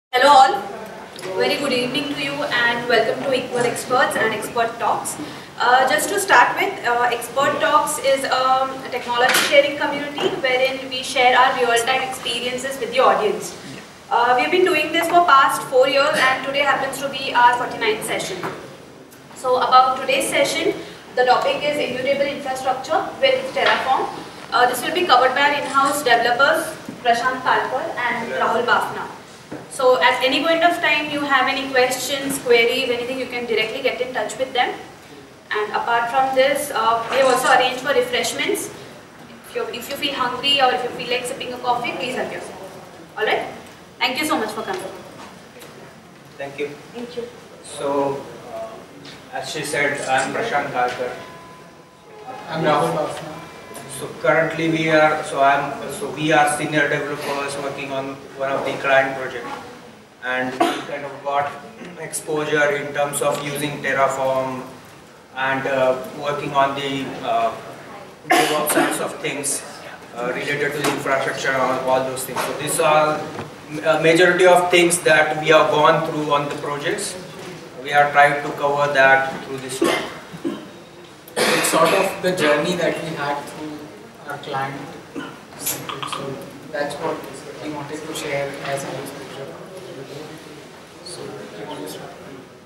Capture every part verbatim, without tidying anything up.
Hello all, very good evening to you and welcome to Equal Experts and Expert Talks. Uh, just to start with, uh, Expert Talks is a technology sharing community wherein we share our real-time experiences with the audience. Uh, we've been doing this for past four years and today happens to be our forty-ninth session. So about today's session, the topic is Immutable Infrastructure with Terraform. Uh, this will be covered by our in-house developers Prashant Kalkar and Rahul Baphana. So at any point of time you have any questions, queries, anything, you can directly get in touch with them. And apart from this, uh, we have also arranged for refreshments. If you, if you feel hungry or if you feel like sipping a coffee, please help yourself. Alright? Thank you so much for coming. Thank you. Thank you. So, uh, as she said, I am Prashant Kalkar. I'm Rahul Baphana. So currently we are so I am so we are senior developers working on one of the client project, and we kind of got exposure in terms of using Terraform and uh, working on the uh, DevOps sides of things uh, related to the infrastructure and all those things. So these are a majority of things that we have gone through on the projects. We have tried to cover that through this talk. It's sort of the journey that we had through our client. So that's what we wanted to share as an exposure. So you want to start?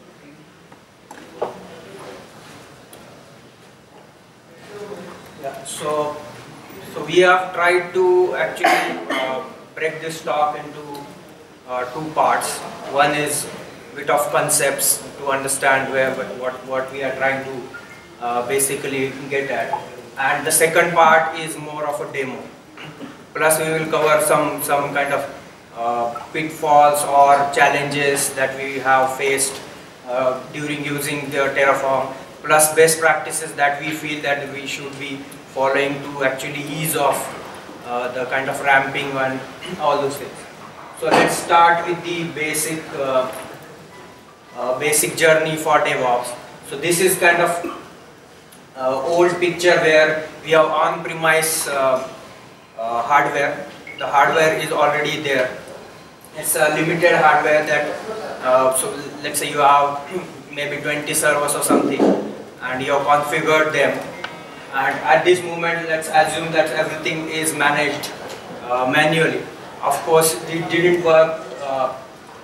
Yeah, so so we have tried to actually uh, break this talk into uh, two parts. One is a bit of concepts to understand where what what we are trying to uh, basically get at, and the second part is more of a demo. Plus we will cover some some kind of uh, pitfalls or challenges that we have faced uh, during using the Terraform, plus best practices that we feel that we should be following to actually ease off uh, the kind of ramping and all those things. So let's start with the basic uh, uh, basic journey for DevOps. So this is kind of uh, old picture where we have on-premise uh, uh, hardware. The hardware is already there. It's a limited hardware that uh, so let's say you have maybe twenty servers or something, and you have configured them. And at this moment, let's assume that everything is managed uh, manually. Of course, it didn't work. Uh,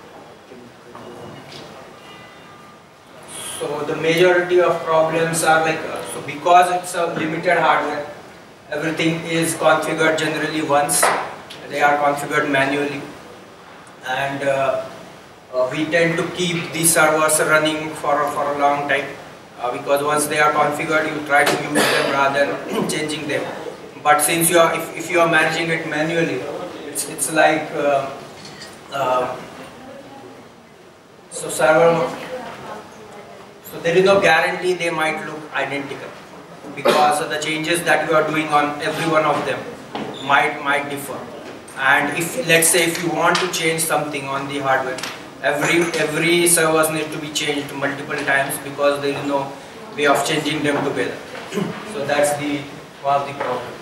so the majority of problems are like, uh, so because it's a limited hardware, everything is configured generally once. They are configured manually. And uh, uh, we tend to keep the servers running for, for a long time. Uh, because once they are configured, you try to use them rather than changing them. But since you are, if, if you are managing it manually, it's it's like uh, uh, so server. So there is no guarantee they might look identical, because the changes that you are doing on every one of them might might differ. And if let's say if you want to change something on the hardware, Every every servers need to be changed multiple times because there is no way of changing them together. So that's the one of the problem.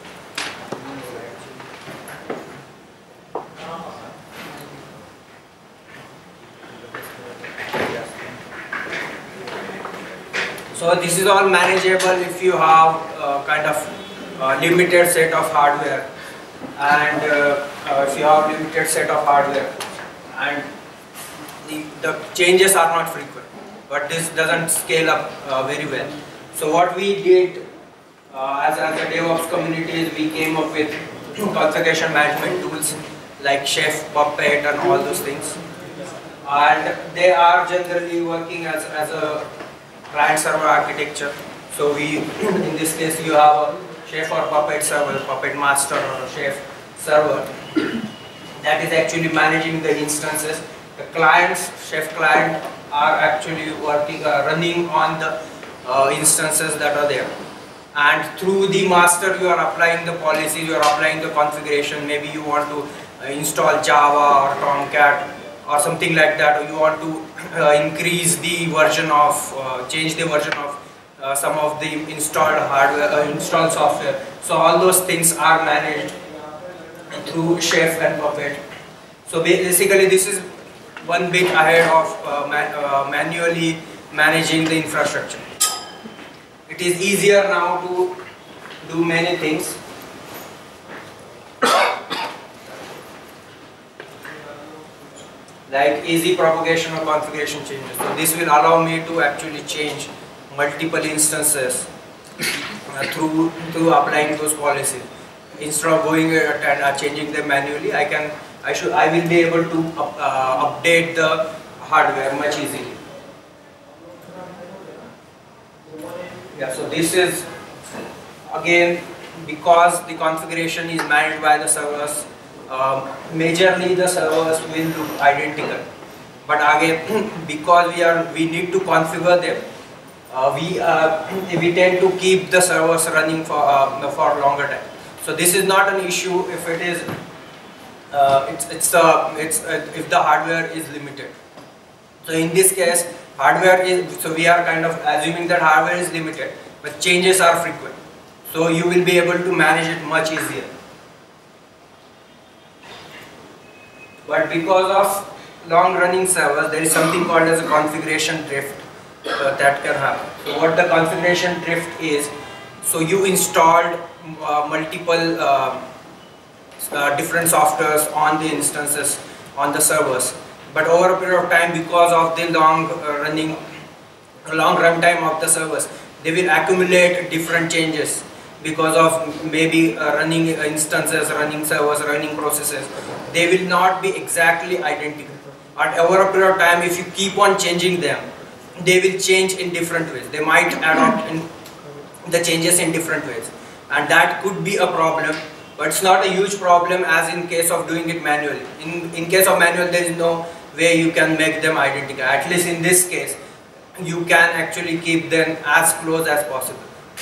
So this is all manageable if you have uh, kind of uh, limited set of hardware, and uh, uh, if you have limited set of hardware, and The, the changes are not frequent, but this doesn't scale up uh, very well. So what we did uh, as, as a DevOps community is we came up with configuration management tools like Chef, Puppet and all those things. And they are generally working as, as a client server architecture. So we, in this case, you have a Chef or Puppet server, Puppet master or a Chef server that is actually managing the instances. The clients, Chef client, are actually working, uh, running on the uh, instances that are there. And through the master, you are applying the policies, you are applying the configuration. Maybe you want to uh, install Java or Tomcat or something like that, or you want to uh, increase the version of, uh, change the version of uh, some of the installed hardware, uh, installed software. So all those things are managed through Chef and Puppet. So basically, this is one bit ahead of uh, man, uh, manually managing the infrastructure. It is easier now to do many things. Like easy propagation or configuration changes. So this will allow me to actually change multiple instances uh, through through applying those policies. Instead of going uh, and uh, changing them manually, I can I should I will be able to uh, uh, update the hardware much easily. Yeah. So this is again because the configuration is managed by the servers. Um, majorly the servers will look identical, but again because we are we need to configure them, uh, we uh, we tend to keep the servers running for uh, for longer time. So this is not an issue if it is uh, it's it's uh, it's uh, if the hardware is limited. So in this case hardware is so we are kind of assuming that hardware is limited, but changes are frequent. So you will be able to manage it much easier. But because of long running servers, there is something called as a configuration drift uh, that can happen. So what the configuration drift is, so you installed uh, multiple uh, uh, different softwares on the instances on the servers, but over a period of time, because of the long uh, running, long runtime of the servers, they will accumulate different changes because of maybe uh, running instances, running servers, running processes. They will not be exactly identical. At over a period of time, if you keep on changing them, they will change in different ways. They might adopt in the changes in different ways, and that could be a problem. But it's not a huge problem as in case of doing it manually. In in case of manual, there is no way you can make them identical. At least in this case, you can actually keep them as close as possible.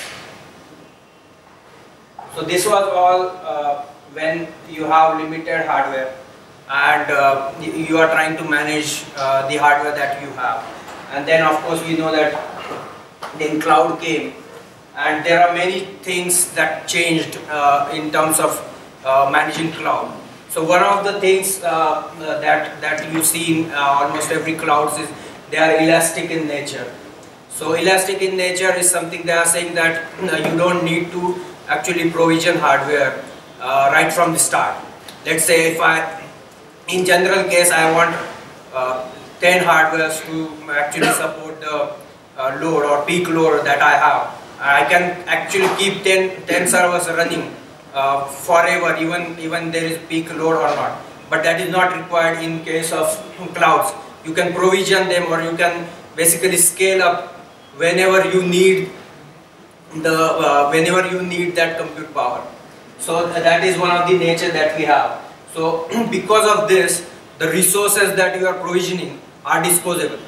So this was all uh, when you have limited hardware and uh, you are trying to manage uh, the hardware that you have. And then of course we know that then cloud came, and there are many things that changed uh, in terms of uh, managing cloud. So one of the things uh, that, that you see in uh, almost every cloud is they are elastic in nature. So elastic in nature is something they are saying that uh, you don't need to actually provision hardware uh, right from the start. Let's say if I, in general case, I want uh, ten hardwares to actually support the uh, load or peak load that I have. I can actually keep ten, ten servers running uh, forever, even, even there is peak load or not. But that is not required in case of clouds. You can provision them, or you can basically scale up whenever you need the uh, whenever you need that compute power. So that is one of the nature that we have. So because of this, the resources that you are provisioning are disposable.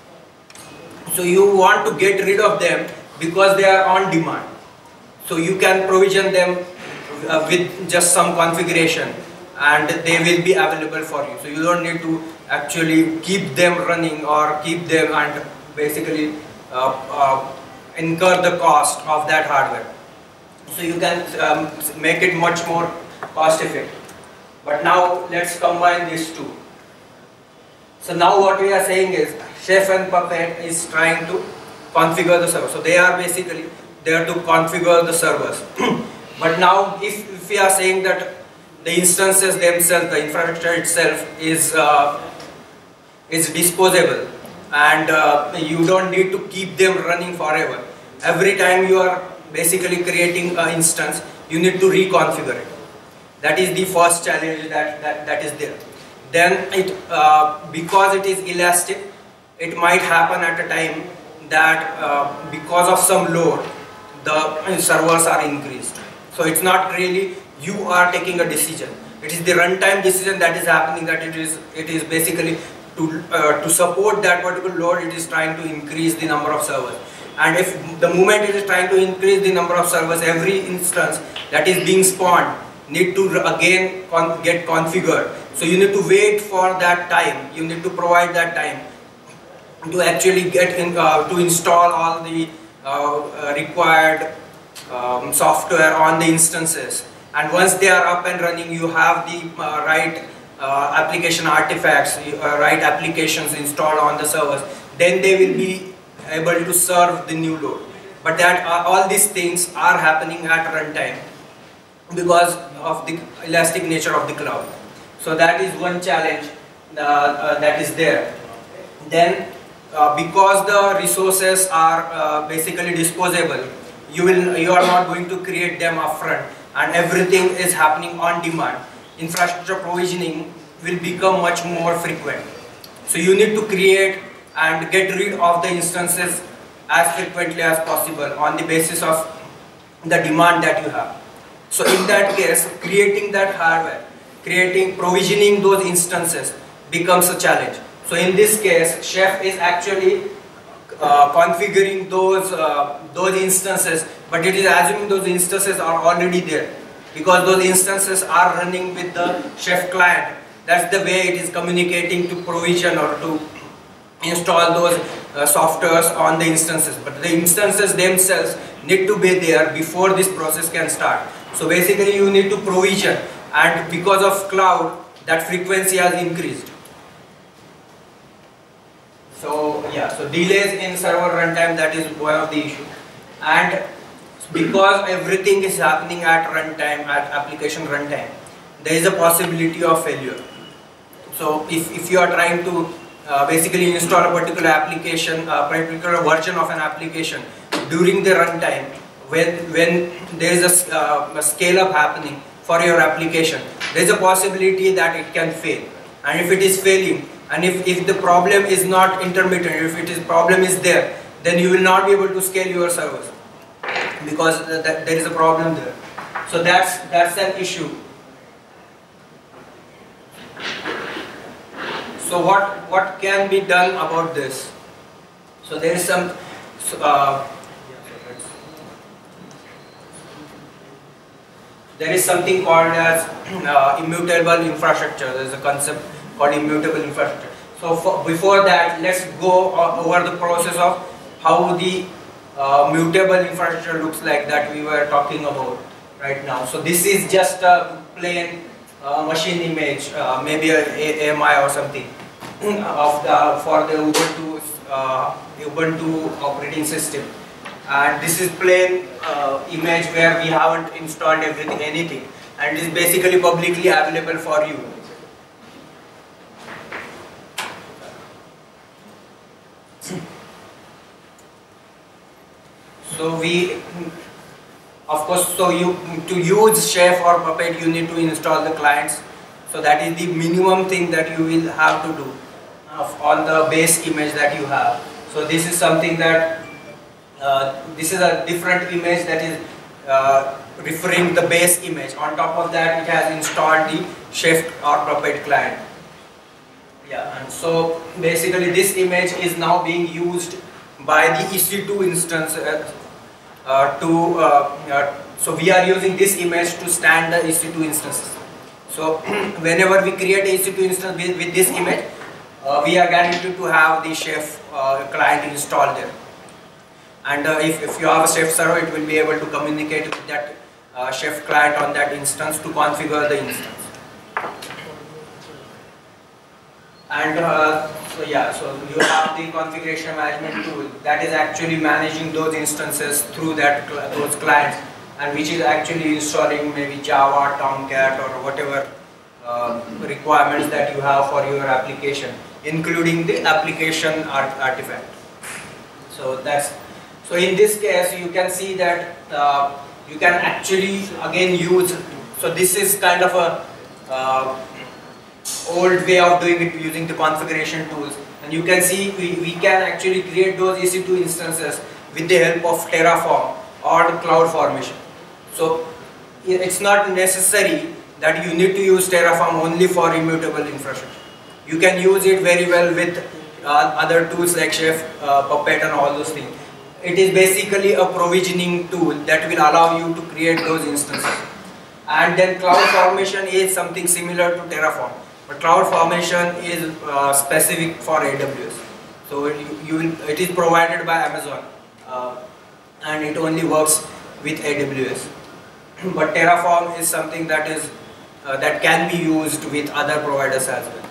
So you want to get rid of them because they are on demand. So you can provision them uh, with just some configuration, and they will be available for you. So you don't need to actually keep them running or keep them and basically uh, uh, incur the cost of that hardware. So you can um, make it much more cost effective. But now let's combine these two. So now what we are saying is Chef and Puppet is trying to configure the server. So they are basically there to configure the servers. But now if, if we are saying that the instances themselves, the infrastructure itself is, uh, is disposable, and uh, you don't need to keep them running forever. Every time you are basically creating an instance, you need to reconfigure it. That is the first challenge that, that, that is there. Then it, uh, because it is elastic, it might happen at a time that uh, because of some load, the servers are increased. So it's not really you are taking a decision. It is the runtime decision that is happening, that it is, it is basically to, uh, to support that particular load, it is trying to increase the number of servers. And if the moment it is trying to increase the number of servers, every instance that is being spawned need to again con get configured. So you need to wait for that time. You need to provide that time to actually get in, uh, to install all the uh, required um, software on the instances. And once they are up and running, you have the uh, right uh, application artifacts, uh, write applications installed on the servers, then they will be able to serve the new load. But that uh, all these things are happening at runtime because of the elastic nature of the cloud. So that is one challenge uh, uh, that is there. Then uh, because the resources are uh, basically disposable, you will you are not going to create them upfront, and everything is happening on demand. Infrastructure provisioning will become much more frequent. So you need to create and get rid of the instances as frequently as possible on the basis of the demand that you have. So in that case, creating that hardware, creating, provisioning those instances becomes a challenge. So in this case, Chef is actually uh, configuring those, uh, those instances, but it is assuming those instances are already there, because those instances are running with the Chef client. That's the way it is communicating to provision or to install those uh, softwares on the instances. But the instances themselves need to be there before this process can start. So basically you need to provision, and because of cloud, that frequency has increased. So yeah, so delays in server runtime, that is one of the issues. And because everything is happening at runtime, at application runtime, there is a possibility of failure. So if, if you are trying to uh, basically install a particular application, a particular version of an application during the runtime, when, when there is a, uh, a scale up happening for your application, there is a possibility that it can fail. And if it is failing, and if, if the problem is not intermittent, if it is problem is there, then you will not be able to scale your servers, because th th there is a problem there. So that's that's an issue. So what what can be done about this? So there is some uh, there is something called as uh, immutable infrastructure. There is a concept called immutable infrastructure. So for, before that, let's go over the process of how the uh, mutable infrastructure looks like that we were talking about right now. So this is just a plain uh, machine image, uh, maybe a A M I or something of the for the Ubuntu uh, Ubuntu operating system. And this is plain uh, image where we haven't installed everything, anything, and it is basically publicly available for you. So we, of course, so you to use Chef or Puppet, you need to install the clients. So that is the minimum thing that you will have to do uh, on the base image that you have. So this is something that uh, this is a different image that is uh, referring the base image. On top of that, it has installed the Chef or Puppet client. Yeah, and so basically this image is now being used by the E C two instance uh, uh, to, uh, uh, so we are using this image to stand the E C two instances. So whenever we create a E C two instance with, with this image, uh, we are guaranteed to have the Chef uh, client installed there. And uh, if, if you have a Chef server, it will be able to communicate with that uh, Chef client on that instance to configure the instance. And uh, so yeah, so you have the configuration management tool that is actually managing those instances through that those clients, and which is actually installing maybe Java, Tomcat, or whatever uh, requirements that you have for your application, including the application art artifact. So that's so in this case you can see that uh, you can actually again use. So this is kind of a uh, old way of doing it using the configuration tools, and you can see we, we can actually create those E C two instances with the help of Terraform or CloudFormation. So it's not necessary that you need to use Terraform only for immutable infrastructure. You can use it very well with uh, other tools like Chef, uh, Puppet, and all those things. It is basically a provisioning tool that will allow you to create those instances. And then CloudFormation is something similar to Terraform. But CloudFormation is uh, specific for A W S. So you, you will, it is provided by Amazon, uh, and it only works with A W S. But Terraform is something that is uh, that can be used with other providers as well.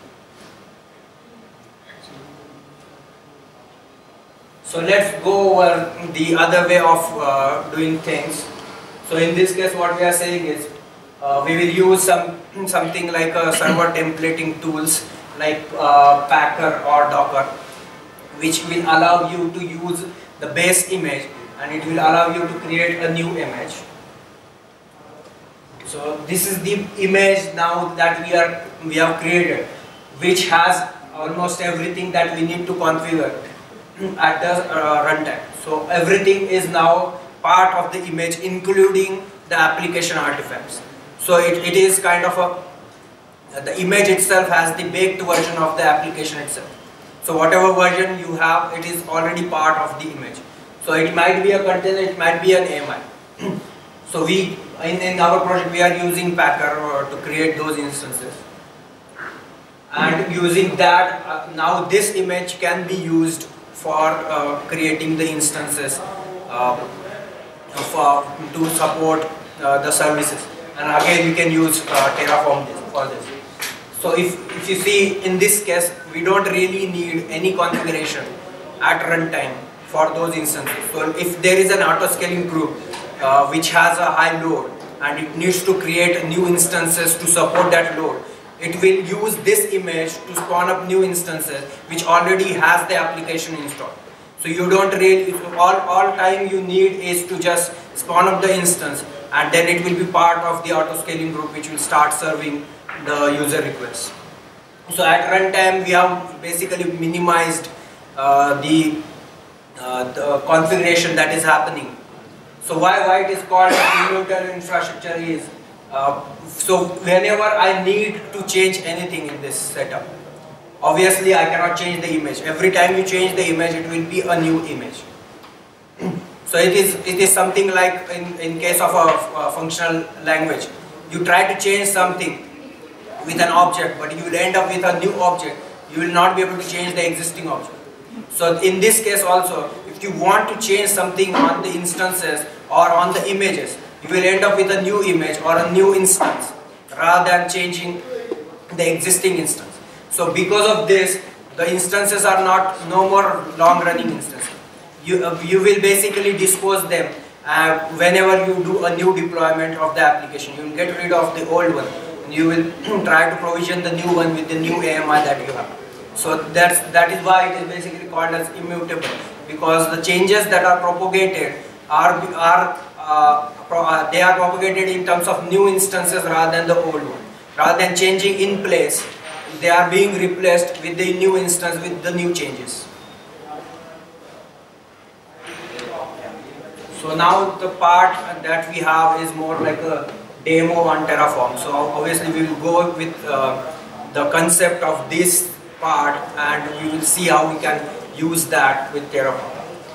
So let's go over the other way of uh, doing things. So in this case, what we are saying is uh, we will use some something like a server templating tools like uh, Packer or Docker, which will allow you to use the base image and it will allow you to create a new image. So this is the image now that we are we have created, which has almost everything that we need to configure at the uh, runtime. So everything is now part of the image, including the application artifacts. So it, it is kind of a, the image itself has the baked version of the application itself. So whatever version you have, it is already part of the image. So it might be a container, it might be an A M I. So we, in, in our project, we are using Packer uh, to create those instances. And using that, uh, now this image can be used for uh, creating the instances uh, for, to support uh, the services. And again, you can use uh, Terraform for this. So if, if you see in this case, we don't really need any configuration at runtime for those instances. So if there is an auto-scaling group uh, which has a high load and it needs to create new instances to support that load, it will use this image to spawn up new instances which already has the application installed. So you don't really, all, all time you need is to just spawn up the instance and then it will be part of the auto-scaling group which will start serving the user requests. So at runtime we have basically minimized uh, the, uh, the configuration that is happening. So why, why it is called immutable infrastructure is, uh, so whenever I need to change anything in this setup, obviously I cannot change the image. Every time you change the image, it will be a new image. So it is, it is something like in, in case of a, a functional language. You try to change something with an object, but you will end up with a new object. You will not be able to change the existing object. So in this case also, if you want to change something on the instances or on the images, you will end up with a new image or a new instance rather than changing the existing instance. So because of this, the instances are not no more long-running instances. You, uh, you will basically dispose them uh, whenever you do a new deployment of the application. You will get rid of the old one and you will try to provision the new one with the new A M I that you have. So that's, that is why it is basically called as immutable, because the changes that are propagated are, are uh, pro, uh, they are propagated in terms of new instances rather than the old one. Rather than changing in place, they are being replaced with the new instance with the new changes. So now the part that we have is more like a demo on Terraform. So obviously we will go with uh, the concept of this part and we will see how we can use that with Terraform.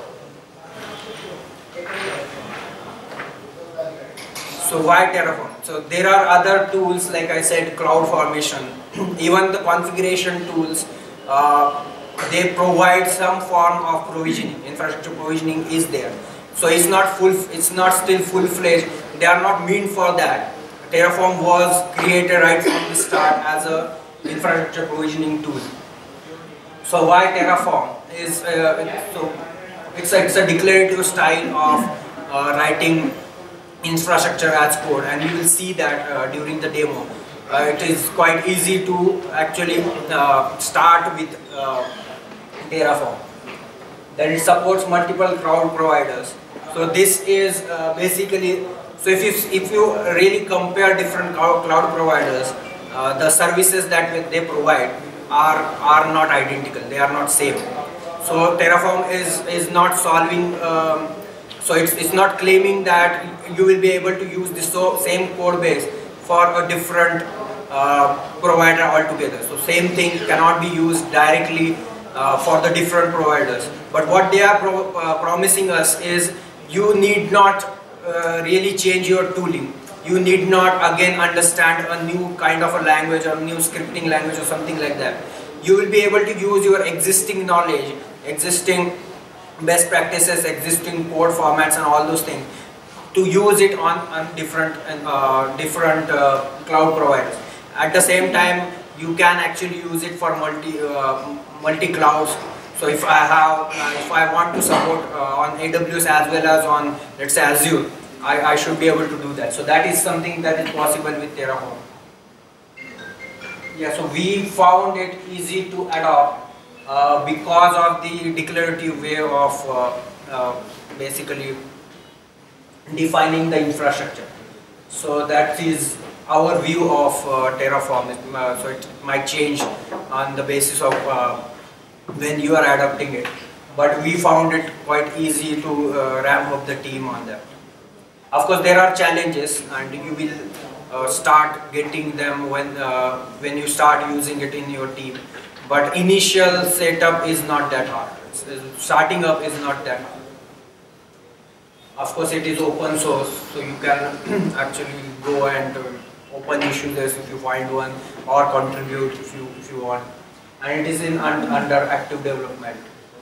So why Terraform? So there are other tools, like I said, CloudFormation, even the configuration tools, uh, they provide some form of provisioning. Infrastructure provisioning is there. So it's not full, it's not still full-fledged. They are not meant for that. Terraform was created right from the start as a infrastructure provisioning tool. So why Terraform is uh, so it's a, it's a declarative style of uh, writing infrastructure as code, and you will see that uh, during the demo. Uh, it is quite easy to actually uh, start with uh, Terraform. Then it supports multiple cloud providers. So this is uh, basically, so if you, if you really compare different cloud providers, uh, the services that they provide are, are not identical, they are not same. So Terraform is, is not solving, um, so it's, it's not claiming that you will be able to use the so, same code base for a different uh, provider altogether. So same thing cannot be used directly uh, for the different providers. But what they are pro uh, promising us is you need not uh, really change your tooling. You need not again understand a new kind of a language or new scripting language or something like that. You will be able to use your existing knowledge, existing best practices, existing code formats and all those things to use it on, on different uh, different uh, cloud providers. At the same time, you can actually use it for multi uh, multi clouds. So if I have uh, if I want to support uh, on A W S as well as on, let's say, Azure, I, I should be able to do that. So that is something that is possible with Terraform. Yeah, so we found it easy to adopt uh, because of the declarative way of uh, uh, basically defining the infrastructure. So that is our view of uh, Terraform. It, uh, so it might change on the basis of uh, when you are adopting it. But we found it quite easy to uh, ramp up the team on that. Of course, there are challenges, and you will uh, start getting them when uh, when you start using it in your team. But initial setup is not that hard. It's, starting up is not that hard. Of course, it is open source, so you can actually go and uh, open issue this if you find one, or contribute if you if you want. And it is in un, under active development.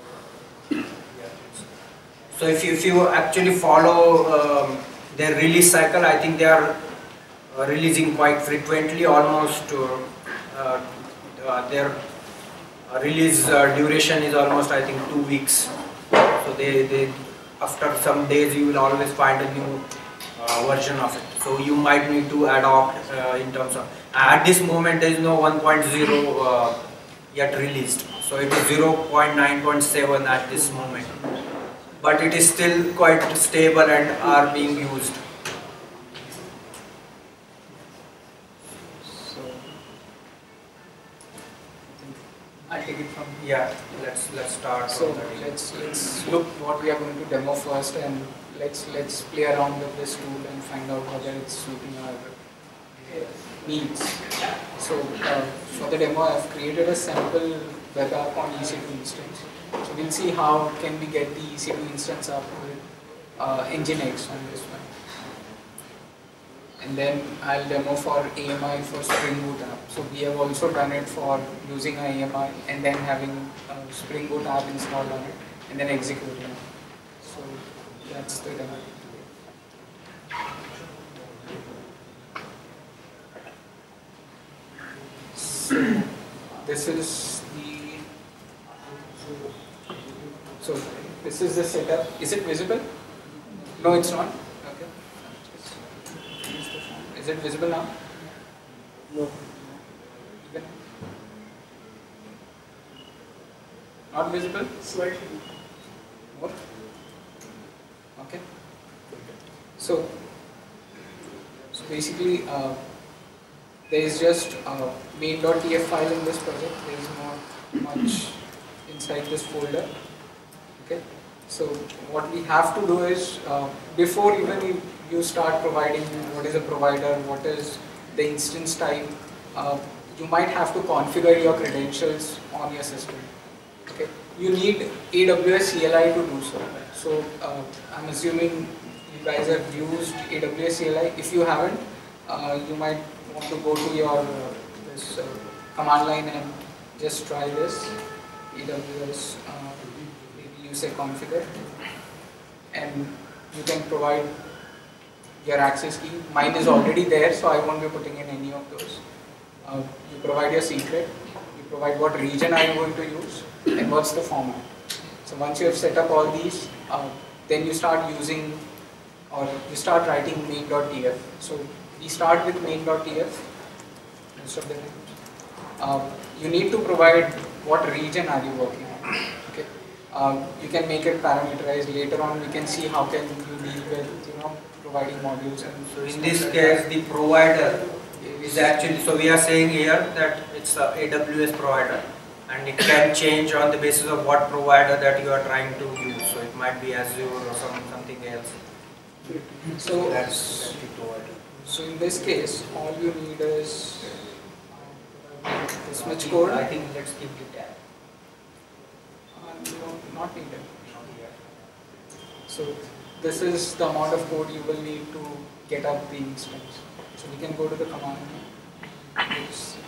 So if you, if you actually follow um, their release cycle, I think they are uh, releasing quite frequently. Almost uh, uh, uh, their uh, release uh, duration is almost, I think, two weeks. So they, they after some days you will always find a new uh, version of it. So you might need to adopt uh, in terms of, at this moment there is no one point zero uh, yet released. So it is zero point nine point seven at this moment. But it is still quite stable and are being used. So I'll take it from yeah. Let's let's start. So let's let's look what we are going to demo first, and let's let's play around with this tool and find out whether it's suiting our needs. So uh, for the demo, I've created a sample web app on E C two instance. So we'll see how can we get the E C two instance up with uh, Nginx on this one. And then I'll demo for A M I for Spring Boot app. So we have also done it for using a AMI and then having a Spring Boot app installed on it and then executing it. So that's the demo. So this is the So this is the setup. Is it visible? No, it's not. Okay. Is it visible now? No. Even? Not visible? Slightly. More? Okay. So, so basically, uh, there is just a main.tf file in this project. There is not much inside this folder. Okay. So what we have to do is, uh, before even you, you start providing what is a provider, what is the instance type, uh, you might have to configure your credentials on your system. Okay. You need A W S C L I to do so. So uh, I'm assuming you guys have used A W S C L I. If you haven't, uh, you might want to go to your uh, this uh, command line and just try this A W S. Uh, You say configure, and you can provide your access key. Mine is already there, so I won't be putting in any of those. Uh, you provide your secret, you provide what region I am going to use, and what's the format. So once you have set up all these, uh, then you start using, or you start writing main.tf. So we start with main.tf most of the time. Uh, you need to provide what region are you working on. Okay. Um, you can make it parameterized. Later on, we can see how can you deal with, you know, providing modules. And so in this case, the provider is actually, so we are saying here that it's a A W S provider, and it can change on the basis of what provider that you are trying to use. So it might be Azure or some, something else. So that's the provider. So in this case, all you need is this much code. I think let's keep the tab. No, not needed. So this is the amount of code you will need to get up the instance. So we can go to the command. So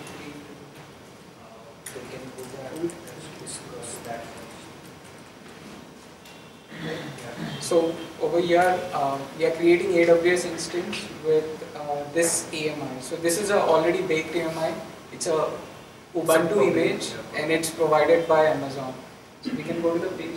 we can go there and discuss that. so over here, uh, we are creating A W S instance with uh, this A M I. So this is a already baked A M I. It's a Ubuntu image, and it's provided by Amazon. So we can go to the page.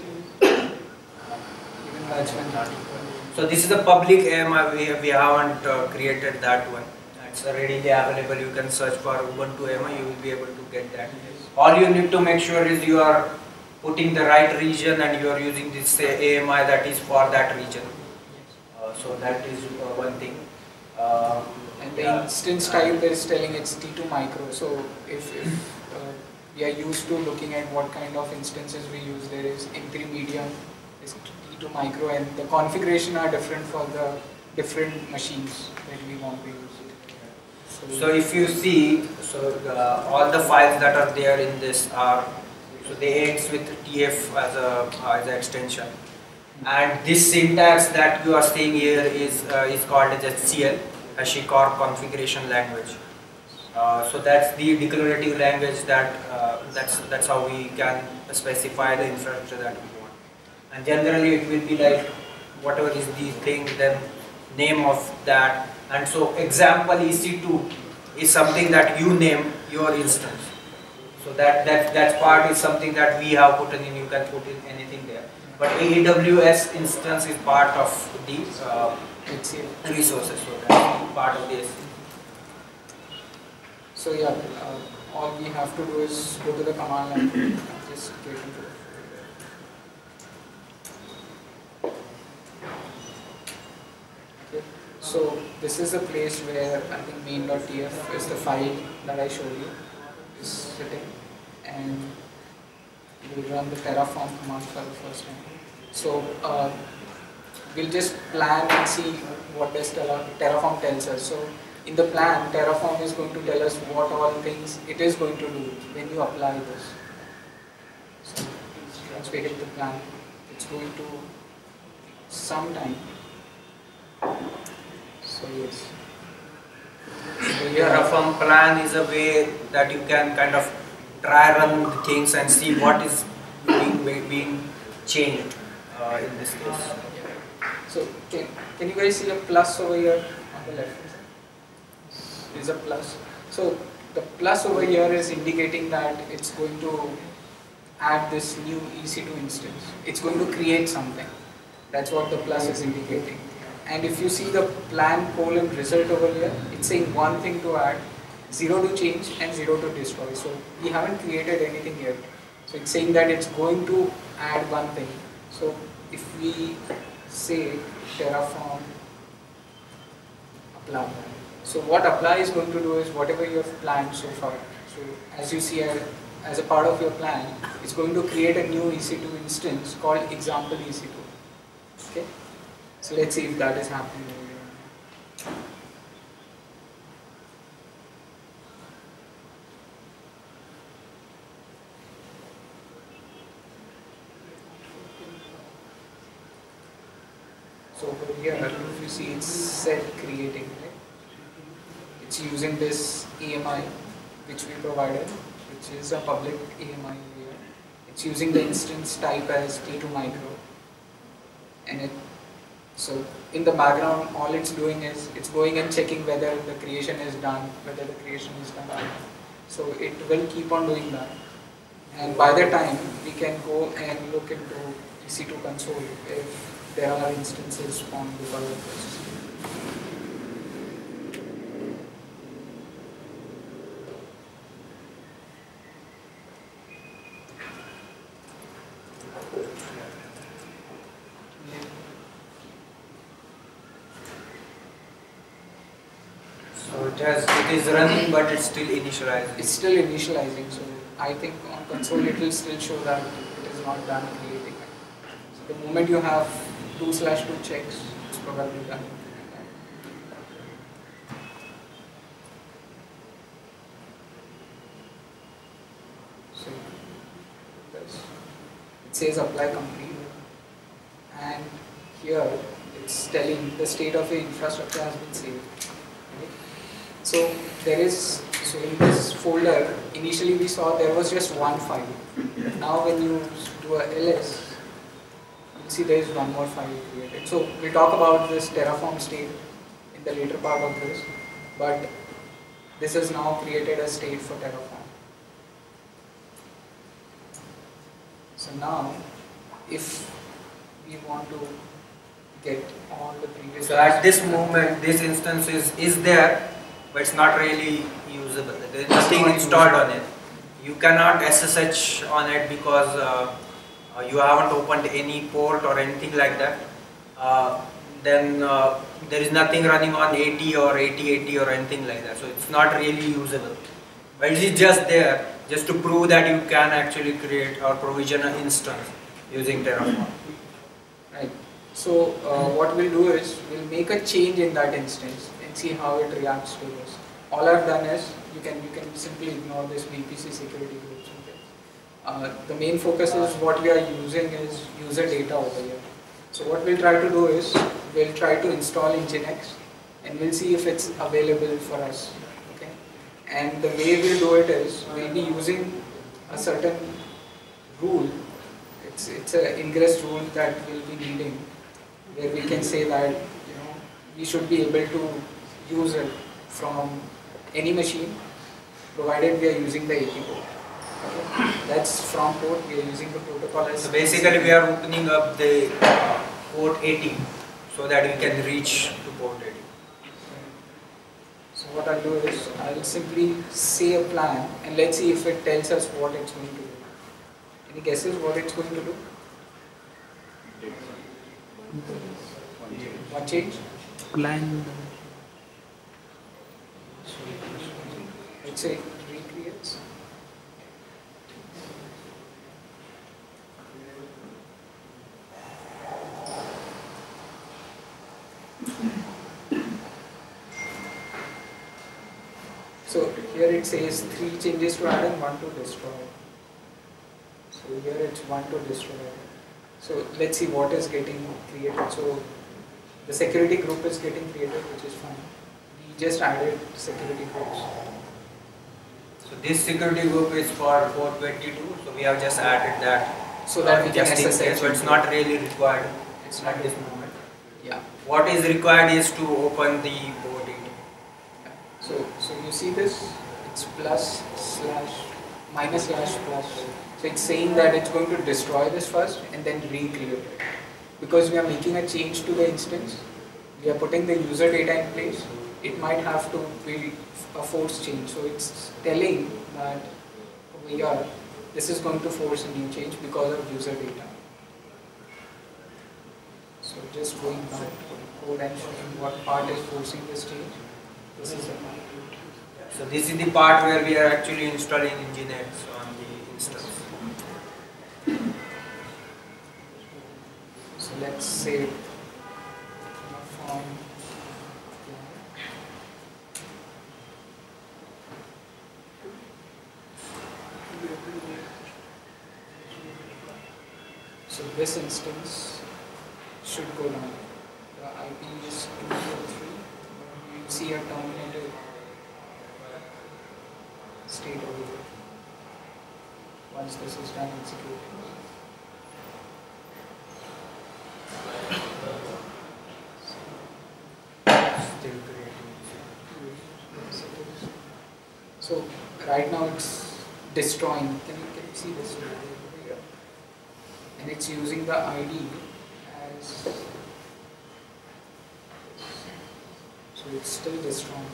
So this is a public A M I. We we haven't uh, created that one. It's readily available. You can search for Ubuntu A M I. You will be able to get that. All you need to make sure is you are putting the right region and you are using this uh, A M I that is for that region. Uh, so that is uh, one thing. Uh, and the yeah. instance type is telling it's T two micro. So if, if uh, we are used to looking at what kind of instances we use, there is M three medium, is T two micro, and the configuration are different for the different machines that we want to use. So, so if you see, so the, all the files that are there in this are, so they ends with T F as a as an extension, and this syntax that you are seeing here is uh, is called as H C L, HashiCorp configuration language. Uh, so that's the declarative language that uh, that's that's how we can specify the infrastructure that we want. And generally it will be like whatever is the thing, then name of that. And so example E C two is something that you name your instance. So that that that part is something that we have put in. You can put in anything there. But A W S instance is part of the uh, resources. So that's part of this. So yeah, uh, all we have to do is go to the command line and just get into it. Okay. So this is the place where I think main.tf is the file that I showed you is sitting, and we'll run the Terraform command for the first time. So uh, we'll just plan and see what does Terraform tells us. So in the plan, Terraform is going to tell us what all things it is going to do when you apply this. So once we hit the plan, it's going to sometime. So yes. So Terraform plan is a way that you can kind of try run the things and see what is being being changed uh, in this case. So can can you guys see a plus over here on the left? Is a plus. So the plus over here is indicating that it's going to add this new E C two instance. It's going to create something. That's what the plus is indicating. And if you see the plan colon result over here, it's saying one thing to add, zero to change, and zero to destroy. So we haven't created anything yet. So it's saying that it's going to add one thing. So if we say Terraform apply. So what apply is going to do is whatever you have planned so far. So as you see, as a part of your plan, it's going to create a new E C two instance called example E C two. Okay. So let's see if that is happening over here. So over here, if you see, it's set creating. Right? It's using this A M I which we provided, which is a public A M I over here. It's using the instance type as T two micro, and it. So in the background, all it's doing is it's going and checking whether the creation is done, whether the creation is done. So it will keep on doing that. And by the time we can go and look into E C two console if there are instances spawned because of this. It, has, it is running, but it's still initializing. It's still initializing, so I think on console it will still show that it is not done creating. So the moment you have two slash two checks, it's probably done. So it says apply complete, and here it's telling the state of the infrastructure has been saved. So there is, so in this folder, initially we saw there was just one file. Now when you do a ls, you'll see there is one more file created. So we'll talk about this Terraform state in the later part of this, but this has now created a state for Terraform. So now, if we want to get all the previous... So at this moment, this instance is, is there, but it's not really usable. There is nothing installed on it. You cannot S S H on it because uh, uh, you haven't opened any port or anything like that. Uh, then uh, there is nothing running on eighty or eighty eighty or anything like that. So it's not really usable. But it is just there, just to prove that you can actually create or provision an instance using Terraform. Right. So uh, what we'll do is, we'll make a change in that instance and see how it reacts to this. All I've done is, you can you can simply ignore this V P C security groups. Uh, the main focus is what we are using is user data over here. So what we'll try to do is, we'll try to install Nginx and we'll see if it's available for us. Okay. And the way we'll do it is, we'll be using a certain rule. It's it's an ingress rule that we'll be needing, where we can say that, you know, we should be able to use it from any machine, provided we are using the A P port. Okay. That's from port, we are using the protocol as... So basically we are opening up the uh, port eighty so that we can reach to port eighty. So what I'll do is, I'll simply say a plan and let's see if it tells us what it's going to do. Any guesses what it's going to do? One change? Plan. Let's say recreates. So here it says three changes to add and one to destroy. So here it's one to destroy. So let's see what is getting created. So the security group is getting created, which is fine. We just added security groups. So this security group is for port twenty-two, so we have just added that. So that uh, we can just in S S H. case, but it's not really required. It's not at this moment. Yeah. What is required is to open the port eighty. So, so you see this, it's plus slash, minus slash plus. So it's saying that it's going to destroy this first and then recreate it. Because we are making a change to the instance, we are putting the user data in place, it might have to be a force change. So it's telling that over here, this is going to force a new change because of user data. So just going back to the code and showing what part is forcing this change. This is the part. So this is the part where we are actually installing Nginx on the instance. So let's say from so this instance should go down. The I P is two zero three. You see a terminated state over here. Once this is done executing. Still creating. So right now it's destroying. Can you, can you see this over here? And it's using the I D as, so it's still destroying.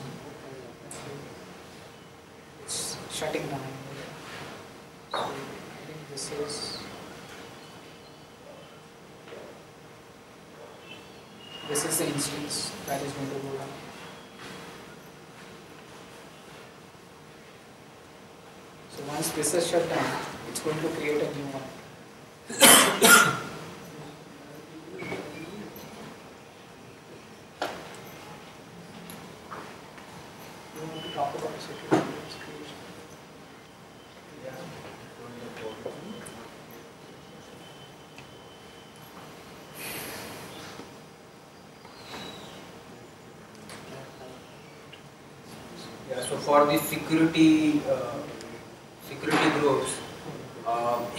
It's shutting down. So I think this is this is the instance that is going to go down. So once this is shut down, it's going to create a new one. We want to talk about security groups creation. Yeah, so for the security uh, security groups, uh,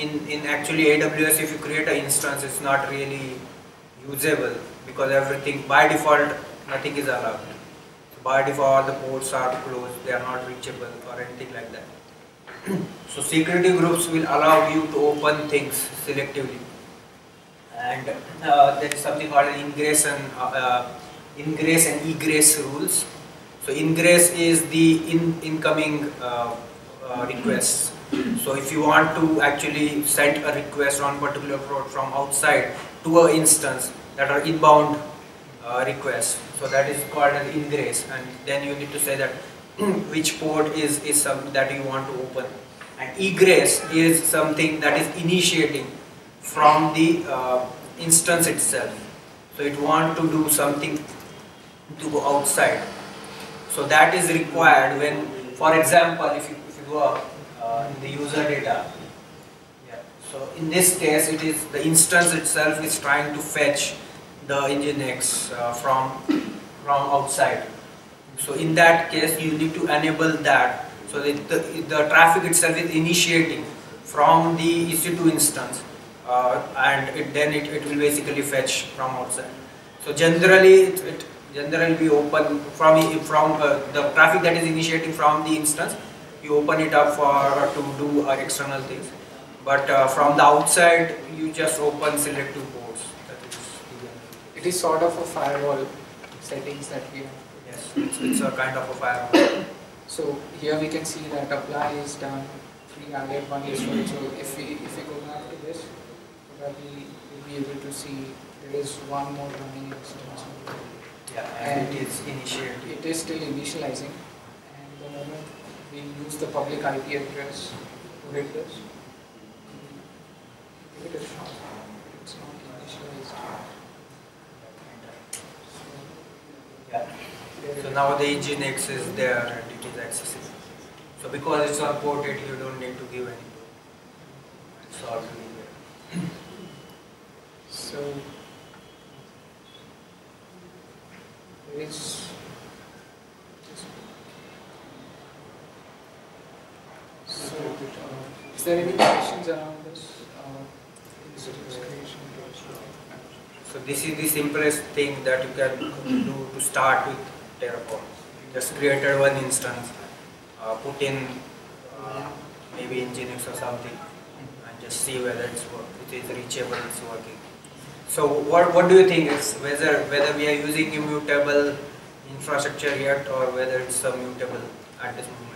in, in actually A W S, if you create an instance, it's not really usable because everything, by default, nothing is allowed. So by default, the ports are closed, they are not reachable or anything like that. So security groups will allow you to open things selectively. And uh, there is something called ingress and, uh, ingress and egress rules. So ingress is the in, incoming uh, uh, requests. So if you want to actually send a request on particular port from outside to an instance that are inbound uh, requests, so that is called an ingress, and then you need to say that which port is, is something that you want to open. And egress is something that is initiating from the uh, instance itself. So it wants to do something to go outside. So that is required when, for example, if you, if you go up uh, in the user data, yeah. So in this case, it is the instance itself is trying to fetch the Nginx uh, from from outside. So in that case, you need to enable that. So that the, the traffic itself is initiating from the E C two instance, uh, and it, then it, it will basically fetch from outside. So generally, it, it generally we open from from uh, the traffic that is initiating from the instance. You open it up for to do uh, external things, but uh, from the outside, you just open selective ports. That is, it is sort of a firewall settings that we have. Yes, it's, it's a kind of a firewall. So here we can see that apply is done, free added one is right. So if we if we go back to this, probably we'll be able to see there is one more running instance. Yeah, and, and it is initiating. It is still initializing, and the moment we use the public I P address to hit this, give it a shot. It's not initialized. So, yeah. So now the Nginx is there and it is accessible. So because it's supported, you don't need to give any. It's already there. So there is so uh, is there any questions around this? Uh, so this is the simplest thing that you can do to start with Terraform. Just created one instance, uh, put in uh, maybe Nginx or something, and just see whether it's work. It is reachable, it's working. So what what do you think is whether whether we are using immutable infrastructure yet or whether it's immutable at this moment?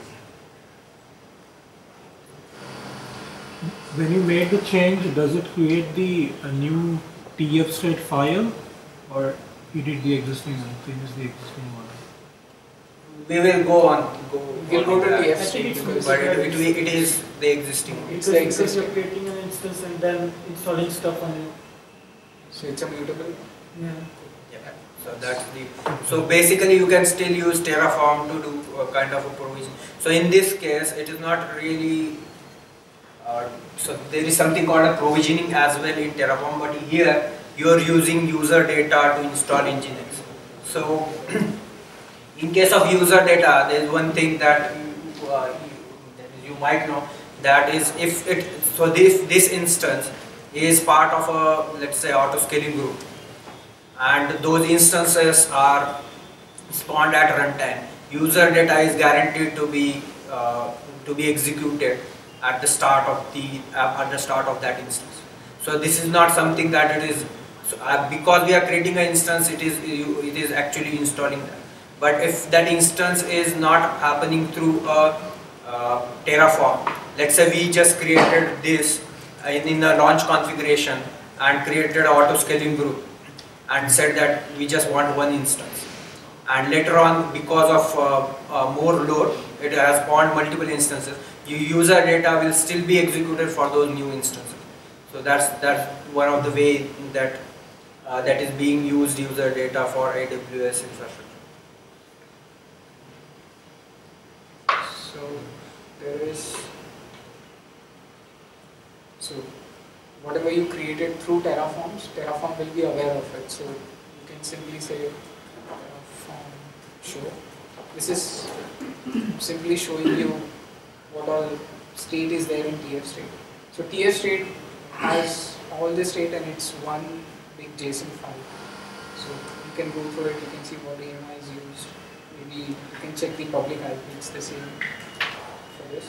When you made the change, does it create the a new T F state file, or you did the existing one, changes the existing one? We will go on. Go We'll go to T F I think state, it's but it, it, it is the existing one. It's the the existing. you're creating an instance and then installing stuff on it. So it's immutable. Yeah. Yeah. So that's the. So basically, you can still use Terraform to do a kind of a provision. So in this case, it is not really. Uh, so there is something called a provisioning as well in Terraform, but here you are using user data to install Nginx. So in case of user data, there is one thing that you, uh, you, you might know, that is if it so this this instance is part of a, let's say, auto scaling group, and those instances are spawned at runtime. User data is guaranteed to be uh, to be executed at the start of the uh, at the start of that instance. So this is not something that it is so, uh, because we are creating an instance. It is it is actually installing that. But if that instance is not happening through a uh, Terraform, let's say we just created this in, in the launch configuration and created an auto scaling group and said that we just want one instance, and later on, because of uh, uh, more load, it has spawned multiple instances. Your user data will still be executed for those new instances. So that's that's one of the way that uh, that is being used, user data for A W S infrastructure. So there is so whatever you created through Terraforms, Terraform will be aware of it. So you can simply say Terraform show. This is simply showing you what all state is there in T F state. So T F state has all the state and it's one big JSON file. So you can go through it, you can see what A M I is used. Maybe you can check the public I P, it's the same for this.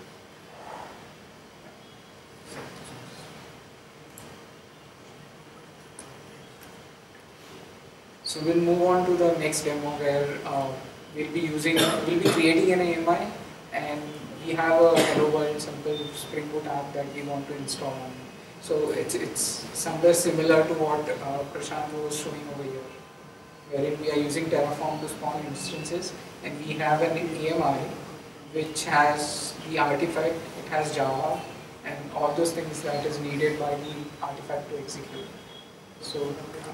So we'll move on to the next demo where uh, we'll be using, we'll be creating an A M I, and we have a hello world simple Spring Boot app that we want to install on. So it's it's somewhere similar to what uh, Prashant was showing over here, wherein we are using Terraform to spawn instances, and we have an A M I which has the artifact, it has Java, and all those things that is needed by the artifact to execute. So.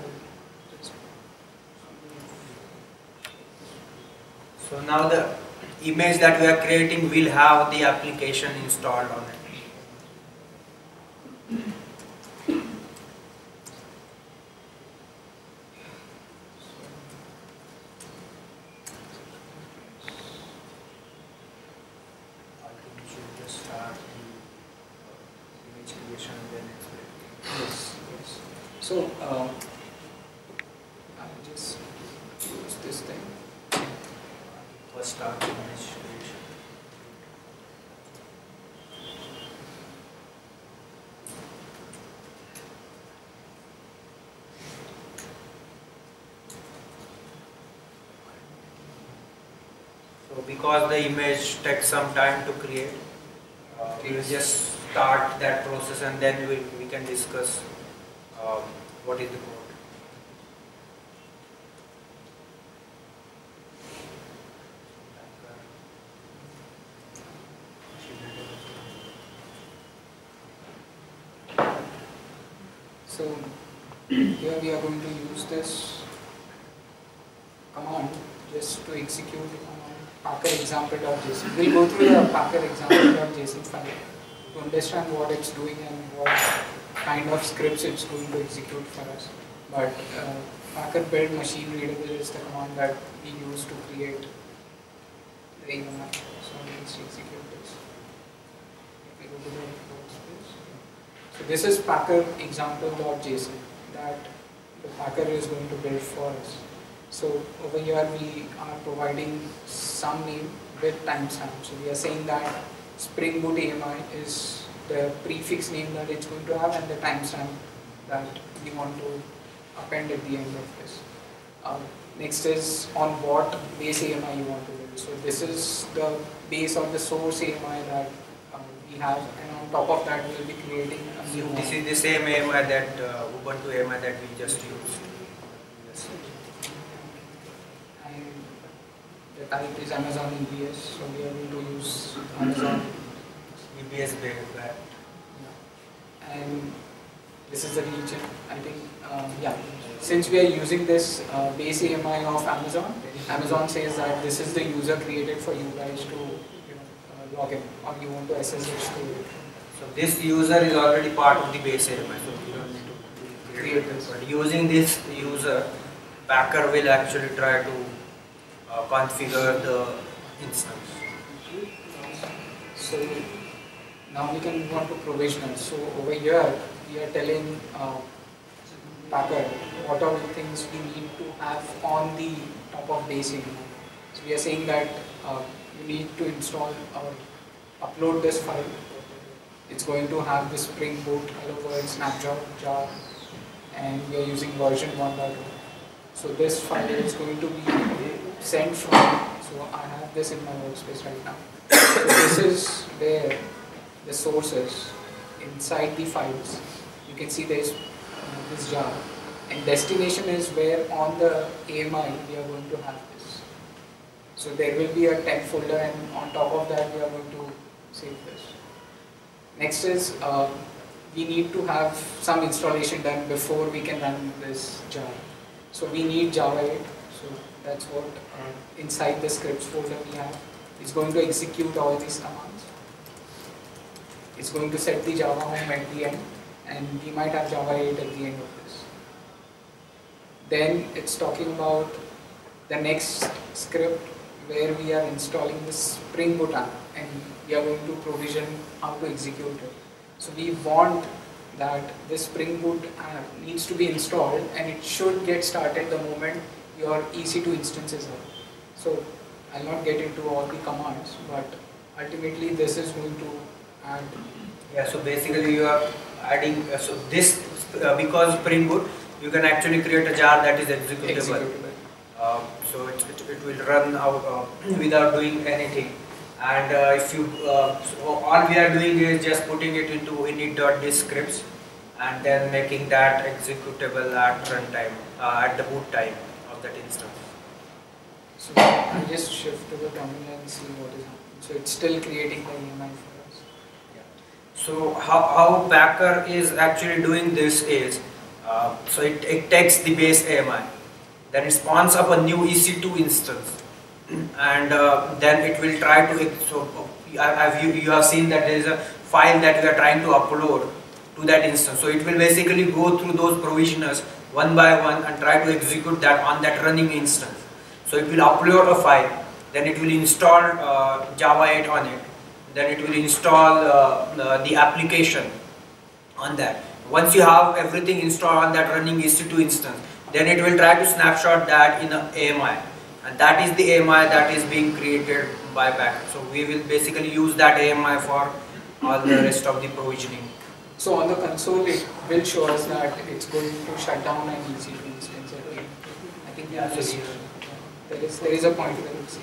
So now the image that we are creating will have the application installed on it. I think we should just start the image creation and then explain. Yes, yes. So uh, I'll just use this thing. First start the image creation. So because the image takes some time to create, uh, we will just start that process and then we, we can discuss um, what is the code. So here we are going to use this command just to execute the command packer example.json. We'll go through the packer example.json file to understand what it's doing and what kind of scripts it's going to execute for us. But uh, packer build machine readable is the command that we use to create the A M I. So let's execute this. If we go to the workspace. So this is packer example.json that the packer is going to build for us. So over here we are providing some name with timestamp. So we are saying that Spring Boot A M I is the prefix name that it's going to have and the timestamp that we want to append at the end of this. Uh, next is on what base A M I you want to build. So this is the base or the source A M I that uh, we have, and on top of that we will be creating a new one. This is the same A M I that uh, Ubuntu A M I that we just used. Yes. And the type is Amazon E B S, so we are going to use Amazon E B S based. Yeah. And this is the region, I think, um, yeah. Since we are using this uh, base A M I of Amazon, Amazon says that this is the user created for you guys to you know, uh, log in, or you want to S S H to it. So this user is already part of the base A M I, so you don't need to create this. But using this user, Packer will actually try to uh, configure the instance. So now we can move on to provisional. So over here we are telling uh, Packer what are the things we need to have on the top of base A M I. So we are saying that uh, you need to install or upload this file. It's going to have the Spring Boot, hello world, snapshot, jar, and we are using version one point oh. So this file is going to be sent from, so I have this in my workspace right now. So this is where the source is, inside the files. You can see there's uh, this jar, and destination is where on the A M I we are going to have this. So there will be a temp folder, and on top of that we are going to save this. Next is uh, we need to have some installation done before we can run this jar. So we need Java eight. So that's what uh, inside the scripts folder we have. It's going to execute all these commands. It's going to set the Java home at the end, and we might have Java eight at the end of this. Then it's talking about the next script where we are installing the Spring Boot app, and we are going to provision how to execute it. So we want that this Spring Boot app needs to be installed and it should get started the moment your E C two instance is up. So I'll not get into all the commands, but ultimately this is going to add. Yeah, so basically you are adding, uh, so this, uh, because Spring Boot, you can actually create a jar that is executable. executable. Uh, so it, it, it will run out uh, without doing anything. And uh, if you, uh, so all we are doing is just putting it into init.disk scripts and then making that executable at runtime, uh, at the boot time of that instance. So I'll just shift to the terminal and see what is happening. So it's still creating the E M I for us. Yeah. So how, how Packer is actually doing this is, uh, so it, it takes the base A M I, then it spawns up a new E C two instance, and uh, then it will try to, so have you, you have seen that there is a file that we are trying to upload to that instance. So it will basically go through those provisioners one by one and try to execute that on that running instance. So it will upload a file, then it will install uh, Java eight on it, then it will install uh, the, the application on that. Once you have everything installed on that running E C two instance, then it will try to snapshot that in a A M I, and that is the A M I that is being created by Packer. So we will basically use that A M I for all the rest of the provisioning. So on the console it will show us that it's going to shut down an E C two instance again. I think Yeah, so this, there is there is a point where it says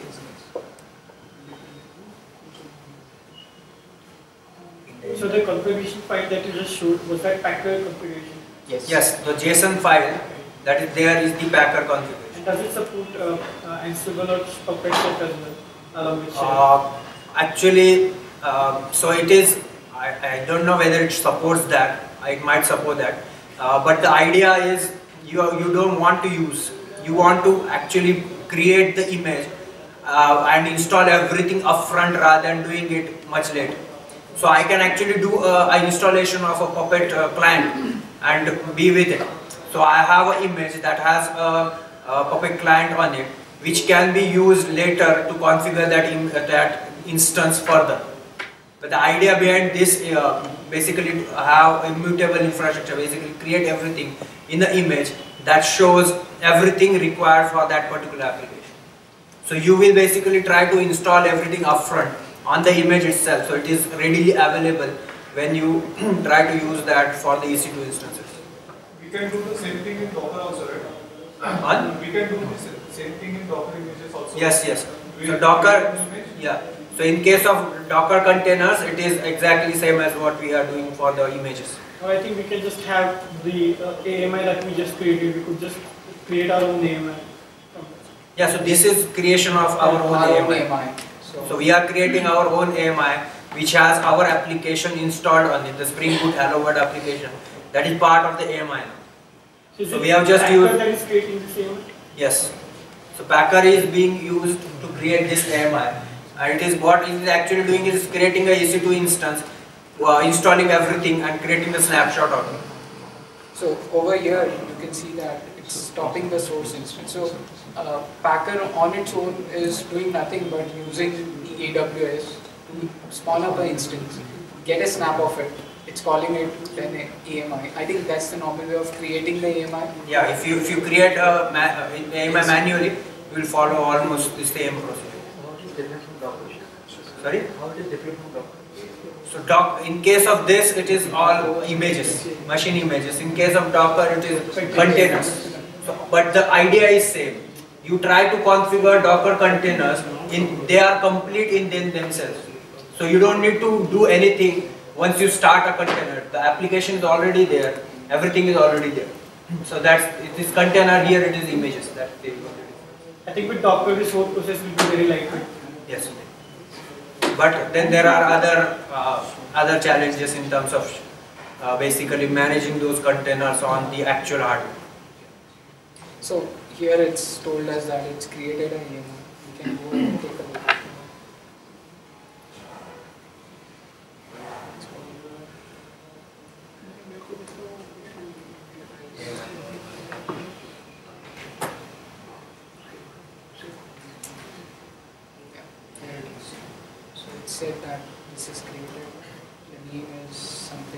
this. So the configuration file that you just showed, was that Packer configuration? yes. Yes, the JSON file that is there is the Packer configuration. And does it support uh, uh, Ansible or Puppet as well, along with Shell? Uh, actually, uh, so it is, I, I don't know whether it supports that, it might support that, uh, but the idea is you, you don't want to use, you want to actually create the image uh, and install everything upfront rather than doing it much later. So I can actually do an installation of a Puppet uh, client and be with it. So I have an image that has a, a Puppet client on it, which can be used later to configure that, im that instance further. But the idea behind this uh, basically to have immutable infrastructure, basically create everything in the image that shows everything required for that particular application. So you will basically try to install everything upfront on the image itself, so it is readily available when you try to use that for the E C two instances. We can do the same thing in Docker also, right? Huh? We can do the same thing in Docker images also. Yes, yes. We So Docker, image? yeah. So in case of Docker containers, it is exactly same as what we are doing for the images. Or I think we can just have the uh, A M I that we just created. We could just create our own A M I. Yeah, so this is creation of our own Our A own M I. A M I. So, So we are creating our own A M I which has our application installed on it, the Spring Boot Hello World application. That is part of the A M I now. So, is So it we have just Packer used- that is creating this A M I? Yes. So Packer is being used to create this A M I, and it is what it is actually doing is creating a E C two instance, uh, installing everything and creating the snapshot of it. so over here you can see that it's stopping the source instance. So uh, Packer on its own is doing nothing but using the A W S to spawn up an instance, get a snap of it. It's calling it then a A M I. I think that's the normal way of creating the A M I. Yeah, if you if you create a, ma a A M I manually, you will follow almost the same procedure. How it is different from Docker? Sorry? How it is different from Docker? So doc, in case of this, it is all images, machine images. In case of Docker, it is containers. So, but the idea is same. You try to configure Docker containers, in they are complete in them themselves. So you don't need to do anything once you start a container. The application is already there. Everything is already there. So that's this container here. It is images that they I think with Docker, this whole process will be very lightweight. yes. But then there are other uh, other challenges in terms of uh, basically managing those containers on the actual hardware. So here it's told us that it's created an A M I. We can go and take a look. Here it is. So it said that this is created. The name is something.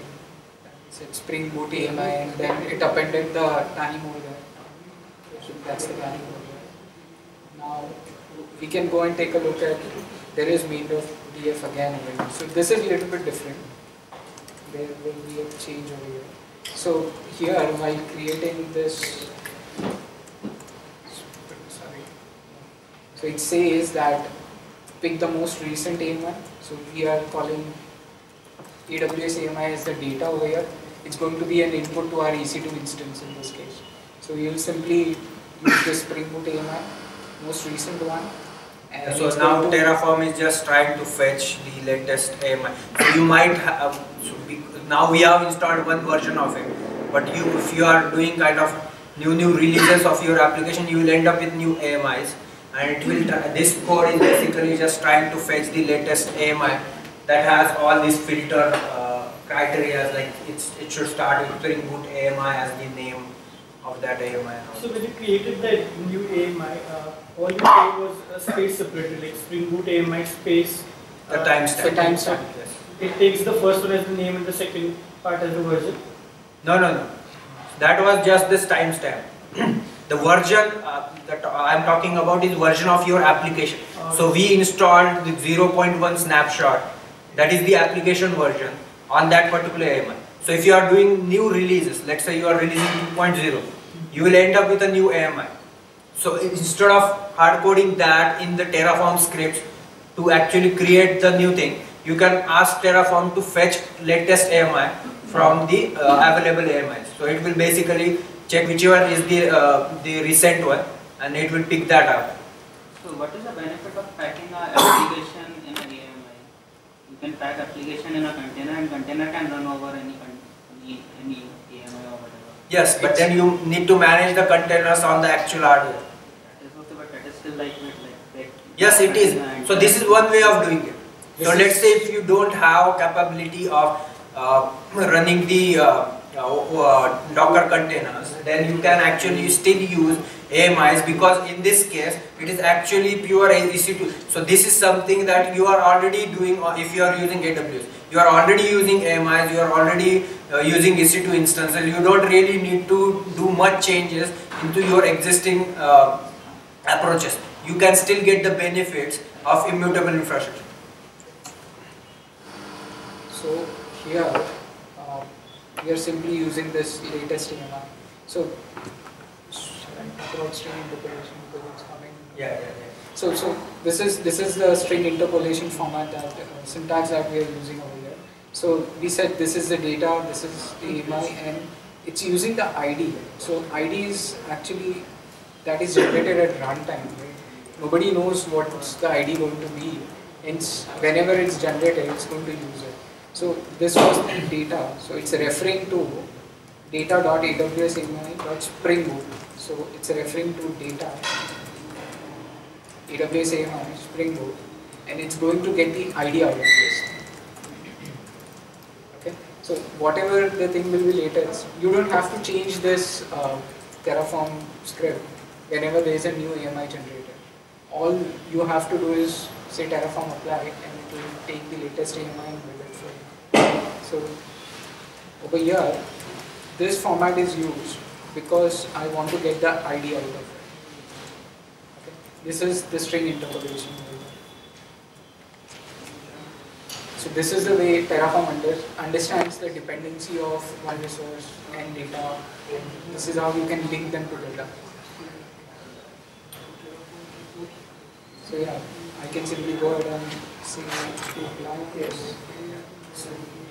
said Spring Boot A M I, and then it appended the time over there. So that's the value over there. Now we can go and take a look at, there is main of D F again over here. So this is a little bit different. There will be a change over here. So here, while creating this, sorry, so it says that pick the most recent A M I. So we are calling A W S A M I as the data over here. It's going to be an input to our E C two instance in this case. So you will simply use this Spring Boot A M I, most recent one. And so now Terraform is just trying to fetch the latest A M I. So you might have, so we, now we have installed one version of it, but you, if you are doing kind of new new releases of your application, you will end up with new A M Is, and it will. This code is basically just trying to fetch the latest A M I that has all these filter uh, criteria, like it's it should start with Spring Boot A M I as the name of that A M I. So when you created that new A M I, uh, all you did was a space separated, like Spring Boot A M I space. The uh, timestamp. The timestamp. Yes. It takes the first one as the name and the second part as the version. No, no, no. That was just this timestamp. The version uh, that I am talking about is version of your application. Uh, So we installed the zero point one snapshot. That is the application version on that particular A M I. So if you are doing new releases, let's say you are releasing two point oh, you will end up with a new A M I. So instead of hard coding that in the Terraform scripts to actually create the new thing, you can ask Terraform to fetch latest A M I from the uh, available A M Is. So it will basically check whichever is the uh, the recent one, and it will pick that up. So what is the benefit of packing an application in an A M I? You can pack application in a container, and container can run over any any, any A M I or whatever. Yes, but then you need to manage the containers on the actual hardware. That is okay, but that is still like like, like Yes, it is. So this is one way of doing it. So let's say if you don't have capability of uh, running the uh, uh, Docker containers, then you can actually still use A M Is, because in this case it is actually pure E C two. So this is something that you are already doing if you are using A W S. You are already using A M Is, you are already uh, using E C two instances. You don't really need to do much changes into your existing uh, approaches. You can still get the benefits of immutable infrastructure. So here uh, we are simply using this latest A M I. So should I talk about string interpolation because it's coming? Yeah, yeah, yeah. So so this is this is the string interpolation format that uh, syntax that we are using over here. So we said this is the data, this is the A M I, and it's using the I D. So I D is actually that is generated at runtime. Right? Nobody knows what's the I D going to be. Hence, whenever it's generated, it's going to use it. So this was the data. So it's referring to data.aws.ami.spring boot. So it's referring to data A W S A M I Spring Boot, and it's going to get the I D out of this. Okay. So whatever the thing will be later, you don't have to change this uh, Terraform script whenever there is a new A M I generated. All you have to do is say Terraform apply, and it will take the latest A M I and build it for you. So over here, this format is used because I want to get the I D out of it. Okay. This is the string interpolation. So this is the way Terraform under, understands the dependency of one resource and data. This is how you can link them together. So yeah, I can simply go ahead and say to apply this. So,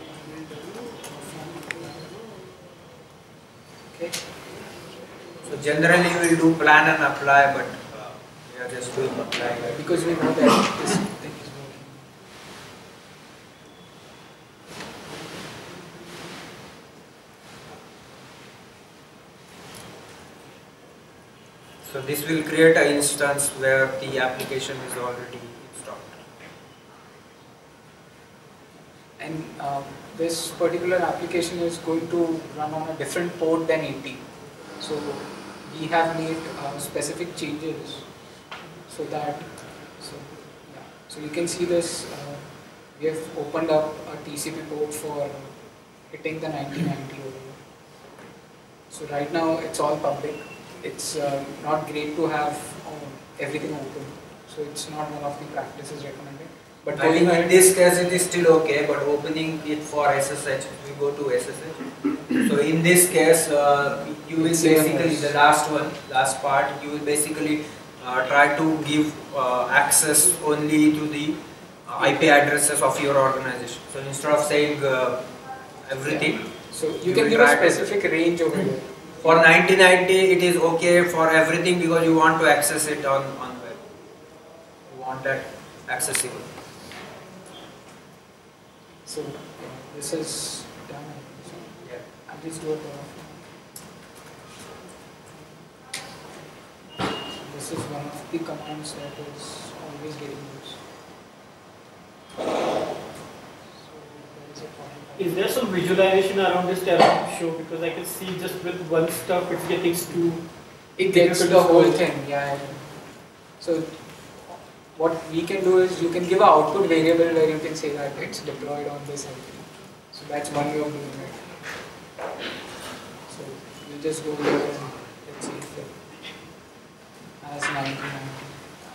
okay. So generally you will do plan and apply, but uh, we are just doing apply. Because we know that this thing is working. So this will create an instance where the application is already installed. And um, this particular application is going to run on a different port than eighty. So we have made uh, specific changes so that, so yeah, so you can see this, uh, we have opened up a T C P port for hitting the nineteen ninety over here. So right now it's all public. It's uh, not great to have um, everything open. So it's not one of the practices recommended. But I think in this case it is still okay, but opening it for S S H, we go to S S H. So in this case, uh, you will basically, the last one, last part, you will basically uh, try to give uh, access only to the uh, I P addresses of your organization. So instead of saying uh, everything, yeah. So you, you can give a specific range over here. For nineteen ninety, it is okay for everything because you want to access it on, on web. You want that accessible. So yeah, this is done. So Yeah. I'll just do it. So this is one of the commands that is always getting used. So there is a point. Is there some visualization around this Terraform show? Because I can see just with one stuff it's getting too. It gets the whole thing, yeah. So what we can do is you can give an output variable where you can say that it's deployed on this I P. So that's one way of doing it. So we'll just go here and let's see if it has nineteen ninety.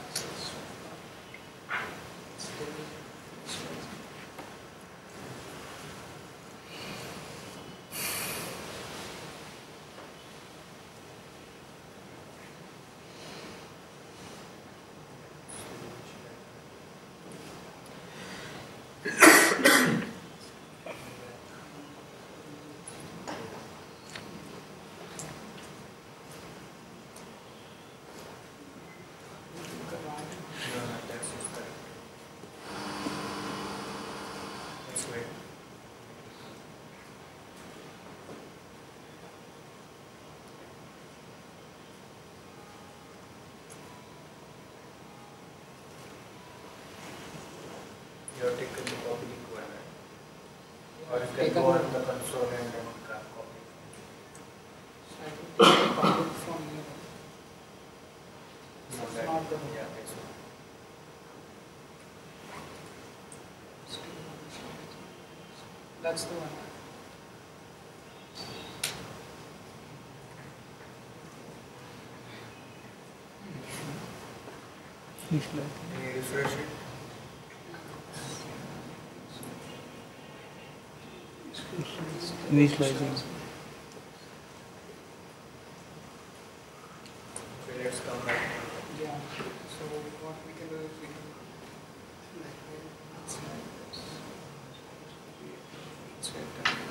You have taken the public one, right? Or you can Taken go one. on the console and then grab copy. So I can take the public from here. No, It's that- not the yeah, that's one. That's the one. Can you refresh it? Visualizing. Okay, let's come back. Yeah. So what we can do is we can like it's like this. It's right down.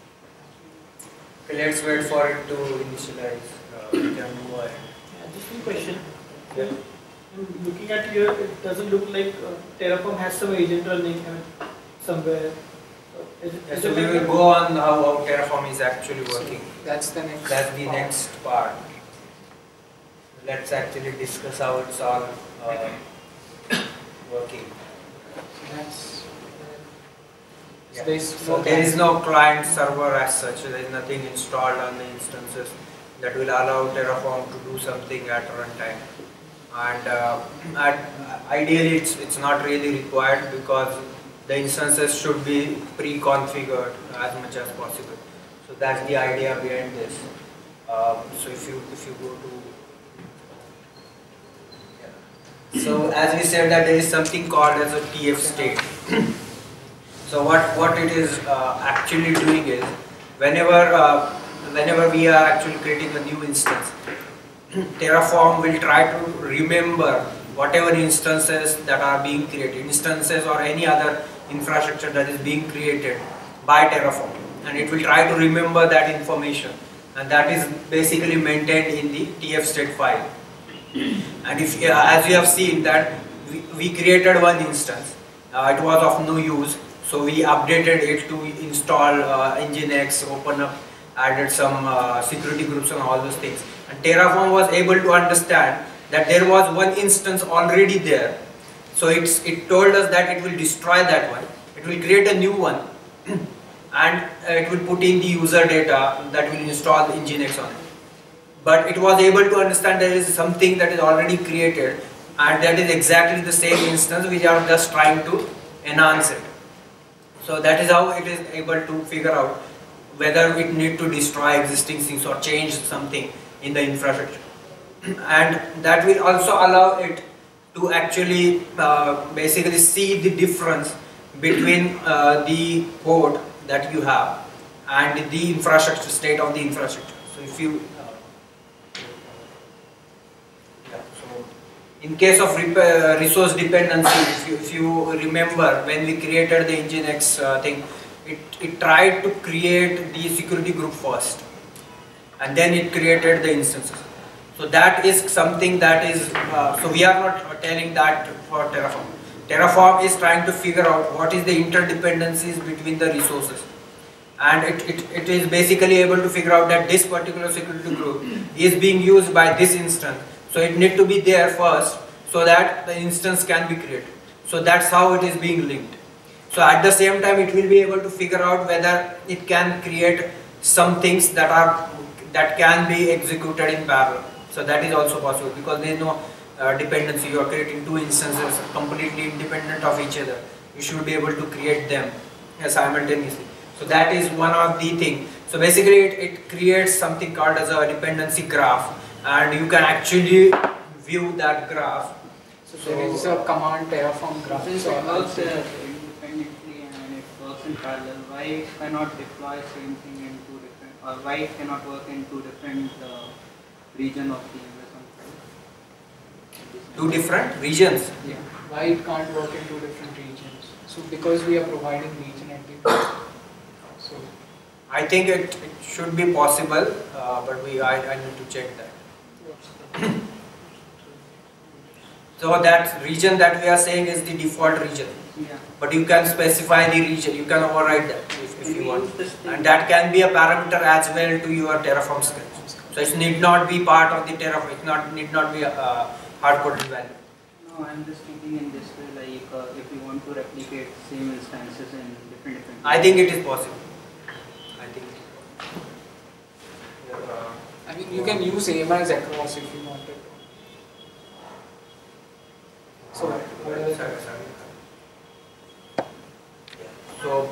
Okay, let's wait for it to initialize. Uh, we can move ahead. Yeah, just one question. Yeah. I'm looking at here, it doesn't look like uh, Terraform has some agent running I mean, somewhere. So is it, Yeah, is so it we like will a- go on how, how Terraform is actually working. That's the next. That's the part. next part. Let's actually discuss how it's all uh, working. That's. Yeah. There's So no there is client. no client server as such. There is nothing installed on the instances that will allow Terraform to do something at runtime. And uh, at, ideally, it's it's not really required because the instances should be pre-configured as much as possible. So that's the idea behind this. Uh, so if you if you go to yeah. So as we said that there is something called as a T F state. So what what it is uh, actually doing is whenever uh, whenever we are actually creating a new instance, Terraform will try to remember whatever instances that are being created, instances or any other infrastructure that is being created by Terraform, and it will try to remember that information, and that is basically maintained in the T F state file. And if uh, as you have seen that we, we created one instance, uh, it was of no use, so we updated it to install uh, Nginx, open up, added some uh, security groups and all those things. And Terraform was able to understand that there was one instance already there. So it's, it told us that it will destroy that one. It will create a new one and uh, it will put in the user data that will install the Nginx on it. But it was able to understand there is something that is already created and that is exactly the same instance, we are just trying to enhance it. So that is how it is able to figure out whether it need to destroy existing things or change something in the infrastructure. And that will also allow it to actually uh, basically see the difference between uh, the code that you have and the infrastructure, state of the infrastructure. So if you uh, yeah, so in case of uh, resource dependency, if you, if you remember when we created the Nginx uh, thing, it, it tried to create the security group first and then it created the instances. So that is something that is, uh, so we are not telling that for Terraform. Terraform is trying to figure out what is the interdependencies between the resources. And it, it, it is basically able to figure out that this particular security group is being used by this instance. So it needs to be there first so that the instance can be created. So that's how it is being linked. So at the same time it will be able to figure out whether it can create some things that are that can be executed in parallel. So that is also possible because there is no uh, dependency. You are creating two instances completely independent of each other. You should be able to create them uh, simultaneously. So that is one of the things. So basically it, it creates something called as a dependency graph and you can actually view that graph. So, so there is a command Terraform graph. Since So it works uh, independently and it works in parallel, why it cannot deploy same thing in two different, or why it cannot work in two different uh, region of the U S? Two different regions? Yeah. Why it can't work in two different regions? So because we are providing region at the so I think it, it should be possible, uh, but we I, I need to check that. So that region that we are saying is the default region. Yeah. But you can specify the region, you can override that if, if you want. And that can be a parameter as well to your Terraform script. So it need not be part of the Terraform, it not, need not be a uh, hard-coded value. No, I'm just thinking in this way, like uh, if you want to replicate same instances in different different. I think it is possible. I think. Uh, I mean you can use A M Is across if you wanted to. So what else? sorry, sorry. So,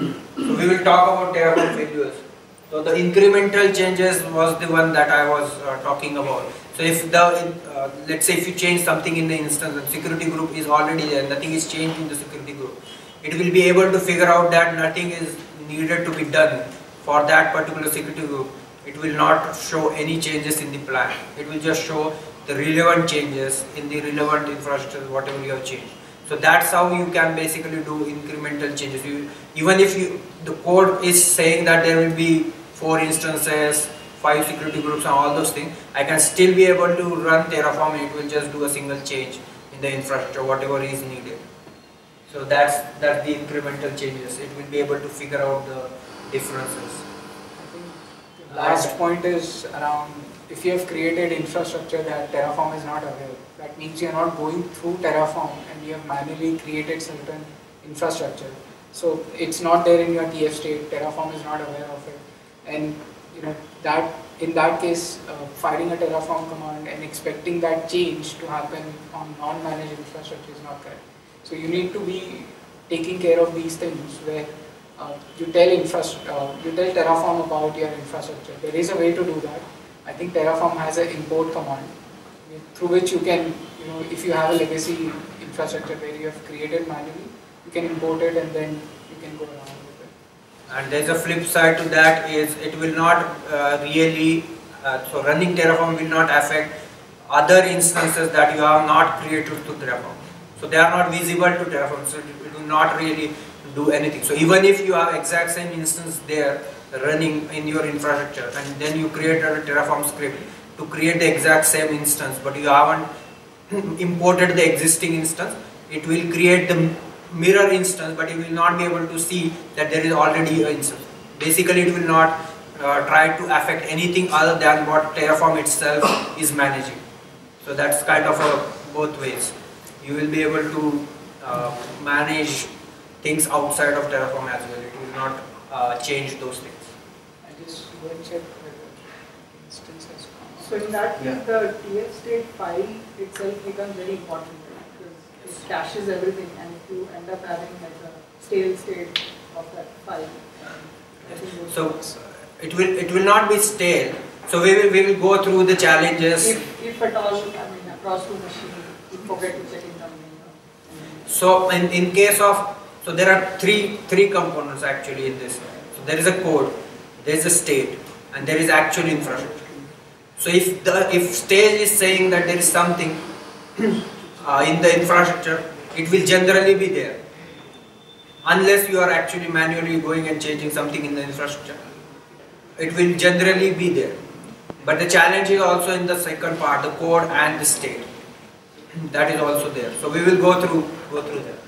so we will talk about Terraform failures. So the incremental changes was the one that I was uh, talking about. So if the, uh, let's say if you change something in the instance, the security group is already there, nothing is changed in the security group, it will be able to figure out that nothing is needed to be done for that particular security group. It will not show any changes in the plan. It will just show the relevant changes in the relevant infrastructure, whatever you have changed. So that's how you can basically do incremental changes. You, even if you, the code is saying that there will be four instances, five security groups and all those things, I can still be able to run Terraform and it will just do a single change in the infrastructure, whatever is needed. So that's, that's the incremental changes. It will be able to figure out the differences. I think the last point is around if you have created infrastructure that Terraform is not aware, that means you are not going through Terraform and you have manually created certain infrastructure. So it's not there in your T F state, Terraform is not aware of it. And you know that in that case, uh, firing a Terraform command and expecting that change to happen on non-managed infrastructure is not correct. So you need to be taking care of these things where uh, you tell infra- uh, you tell Terraform about your infrastructure. There is a way to do that. I think Terraform has an import command through which you can, you know, if you have a legacy infrastructure where you have created manually, you can import it and then you can go around with it. And there's a flip side to that is it will not uh, really, uh, so running Terraform will not affect other instances that you have not created to Terraform. So they are not visible to Terraform, so it will not really do anything. So even if you have exact same instance there running in your infrastructure and then you create a Terraform script to create the exact same instance, but you haven't imported the existing instance, it will create the mirror instance, but you will not be able to see that there is already an instance. Basically, it will not uh, try to affect anything other than what Terraform itself is managing. So that's kind of a both ways. You will be able to uh, manage things outside of Terraform as well. It will not uh, change those things. I just go and check whether instance has come. So in that case, Yeah. the T F state file itself becomes very important, right? Because Yes. it caches everything, and if you end up having like a stale state of that file, um, So it will it will not be stale. So we will we will go through the challenges. If, if at all, I mean, across two machines, you forget to check in something. So in, in case of, so there are three three components actually in this. So there is a code, there is a state, and there is actual infrastructure. So if the if stage is saying that there is something uh, in the infrastructure, it will generally be there, unless you are actually manually going and changing something in the infrastructure. It will generally be there. But the challenge is also in the second part, the code and the state. That is also there. So we will go through go through that.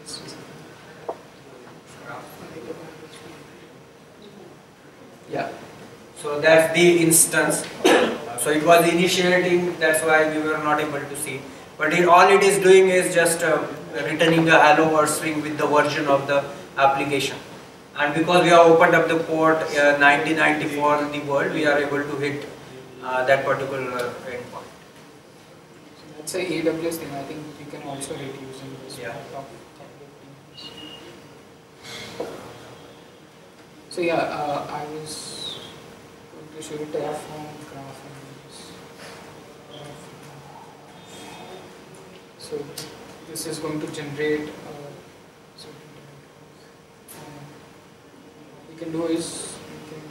Yeah. So that's the instance. So it was initiating. That's why we were not able to see. But it, all it is doing is just uh, returning a hello world string with the version of the application. And because we have opened up the port uh, ninety ninety-four the world, we are able to hit uh, that particular uh, endpoint. That's a A W S thing. I think you can also rate using this. Yeah. So yeah, uh, I was going to show you Terraform graph. So this is going to generate. Uh, what we can do is we can.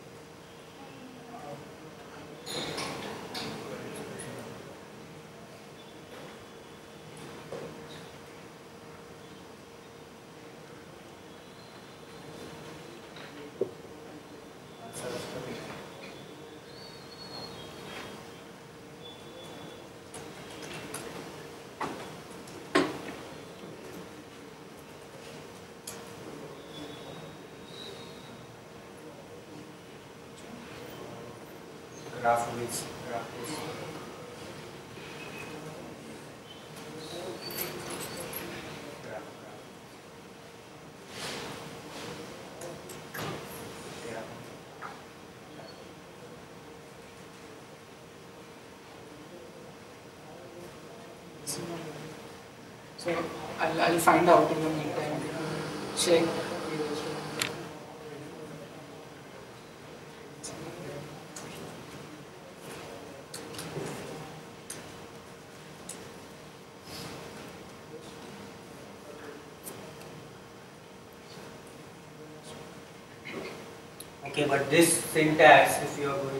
Graph with graph is graph, graph. Yeah. So I'll, I'll find out in the meantime. Check. Okay, but this syntax, if you are going,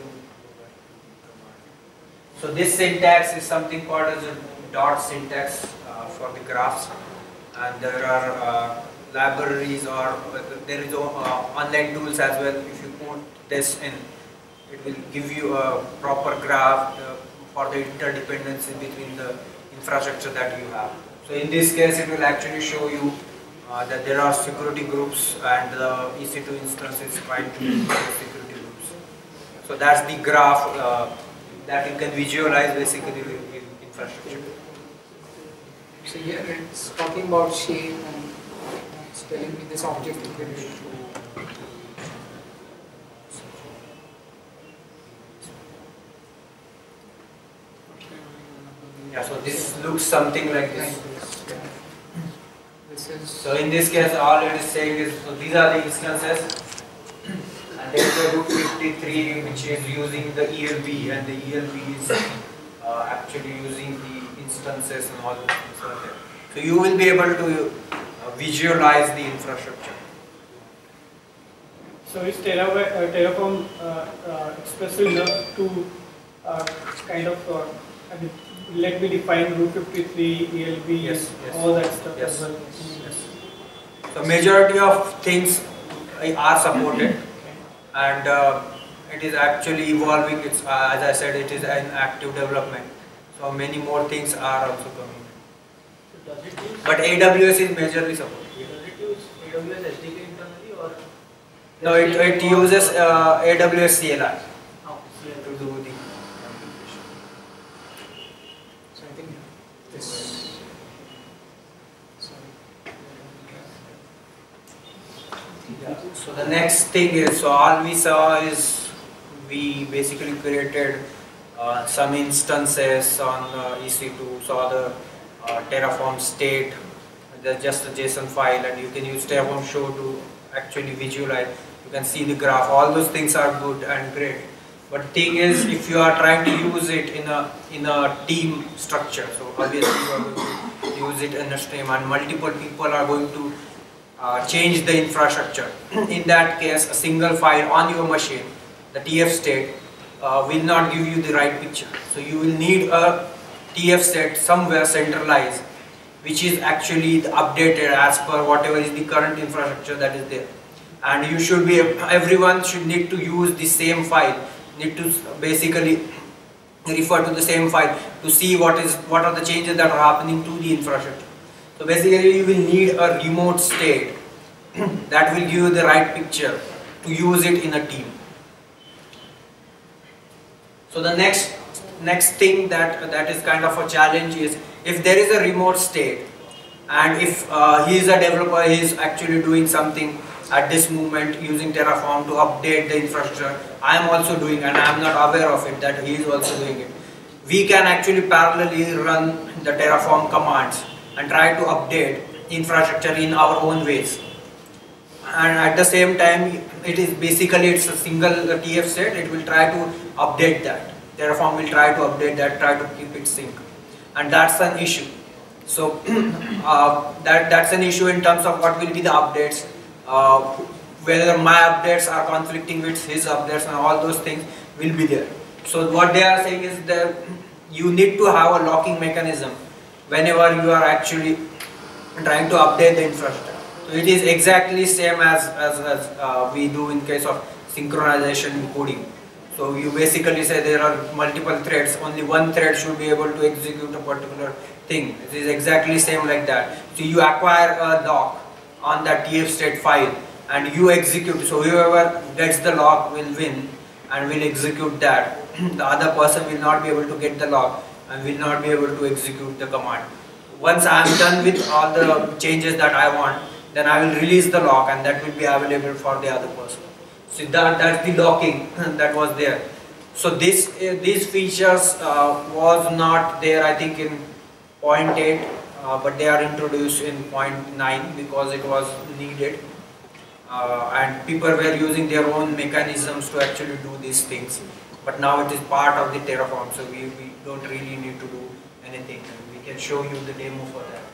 so this syntax is something called as a dot syntax uh, for the graphs, and there are uh, libraries or uh, there is uh, online tools as well. If you put this in, it will give you a proper graph uh, for the interdependency between the infrastructure that you have. So in this case, it will actually show you Uh, that there are security groups and the E C two instance is trying to security groups. So that's the graph uh, that you can visualize basically in infrastructure. So here it's talking about shape and it's telling me this object you can do. Yeah, so this looks something like this. This is So in this case, all it is saying is, so these are the instances, and there is the root fifty-three which is using the E L B, and the E L B is uh, actually using the instances and all those things are there. So you will be able to uh, visualize the infrastructure. So is Terra, uh, Terraform uh, uh, expressive enough to uh, kind of, uh, I mean, let me define root fifty-three, E L B, Yes, yes. all that stuff Yes. as well. Yes. So majority of things are supported, and uh, it is actually evolving. It's uh, as I said, it is an active development. So many more things are also coming. So does it use, But A W S is majorly supported. does it use A W S S D K internally or? No, it, it uses uh, A W S C L I Oh, C L I. to do the. so I think this. Sorry. So the next thing is, so all we saw is we basically created uh, some instances on uh, E C two, saw the uh, Terraform state, there's just a JSON file, and you can use Terraform show to actually visualize. You can see the graph. All those things are good and great. But the thing is, if you are trying to use it in a in a team structure, so obviously you are going to use it in a stream, and multiple people are going to uh, change the infrastructure. In that case, a single file on your machine, the T F state, uh, will not give you the right picture. So you will need a T F set somewhere centralized, which is actually updated as per whatever is the current infrastructure that is there. And you should be, everyone should need to use the same file, need to basically refer to the same file to see what is what are the changes that are happening to the infrastructure. So basically you will need a remote state that will give you the right picture to use it in a team. So the next next thing that that is kind of a challenge is, if there is a remote state and if uh, he is a developer, he is actually doing something at this moment using Terraform to update the infrastructure. I am also doing, and I am not aware of it, that he is also doing it. We can actually parallelly run the Terraform commands and try to update infrastructure in our own ways. And at the same time, it is basically it's a single T F set. It will try to update that. Terraform will try to update that, try to keep it sync, and that's an issue. So uh, that that's an issue in terms of what will be the updates. Uh, whether my updates are conflicting with his updates, and all those things will be there. So what they are saying is that you need to have a locking mechanism whenever you are actually trying to update the infrastructure. So it is exactly same as, as, as uh, we do in case of synchronization coding. So you basically say there are multiple threads, only one thread should be able to execute a particular thing. It is exactly same like that. So you acquire a lock on that T F state file and you execute. So whoever gets the lock will win and will execute that. The other person will not be able to get the lock and will not be able to execute the command. Once I am done with all the changes that I want, then I will release the lock and that will be available for the other person. So that, that's the locking that was there. So this uh, these features uh, was not there, I think, in point eight, uh, but they are introduced in point nine because it was needed. Uh, and people were using their own mechanisms to actually do these things. But now it is part of the Terraform, so we, we don't really need to do anything. We can show you the demo for that.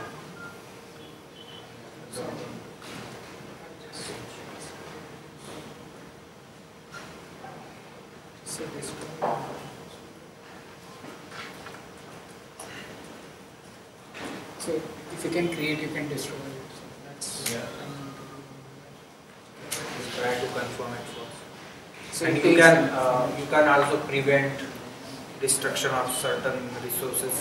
So this so if you can create, you can destroy it. So that's yeah. Just try to confirm it first. So and it you takes can uh, you can also prevent destruction of certain resources.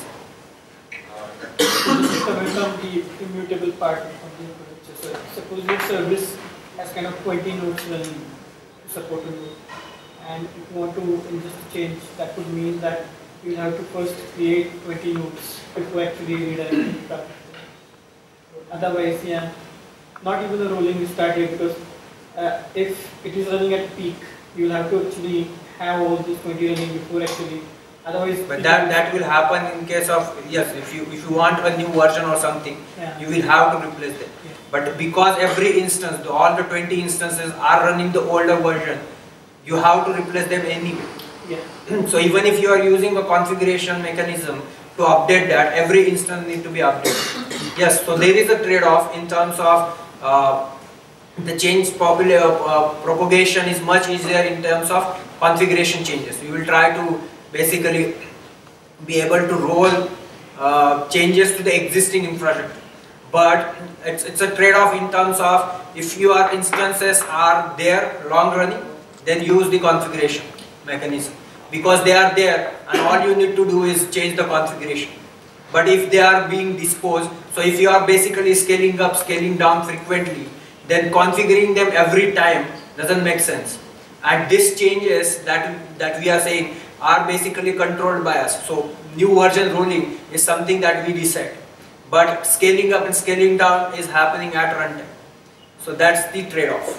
Just away from the immutable part of the architecture. So suppose your service has kind of twenty nodes running to support a node, and if you want to ingest a change, that would mean that you have to first create twenty nodes before actually redirecting traffic. Otherwise, yeah, not even a rolling restart here, because uh, if it is running at peak, you will have to actually have all these twenty running before actually. Otherwise, but that that will happen in case of, yes, if you if you want a new version or something, yeah. you will have to replace them. Yeah. But because every instance, the, all the twenty instances are running the older version, you have to replace them anyway. Yeah. So even if you are using a configuration mechanism to update that, every instance needs to be updated. Yes, so there is a trade-off in terms of uh, the change popula uh, propagation is much easier in terms of configuration changes. You will try to basically be able to roll uh, changes to the existing infrastructure. But it's, it's a trade-off in terms of if your instances are there long running, then use the configuration mechanism, because they are there and all you need to do is change the configuration. But if they are being disposed, so if you are basically scaling up, scaling down frequently, then configuring them every time doesn't make sense. And these changes that, that we are saying are basically controlled by us. So new version rolling is something that we decide. But scaling up and scaling down is happening at runtime. So that's the trade-off.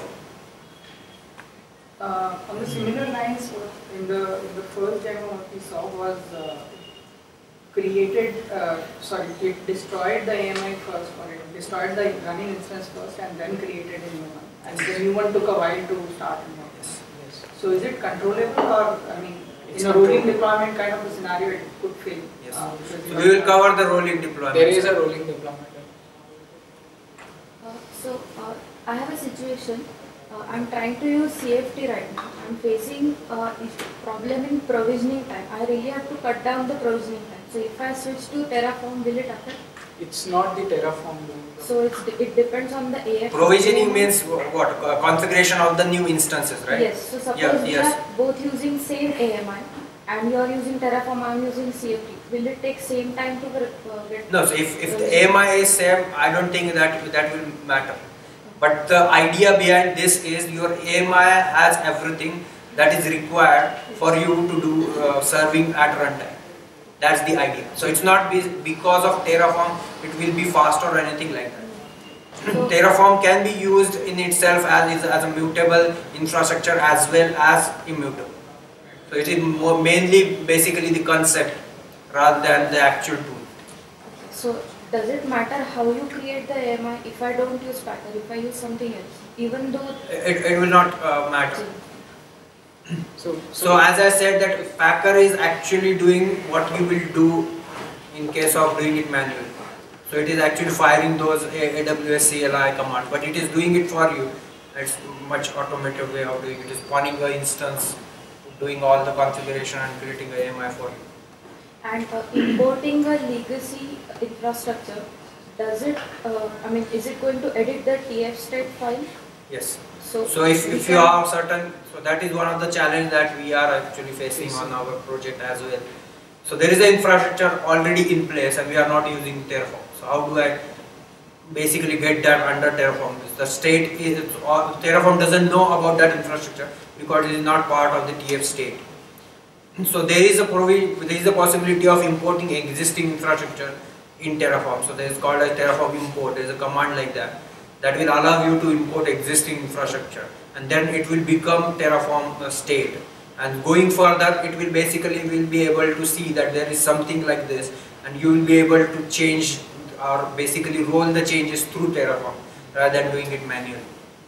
Uh, on the similar lines, in the, in the first demo what we saw was uh, created, uh, sorry, it destroyed the A M I first, or it destroyed the running instance first and then created a new one. and the new one took a while to start and work. Yes. Yes. So is it controllable, or I mean, It's in a rolling controllable. deployment kind of a scenario, it could fail? Yes. Uh, because you So we will have- cover the rolling deployment. There is a rolling deployment. Uh, so uh, I have a situation. Uh, I'm trying to use C F T right now. I'm facing uh, a problem in provisioning time. I really have to cut down the provisioning time. So if I switch to Terraform, will it affect? It's not the Terraform. So it's, it depends on the A F. Provisioning means what? Uh, configuration of the new instances, right? Yes. So suppose Yeah, we yes. are both using same A M I, and you are using Terraform, I am using C F T. Will it take same time to uh, get? No, so if, if the A M I is same, I don't think that that will matter. But the idea behind this is your A M I has everything that is required for you to do uh, serving at runtime. That's the idea. So it's not be, because of Terraform, it will be faster or anything like that. So- Terraform can be used in itself as, as a mutable infrastructure as well as immutable. So it is more mainly basically the concept rather than the actual tool. So does it matter how you create the A M I if I don't use Packer, if I use something else, even though? It, it will not uh, matter. So, So as I said that Packer is actually doing what you will do in case of doing it manually. So it is actually firing those A W S C L I commands, but it is doing it for you. It's much automated way of doing it. It is spawning an instance, doing all the configuration and creating a A M I for you. And uh, importing a legacy infrastructure, does it, uh, I mean, is it going to edit the T F state file? Yes. So, So if, we if you can- have certain, so that is one of the challenge that we are actually facing on our project as well. So there is an infrastructure already in place and we are not using Terraform. So how do I basically get that under Terraform? The state is, or Terraform doesn't know about that infrastructure because it is not part of the T F state. So there is a provi there is a possibility of importing existing infrastructure in Terraform. So there is called as Terraform import. There is a command like that that will allow you to import existing infrastructure, and then it will become Terraform uh, state. And going further, it will basically will be able to see that there is something like this, and you will be able to change or basically roll the changes through Terraform rather than doing it manually.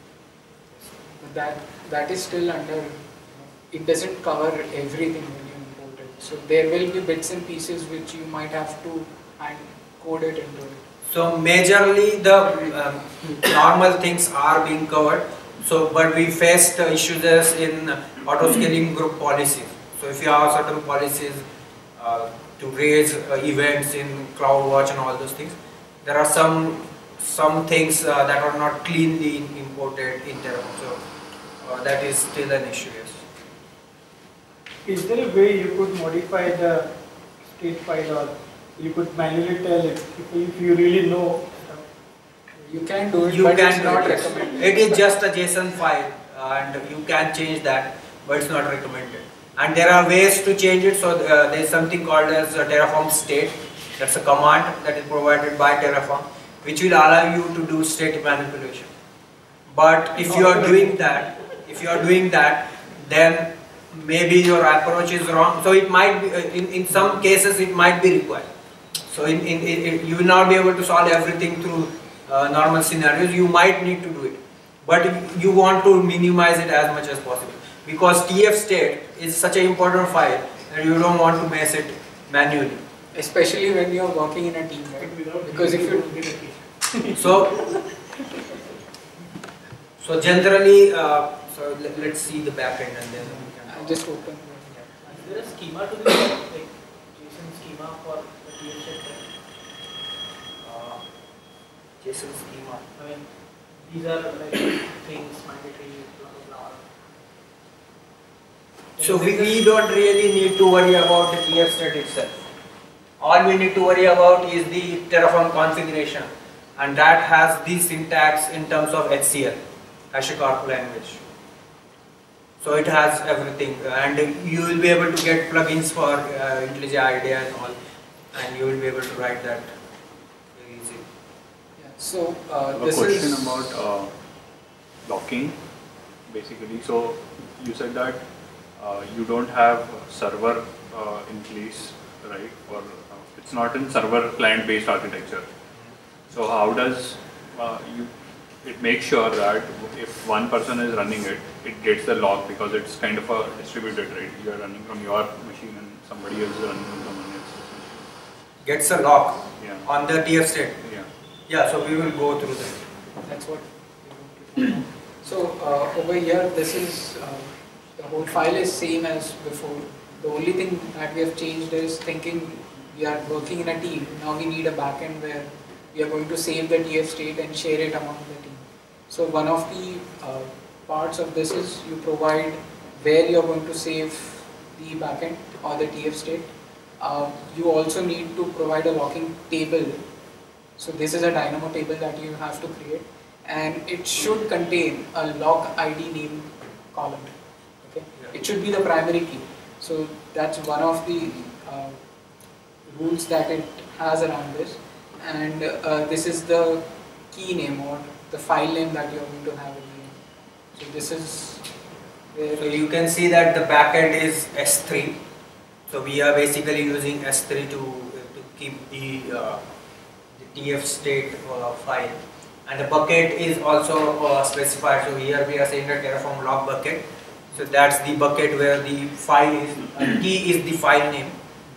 But that that is still under. It doesn't cover everything when you import it. So there will be bits and pieces which you might have to and code it into it. So majorly the um, normal things are being covered. So but we faced uh, issues as in auto scaling group policies. So if you have certain policies uh, to raise uh, events in CloudWatch and all those things, there are some some things uh, that are not cleanly imported in Terraform. So uh, that is still an issue. Yes. Is there a way you could modify the state file, or you could manually tell it if, if you really know? You can do it, You but can it's do not it, yes. recommended. It is just a JSON file and you can change that, but it's not recommended. And there are ways to change it. So uh, there is something called as a Terraform state. That's a command that is provided by Terraform, which will allow you to do state manipulation. But if you are doing that, if you are doing that, then maybe your approach is wrong. So it might be, in, in some cases it might be required. So in, in, in, you will not be able to solve everything through uh, normal scenarios. You might need to do it, but you want to minimize it as much as possible, because T F state is such an important file that you don't want to mess it manually. Especially when you are working in a team, right? Because if you So, so generally, uh, so let, let's see the backend and then we can. I'll just open. Is there a schema to this, like JSON schema for the T F set? Uh, JSON schema. I mean, these are like things mandatory, blah blah blah. So we, we don't really need to worry about the T F state itself. All we need to worry about is the Terraform configuration, and that has the syntax in terms of H C L, HashiCorp language. So it has everything, and you will be able to get plugins for uh, IntelliJ IDEA and all, and you will be able to write that very easily. Yeah. So uh, I have a this question is about uh, locking, basically. So you said that uh, you don't have server uh, in place, right? Or uh, it's not in server client-based architecture. So how does uh, you it makes sure that if one person is running it, it gets the log because it's kind of a distributed, right? You are running from your machine and somebody else is running from someone else. Gets a lock Yeah. on the T F state. Yeah. Yeah, so we will go through that. That's what we want to do. So uh, over here, this is, uh, the whole file is same as before. The only thing that we have changed is thinking we are working in a team. Now we need a backend where we are going to save the T F state and share it among the team. So one of the uh, parts of this is you provide where you are going to save the backend or the T F state. Uh, you also need to provide a locking table. So this is a Dynamo table that you have to create, and it should contain a lock I D name column. Okay, yeah. It should be the primary key. So that's one of the uh, rules that it has around this, and uh, this is the key name or the file name that you're going to have in the end. So this is where so you can see that the backend is S three. So we are basically using S three to to keep the uh, T F state uh, file, and the bucket is also uh, specified. So here we are saying that Terraform log bucket. So that's the bucket where the file is, uh, key is the file name,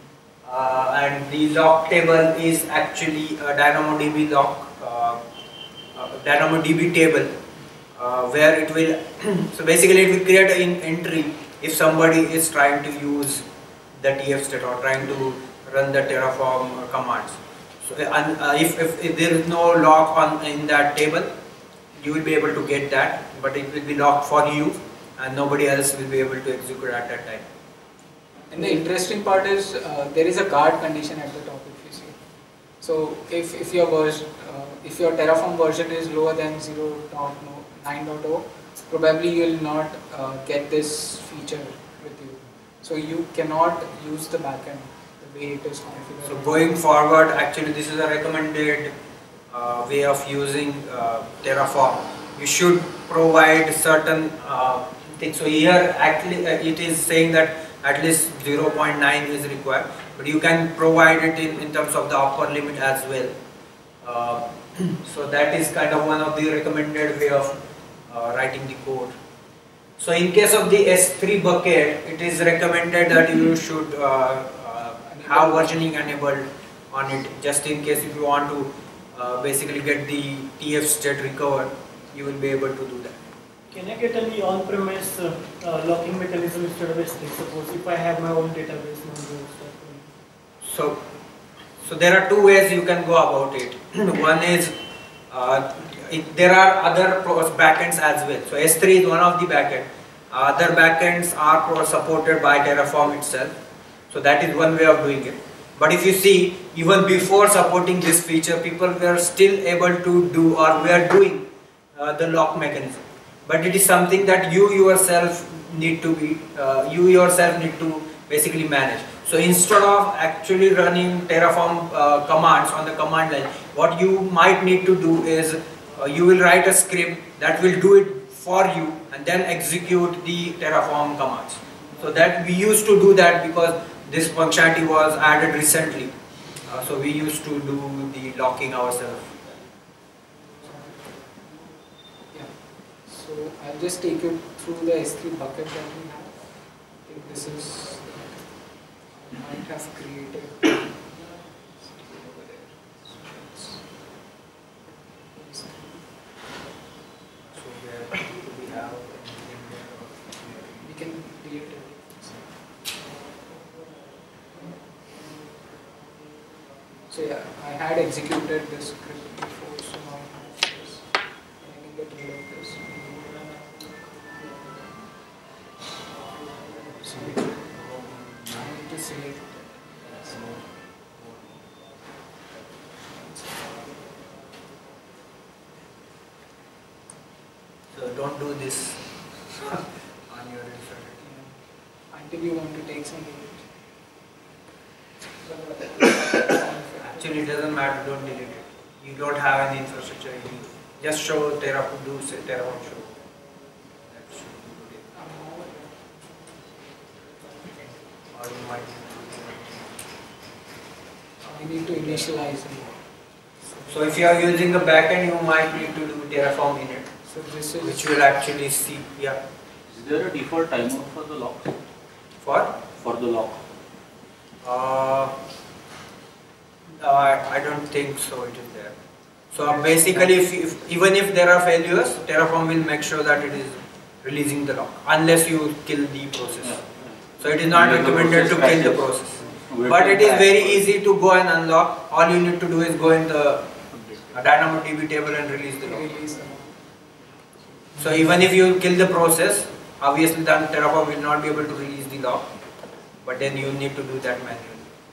uh, and the lock table is actually a DynamoDB lock, uh, uh, DynamoDB table, uh, where it will. So basically, it will create an entry if somebody is trying to use the T F state or trying to run the Terraform uh, commands. So, and uh, if, if, if there is no lock on in that table, you will be able to get that, but it will be locked for you, and nobody else will be able to execute at that time. And the interesting part is uh, there is a guard condition at the top, if you see. So if if your version, uh, if your Terraform version is lower than zero point nine point zero, probably you will not uh, get this feature with you. So you cannot use the backend. Way it is configured. So going forward, actually this is a recommended uh, way of using uh, Terraform. You should provide certain uh, things. So here actually uh, it is saying that at least zero point nine is required, but you can provide it in, in terms of the upper limit as well. Uh, so that is kind of one of the recommended way of uh, writing the code. So in case of the S three bucket, it is recommended that you should uh, have versioning enabled on it, just in case if you want to uh, basically get the T F state recovered, you will be able to do that. Can I get any on-premise uh, uh, locking mechanism instead of S three? Suppose if I have my own database. So, so there are two ways you can go about it. One is uh, it, there are other backends as well. So S three is one of the backend. Other backends are supported by Terraform itself. So that is one way of doing it. But if you see, even before supporting this feature, people were still able to do or were doing uh, the lock mechanism. But it is something that you yourself need to be, uh, you yourself need to basically manage. So instead of actually running Terraform uh, commands on the command line, what you might need to do is uh, you will write a script that will do it for you and then execute the Terraform commands. So that we used to do that because this functionality was added recently. Uh, so we used to do the locking ourselves. Yeah. So I'll just take you through the S three bucket that we have. I think this is, I might have created over there. So where do we have we can delete it. So yeah, I had executed this script before, so now I have this. And I can get rid of this. So I need to select. So don't do this on your infrastructure. Until you want to take some delete. Actually, it doesn't matter, don't delete it. You don't have any infrastructure, you just show Terraform, do say Terraform show. That should be good. Or you might I need to initialize it. So if you are using the backend, you might need to do Terraform in it. So this is which will actually see, yeah. Is there a default timer for the lock? For? For the lock. Uh, no, I, I don't think so it is there. So basically, if, if even if there are failures, Terraform will make sure that it is releasing the lock, unless you kill the process. Yeah. So it is not and recommended to kill the process. But it is very easy to go and unlock. All you need to do is go in the DynamoDB table and release the lock. So even if you kill the process, obviously then Terraform will not be able to release the lock, but then you need to do that manually.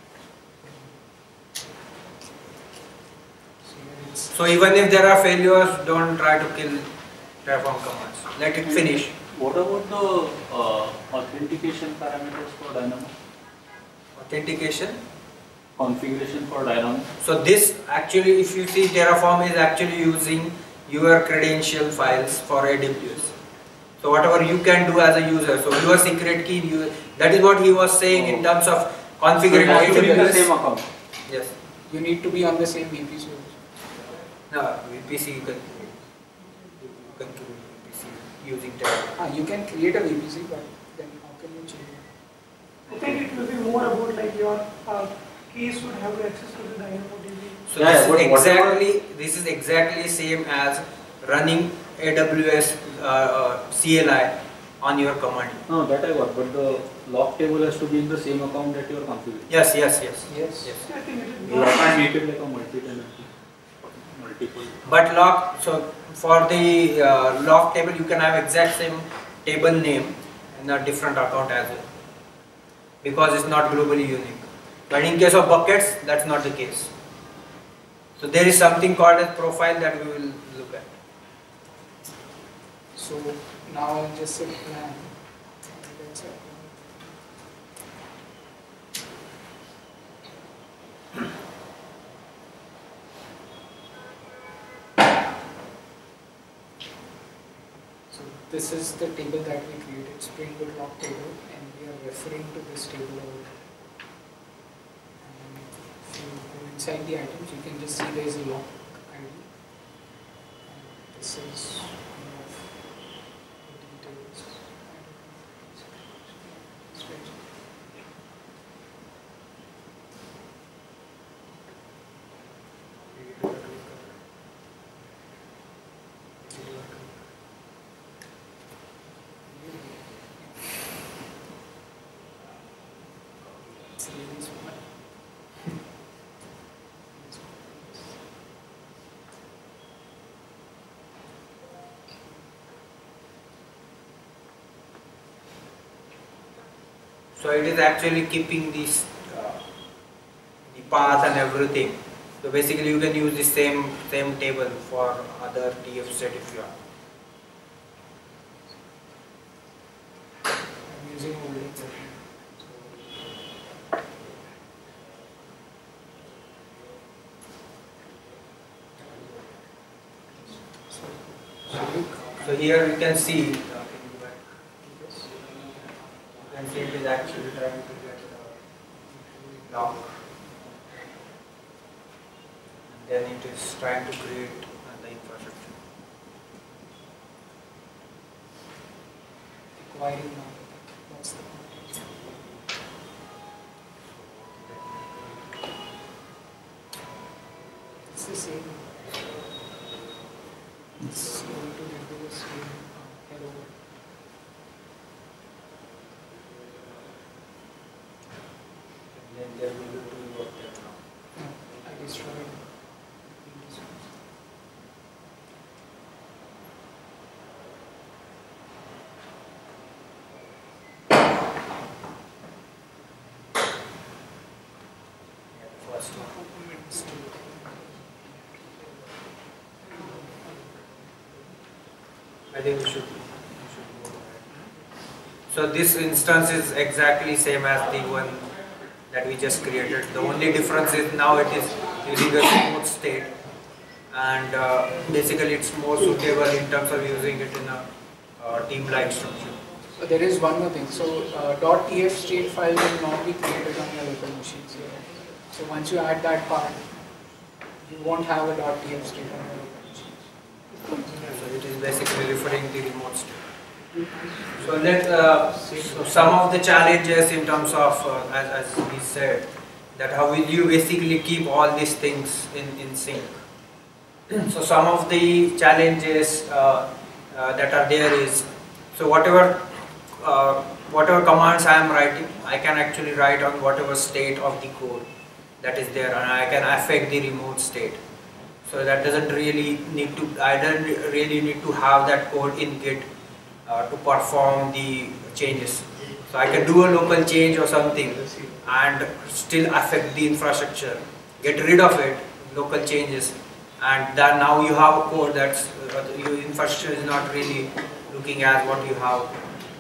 So even if there are failures, don't try to kill Terraform commands. Let it finish. What about the uh, authentication parameters for Dynamo? Authentication? Configuration for Dynamo. So this actually, if you see, Terraform is actually using your credential files for A W S. So whatever you can do as a user, so your secret key, you, that is what he was saying oh. in terms of configuring so A W S. The same account. Yes. You need to be on the same V P C. No, V P C you can, you can do V P C using Terraform. Ah, you can create a V P C, but then how can you change it? I think it will be more about like your uh, keys would have access to the DynamoDB. So yeah, this, yeah, is exactly, this is exactly same as running A W S uh, uh, C L I on your command. No, that I got, but the lock table has to be in the same account that you are configuring. Yes, yes, yes. Yes. yes. I think it is you can make it like a multi-tenant. Multiple. But lock, so for the uh, lock table, you can have exact same table name in a different account as well, because it's not globally unique. But in case of buckets, that's not the case. So there is something called as profile that we will look at. So now I'll just say plan. That's it. So this is the table that we created, Spring Boot lock table, and we are referring to this table over here. If you go inside the items, you can just see there is a lock I D. And this is one of the details. It's really smart. So it is actually keeping this uh, the path and everything. So basically you can use the same same table for other T F set if you are. I'm using older version. So here you can see, uh, you can see it is actually trying to get the lock. And then it is trying to create uh, the infrastructure. Acquiring now. That's the point. It's the same. It's going to do the same uh, hello world. And then there will be two of them now. No, I destroyed these ones. Yeah, the first one. I think we should, we should go ahead. So this instance is exactly same as the one that we just created. The only difference is now it is using a smooth state, and uh, basically it's more suitable in terms of using it in a uh, team-like structure. So there is one more thing. So uh, .tf state file will not be created on your local machines here. So once you add that part, you won't have a .df state on your local machine. So it is basically referring the remote state. So let uh, so some of the challenges in terms of uh, as, as we said, that how will you basically keep all these things in, in sync. So some of the challenges uh, uh, that are there is, so whatever uh, whatever commands I am writing, I can actually write on whatever state of the code that is there, and I can affect the remote state. So that doesn't really need to, I don't really need to have that code in Git uh, to perform the changes. So I can do a local change or something and still affect the infrastructure, get rid of it, local changes, and then now you have a code that's uh, your infrastructure is not really looking at what you have.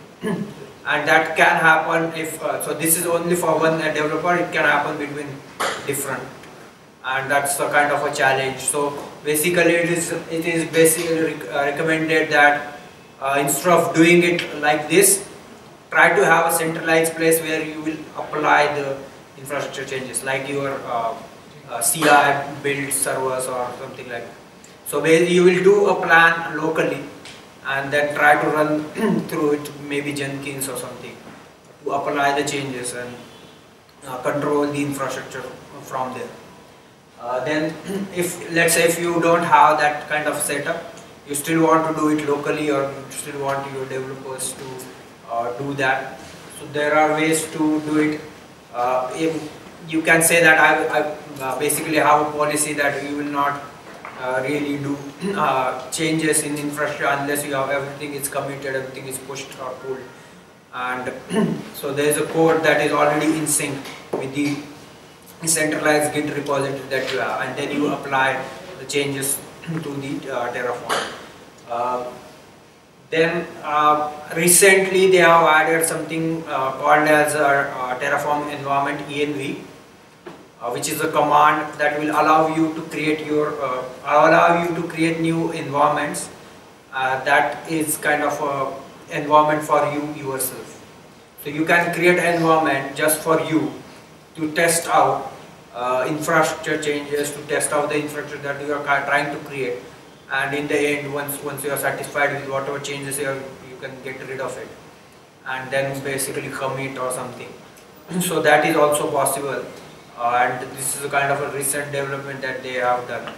And that can happen if, uh, so this is only for one uh, developer, it can happen between different, and that's a kind of a challenge. So basically it is, it is basically rec uh, recommended that uh, instead of doing it like this, try to have a centralized place where you will apply the infrastructure changes, like your uh, uh, C I build servers or something like that. So basically you will do a plan locally and then try to run through it, maybe Jenkins or something, to apply the changes and uh, control the infrastructure from there. Uh, then if, let's say if you don't have that kind of setup, you still want to do it locally, or you still want your developers to uh, do that. So there are ways to do it. Uh, if you can say that I, I uh, basically have a policy that you will not uh, really do uh, changes in infrastructure unless you have everything is committed, everything is pushed or pulled. And so there is a code that is already in sync with the centralized Git repository that you have, and then you apply the changes to the uh, Terraform. Uh, then uh, recently they have added something uh, called as a uh, Terraform environment env, uh, which is a command that will allow you to create your uh, allow you to create new environments. Uh, that is kind of a environment for you yourself. So you can create an environment just for you to test out uh, infrastructure changes, to test out the infrastructure that you are trying to create, and in the end, once once you are satisfied with whatever changes you, are, you can get rid of it and then basically commit or something. So that is also possible, uh, and this is a kind of a recent development that they have done.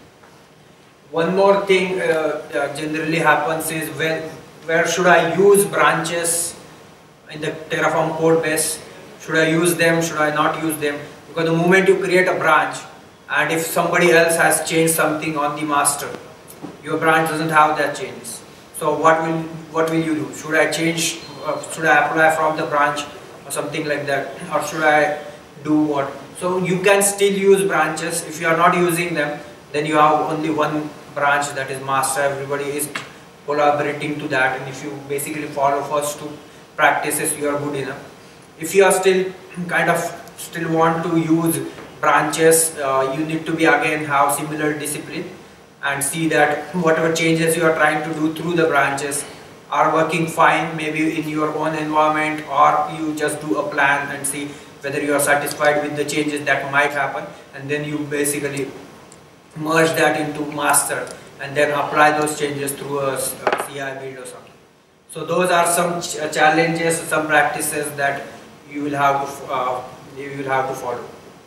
One more thing uh, uh, generally happens is when where should I use branches in the Terraform code base? Should I use them? Should I not use them? Because the moment you create a branch, and if somebody else has changed something on the master, your branch doesn't have that changes. So what will what will you do? Should I change? Uh, should I apply from the branch or something like that, or should I do what? So you can still use branches. If you are not using them, then you have only one branch that is master. Everybody is collaborating to that, and if you basically follow first two practices, you are good enough. If you are still kind of still want to use branches, uh, you need to be again have similar discipline and see that whatever changes you are trying to do through the branches are working fine, maybe in your own environment, or you just do a plan and see whether you are satisfied with the changes that might happen, and then you basically merge that into master and then apply those changes through a, a C I build or something. So those are some ch challenges, some practices that you will have to uh, you will have to follow.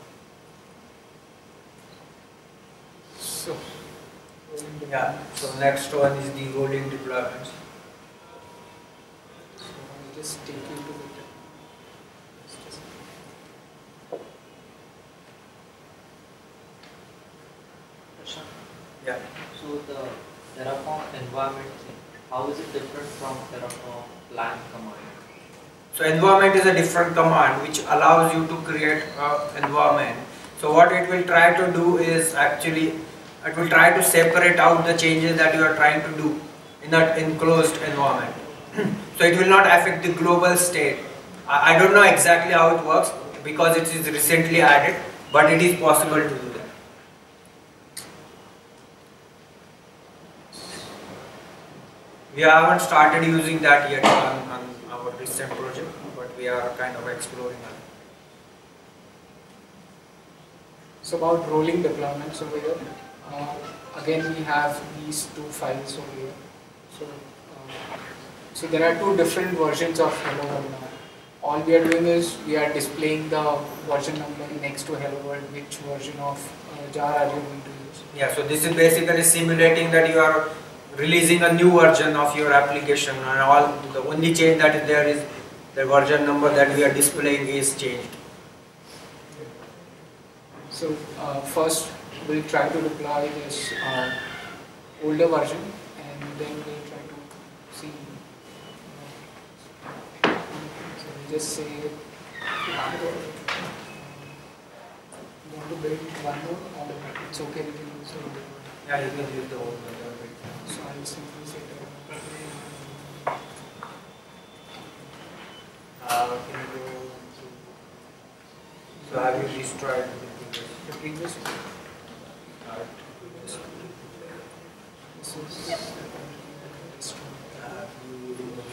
So, yeah. So next one is the rolling deployments. So I'll just take you to the Yeah. So the Terraform environment thing, how is it different from Terraform plan command? So environment is a different command which allows you to create an environment. So what it will try to do is actually, it will try to separate out the changes that you are trying to do in that enclosed environment. So it will not affect the global state. I, I don't know exactly how it works because it is recently added, but it is possible to do that. We haven't started using that yet on, on our recent project, but we are kind of exploring it. it's about rolling deployments over here. Uh, again, we have these two files over here. So, uh, so there are two different versions of Hello World now. All we are doing is we are displaying the version number next to Hello World. Which version of uh, jar are you going to use? Yeah, so this is basically simulating that you are releasing a new version of your application, and all the only change that is there is the version number that we are displaying is changed. So uh, first we'll try to deploy this uh, older version, and then we'll try to see. So we'll just say uh, you want to build one more, or it's okay we can use the older one. Yeah, you can use the old one. So I'll simply say that. Uh, can you go through? So have you destroyed The previous one. uh, This is this one. have you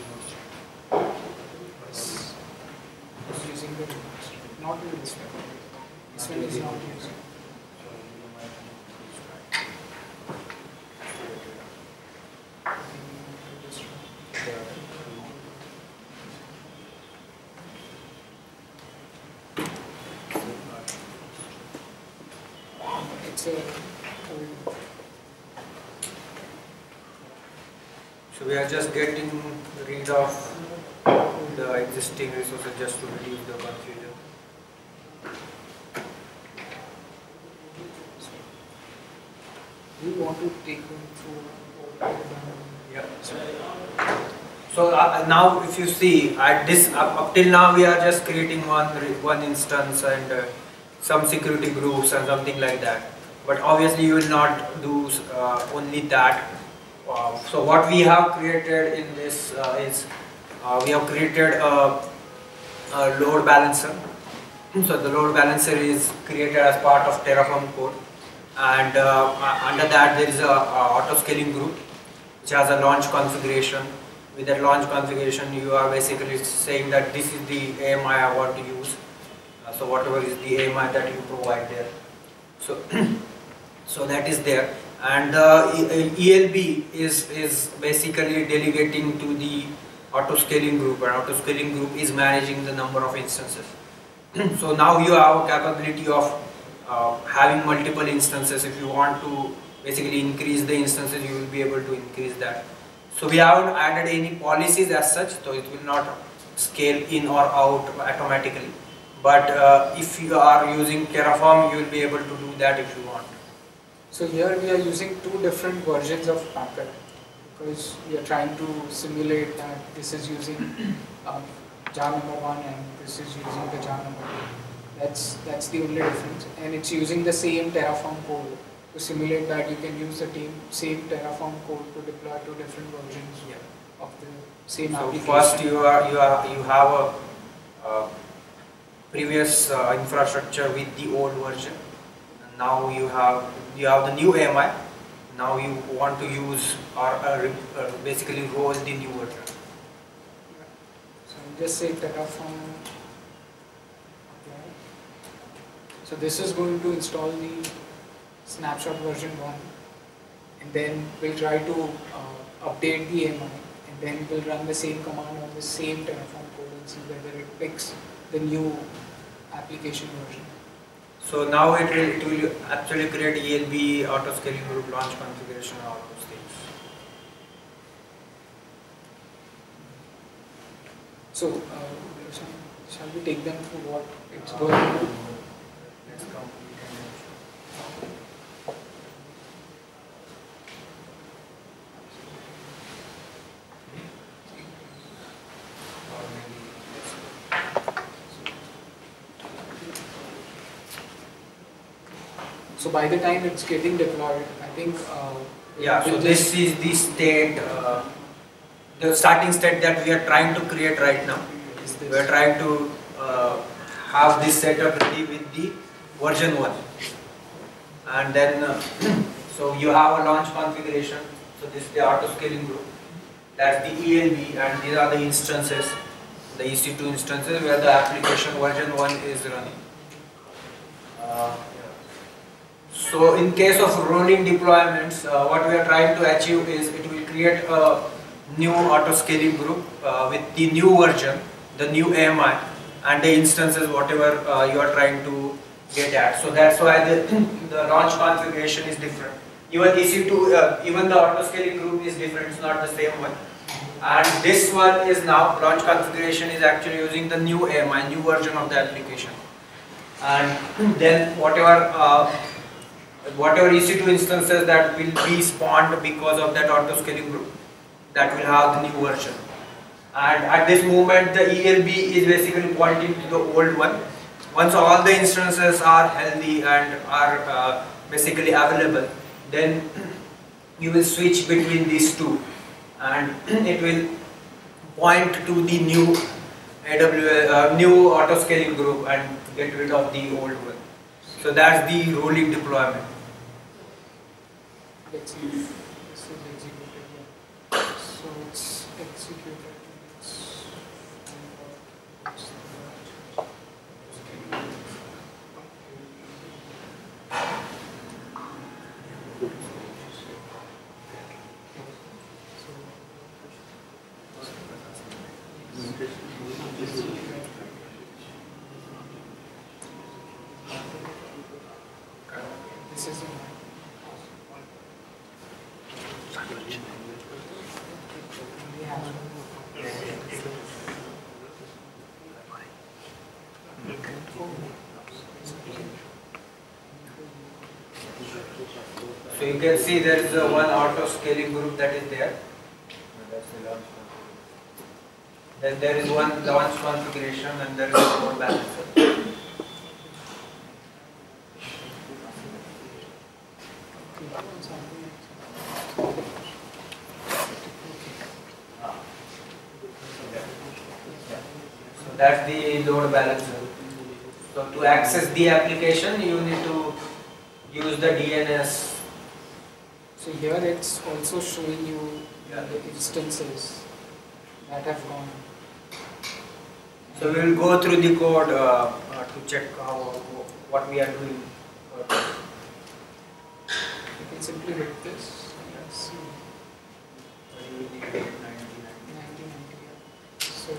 This is using the not in this one. This one is not using. It's a old. So we are just getting rid of the existing resources just to reduce the confusion. We want to take them through. Yeah. So uh, now, if you see, at this up, up till now, we are just creating one re- one instance and uh, some security groups and something like that. But obviously, you will not do uh, only that. Uh, so what we have created in this uh, is uh, we have created a, a load balancer. So the load balancer is created as part of Terraform code, and uh, under that there is a, a auto scaling group which has a launch configuration. With that launch configuration, you are basically saying that this is the A M I I want to use. Uh, so whatever is the A M I that you provide there. So so that is there. And uh, E L B is, is basically delegating to the auto scaling group, and auto scaling group is managing the number of instances. So now you have a capability of uh, having multiple instances. If you want to basically increase the instances, you will be able to increase that. So we haven't added any policies as such, so it will not scale in or out automatically. But uh, if you are using Terraform, you will be able to do that if you want. So here we are using two different versions of Packet because we are trying to simulate that this is using um, jar number one and this is using the jar number two. That's that's the only difference, and it's using the same Terraform code to simulate that you can use the same same Terraform code to deploy two different versions Yeah. of the same So application. first you are you are you have a uh, previous uh, infrastructure with the old version. And now you have you have the new A M I. Now you want to use or uh, uh, basically roll the new version. So I'll just say Terraform. Okay. So this is going to install the snapshot version one, and then we'll try to uh, update the A M I, and then we'll run the same command on the same Terraform code and see whether it picks the new application version. So now it will it will actually create E L B, auto scaling group, launch configuration, all those things. So uh, shall we take them through what it's going to do? Let's complete and or maybe So by the time it's getting deployed, I think uh, yeah. So we'll this just- is the state, uh, the starting state that we are trying to create right now. is this. We are trying to uh, have this setup ready with the version one, and then uh, so you have a launch configuration. So this is the auto scaling group. That's the E L B, and these are the instances, the E C two instances where the application version one is running. Uh, So in case of rolling deployments, uh, what we are trying to achieve is it will create a new auto-scaling group uh, with the new version, the new A M I, and the instances whatever uh, you are trying to get at. So that's why the, the launch configuration is different. Even E C two, uh, even the auto-scaling group is different, it's not the same one. And this one is now, launch configuration is actually using the new A M I, new version of the application. And then whatever uh, whatever E C two instances that will be spawned because of that auto-scaling group, that will have the new version. And at this moment, the E L B is basically pointing to the old one. Once all the instances are healthy and are uh, basically available, then you will switch between these two, and it will point to the new A W S, uh, new auto-scaling group and get rid of the old one. So that's the rolling deployment. Let's see. This is executed. Yeah. So it's executed. It's this is So you can see there is a one auto-scaling group that is there. Then there is one launch configuration and there is a load balancer. So that's the load balancer. So to access the application, you need to use the D N S. So here it's also showing you Yeah. the instances that have gone. So we will go through the code uh, uh, to check how what we are doing. You can simply hit this. Let's see. nineteen ninety. So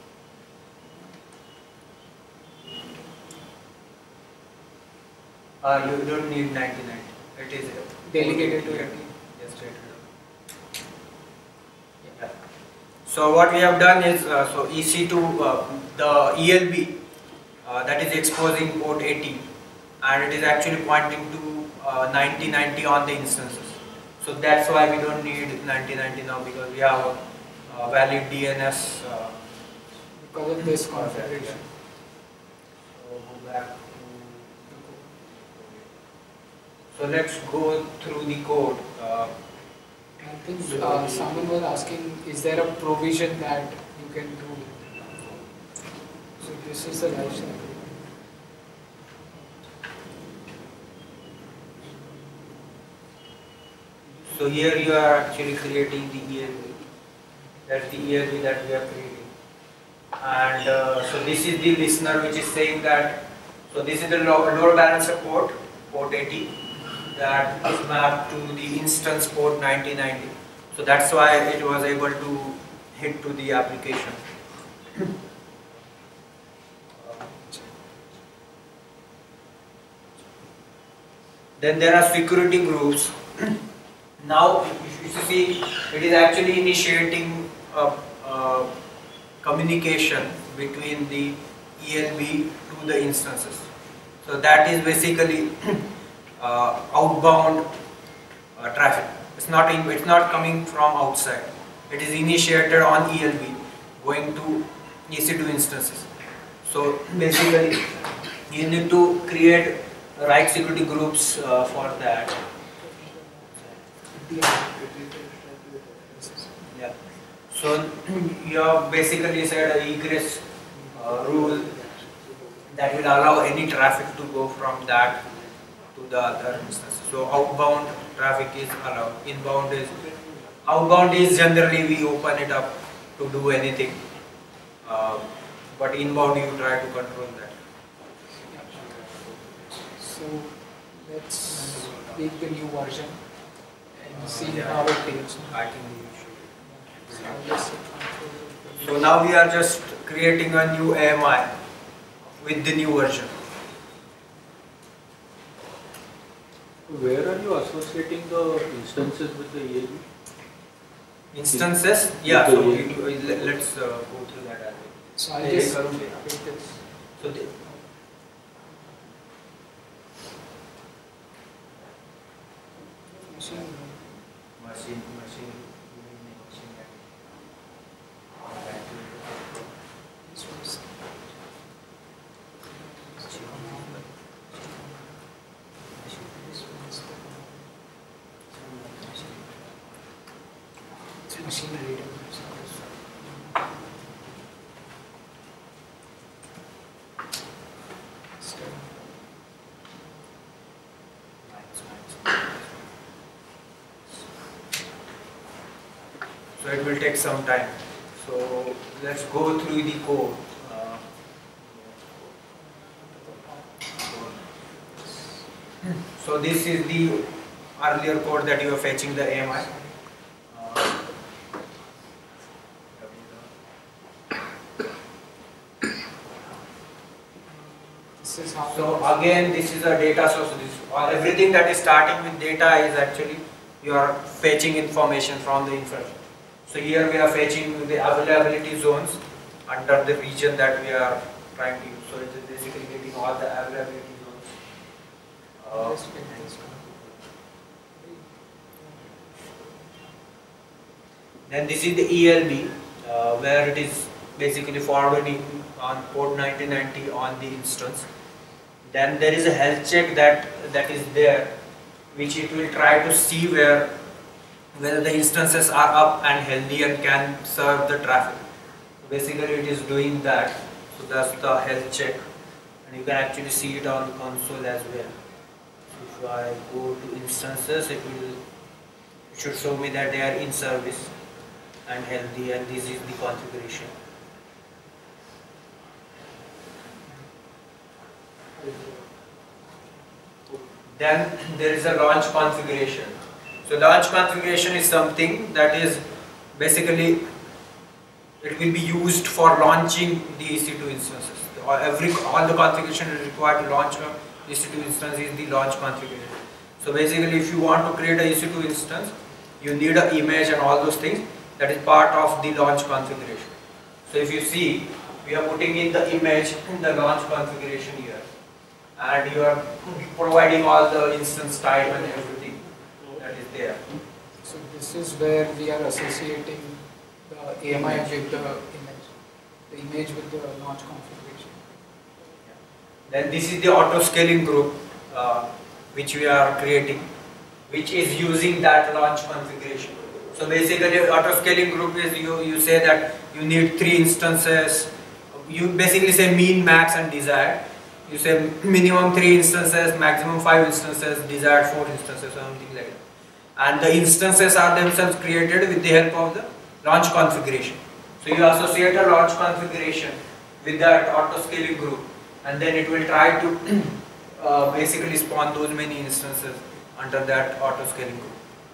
Uh, you don't need ninety ninety. It is delegated to yeah. eighteen. Yes, straight. Yeah. So what we have done is uh, so E C two uh, the E L B uh, that is exposing port eighty, and it is actually pointing to uh, ninety ninety on the instances. So that's why we don't need ninety ninety now, because we have a uh, valid D N S. Uh, because of this configuration. So go back. So let's go through the code. Uh, I think uh, someone was asking, is there a provision that you can do? So this is the life cycle. So here you are actually creating the E L B. That's the E L B that we are creating. And uh, so this is the listener which is saying that, so this is the load balancer port, port eighty. That is mapped to the instance port ninety ninety. So that's why it was able to hit to the application. Then there are security groups. Now you see it is actually initiating a, a communication between the E L B to the instances. So that is basically Uh, outbound uh, traffic. It's not in, it's not coming from outside. It is initiated on E L B, going to E C two instances. So basically, you need to create right security groups uh, for that. Yeah. So you have basically said a egress uh, rule that will allow any traffic to go from that to the other instances. So outbound traffic is allowed. Inbound is outbound is generally we open it up to do anything, uh, but inbound you try to control that. So let's take the new version and see yeah. how it takes. I think we should. So I'll just So now we are just creating a new A M I with the new version. Where are you associating the instances with the E L B? Instances? Yeah, so we, we, let's uh, go through that as well. So I'll just take this. So the, Machine. machine, machine, machine. This was it's machine readable. So it will take some time. So let's go through the code. Uh, so this is the earlier code that you are fetching the A M I. Uh, This is how. so again, this is a data source. This, or everything that is starting with data is actually you are fetching information from the infrastructure. So here we are fetching the availability zones under the region that we are trying to use. So it is basically getting all the availability zones. Uh, then this is the E L B uh, where it is basically forwarding on port nineteen ninety on the instance. Then there is a health check that that is there, which it will try to see where whether the instances are up and healthy and can serve the traffic. Basically it is doing that. So that's the health check, and you can actually see it on the console as well. So if I go to instances, it will it should show me that they are in service and healthy, and this is the configuration. Then there is a launch configuration. So launch configuration is something that is basically it will be used for launching the E C two instances. Or every all the configuration is required to launch a E C two instance is the launch configuration. So basically, if you want to create a E C two instance, you need an image and all those things. That is part of the launch configuration. So if you see, we are putting in the image in the launch configuration here, and you are providing all the instance type and everything that is there. So this is where we are associating the A M I with the image, the image with the launch configuration. Then this is the auto scaling group uh, which we are creating, which is using that launch configuration. So basically, auto scaling group is you you say that you need three instances. You basically say mean, max, and desired. You say minimum three instances, maximum five instances, desired four instances, or something like that. And the instances are themselves created with the help of the launch configuration. So you associate a launch configuration with that auto scaling group, and then it will try to uh, basically spawn those many instances under that auto scaling group.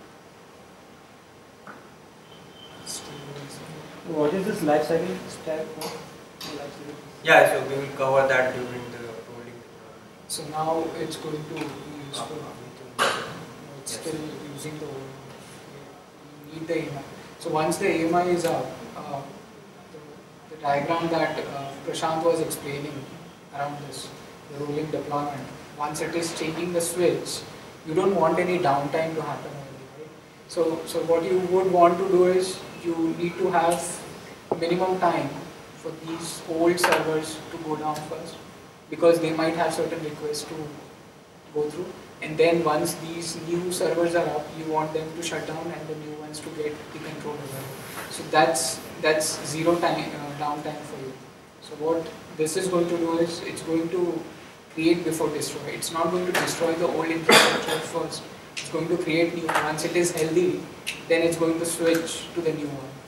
What is this life cycle stack for? Yeah, so we will cover that during the rolling. So now it's going to be useful. It's still using the old. You need the A M I. So once the A M I is up, uh, the, the diagram that uh, Prashant was explaining around this, the rolling deployment, once it is changing the switch, you don't want any downtime to happen already, right? So, so what you would want to do is you need to have minimum time for these old servers to go down first, because they might have certain requests to go through, and then once these new servers are up, you want them to shut down and the new ones to get the control over. So that's that's zero time uh, downtime for you. So what this is going to do is it's going to create before destroy. It's not going to destroy the old infrastructure first. It's going to create new. Once it is healthy, then it's going to switch to the new one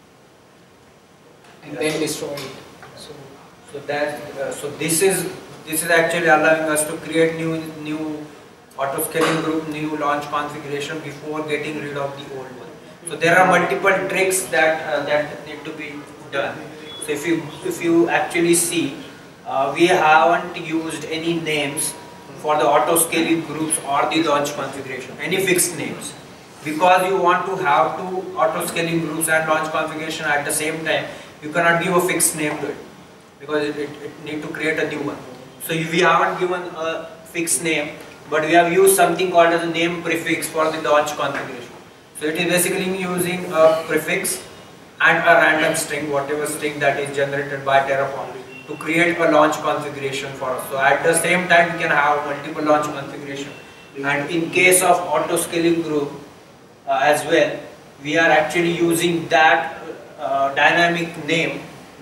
and then destroy it. So, so that uh, so this is this is actually allowing us to create new new auto scaling group, new launch configuration before getting rid of the old one. So there are multiple tricks that uh, that need to be done. So if you if you actually see, uh, we haven't used any names for the auto scaling groups or the launch configuration, any fixed names, because you want to have two auto scaling groups and launch configuration at the same time. You cannot give a fixed name to it because it, it, it need to create a new one. So we haven't given a fixed name, but we have used something called as a name prefix for the launch configuration. So it is basically using a prefix and a random string, whatever string that is generated by Terraform, to create a launch configuration for us. So at the same time we can have multiple launch configuration. And in case of auto scaling group uh, as well, we are actually using that uh, dynamic name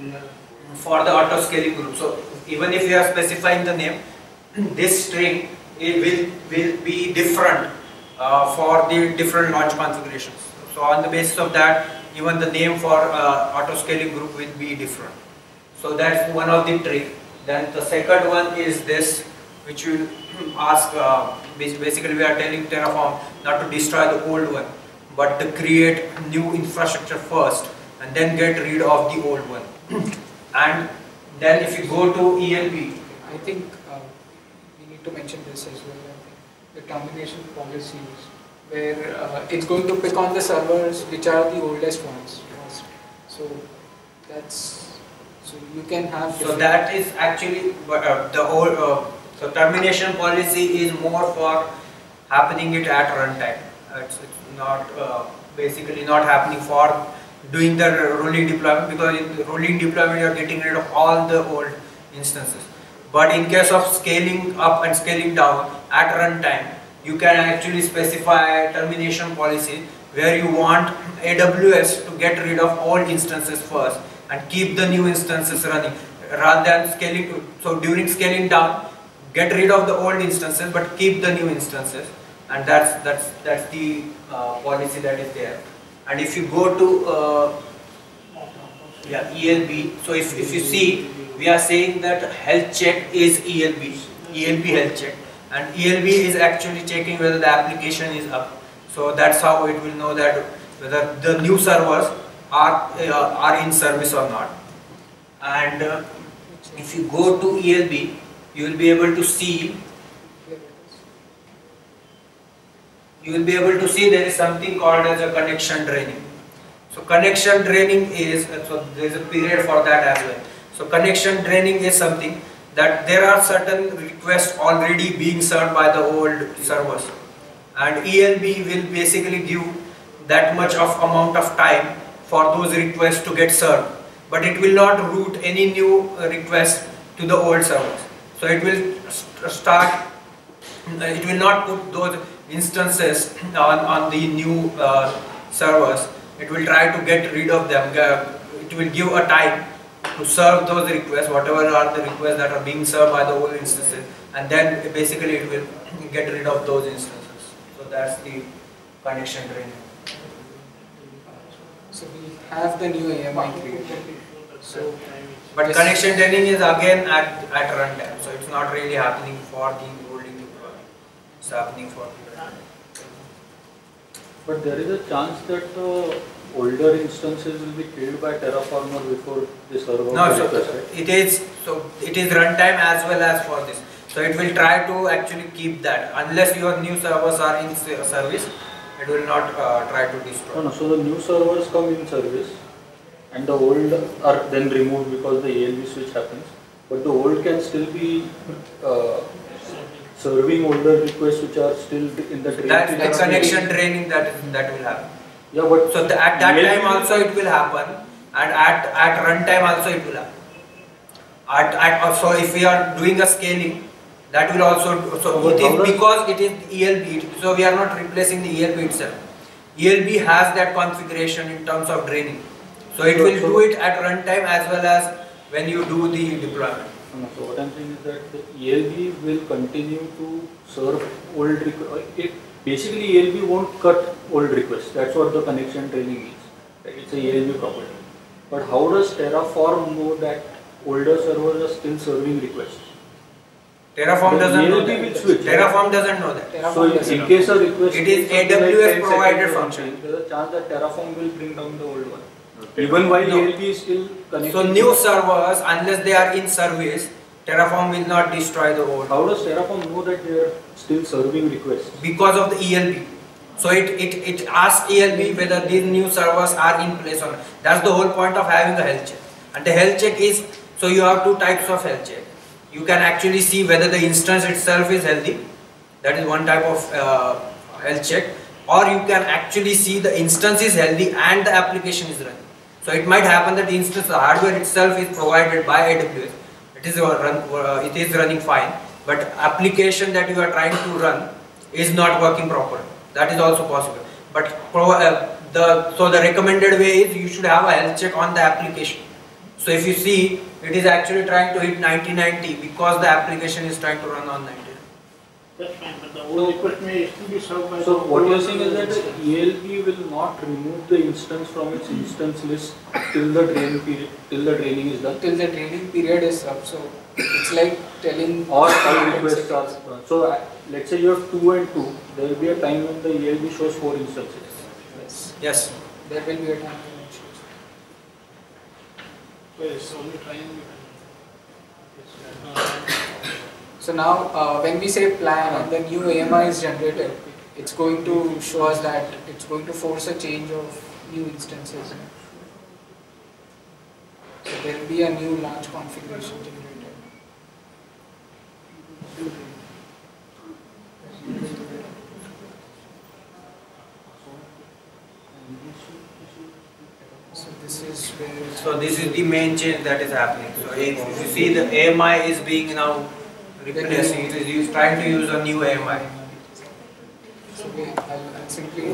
for the auto scaling group. So even if you are specifying the name, this string it will will be different uh, for the different launch configurations. So on the basis of that, even the name for uh, auto scaling group will be different. So that's one of the trick. Then the second one is this, which will ask. Uh, basically, we are telling Terraform not to destroy the old one, but to create new infrastructure first, and then get rid of the old one. And then if you go to E L B, I think uh, we need to mention this as well. I think the termination policies, where uh, it's going to pick on the servers which are the oldest ones first. So that's so you can have. So that is actually uh, the old. Uh, so termination policy is more for happening it at runtime. Uh, it's, it's not uh, basically not happening for doing the rolling deployment, because in the rolling deployment you are getting rid of all the old instances. But in case of scaling up and scaling down at runtime, you can actually specify termination policy where you want A W S to get rid of old instances first and keep the new instances running, rather than scaling. So during scaling down, get rid of the old instances but keep the new instances, and that's that's that's the uh, policy that is there. And if you go to uh, yeah, E L B, so if, if you see, we are saying that health check is E L B, E L B health check, and E L B is actually checking whether the application is up. So that's how it will know that whether the new servers are uh, are in service or not. And uh, if you go to E L B, you will be able to see you will be able to see there is something called as a connection draining. So connection draining is, so there is a period for that as well. So connection draining is something that there are certain requests already being served by the old servers, and E L B will basically give that much of amount of time for those requests to get served, but it will not route any new requests to the old servers. So it will st start, it will not put those instances on, on the new uh, servers. It will try to get rid of them. It will give a time to serve those requests, whatever are the requests that are being served by the old instances, and then basically it will get rid of those instances. So that's the connection draining. So we have the new A M I created. So, but yes. Connection draining is again at, at runtime, so it's not really happening for the holding deployment. It's happening for the But there is a chance that the older instances will be killed by Terraformer before the server. No, so it is so it is runtime as well as for this. So it will try to actually keep that unless your new servers are in service. It will not uh, try to destroy. No, no. So the new servers come in service, and the old are then removed because the A L B switch happens. But the old can still be uh, serving older requests which are still in the drain. That's the connection draining that that will happen. Yeah, but so the, at that time also it will happen, and at at runtime also it will happen. At at so if we are doing a scaling, that will also so it is because it is E L B. So we are not replacing the E L B itself. E L B has that configuration in terms of draining. So it will do it at runtime as well as when you do the deployment. So what I'm saying is that the E L B will continue to serve old requests. Basically, E L B won't cut old requests. That's what the connection draining is. It's a E L B property. But how does Terraform know that older servers are still serving requests? Terraform The doesn't E know L B that. will switch. Terraform doesn't know that. So in case a request, it is something A W S like ten provided seconds or function. something, there's a chance that Terraform will bring down the old one. Even while No. E L B is still connected. So new servers, unless they are in service, Terraform will not destroy the old. How does Terraform know that they are still serving requests? Because of the E L B. So it, it, it asks E L B whether these new servers are in place or not. That's the whole point of having a health check. And the health check is, so you have two types of health check. You can actually see whether the instance itself is healthy. That is one type of uh, health check. Or you can actually see the instance is healthy and the application is running. So it might happen that the instance, the hardware itself is provided by A W S. It is, run, uh, it is running fine. But application that you are trying to run is not working properly. That is also possible. But pro, uh, the so the recommended way is you should have a health check on the application. So if you see, it is actually trying to hit ninety ninety because the application is trying to run on ninety. That's fine, but the old request may still be served by. So what you are saying is that the E L B will not remove the instance from its instance list till the training period, till the training is done. Till the training period is up. So it's like telling. Or all requests are. So uh, let's say you have two and two. There will be a time when the E L B shows four instances. Yes. Yes. There will be a time when it shows. So it's only trying. So now, uh, when we say plan and the new A M I is generated, it's going to show us that it's going to force a change of new instances. So there will be a new launch configuration generated. So this is where. So this is the main change that is happening. So if you see the A M I is being now replaced, it is used, trying to use a new A M I. So we, I'll, I'll simply.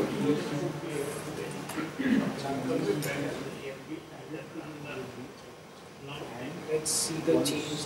Let's see the change.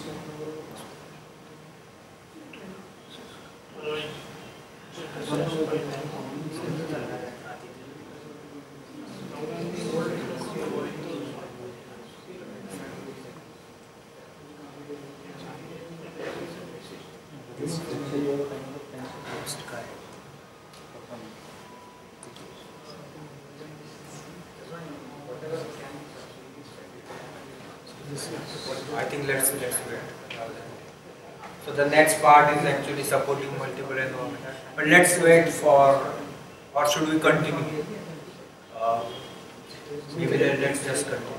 I think let's let's wait. So the next part is actually supporting multiple environments. But let's wait for, or should we continue? Uh, maybe let, let's just continue.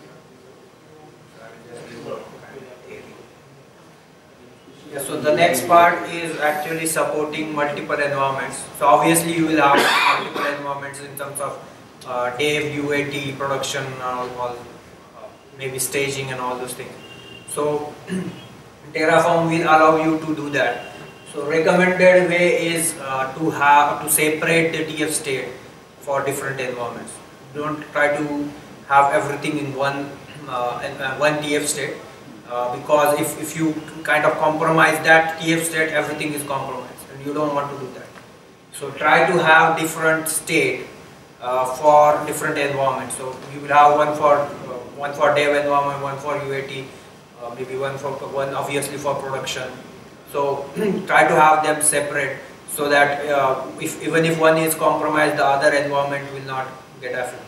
Yeah, so the next part is actually supporting multiple environments. So obviously you will have multiple environments in terms of uh, dev, U A T, production, all, all uh, maybe staging and all those things. So Terraform will allow you to do that. So recommended way is uh, to have to separate the T F state for different environments. Don't try to have everything in one uh, in, uh, one T F state. Uh, because if, if you kind of compromise that T F state, everything is compromised and you don't want to do that. So try to have different state uh, for different environments. So you will have one for uh, one for dev environment, one for U A T, uh, maybe one for one obviously for production. So try to have them separate so that uh, if even if one is compromised, the other environment will not get affected.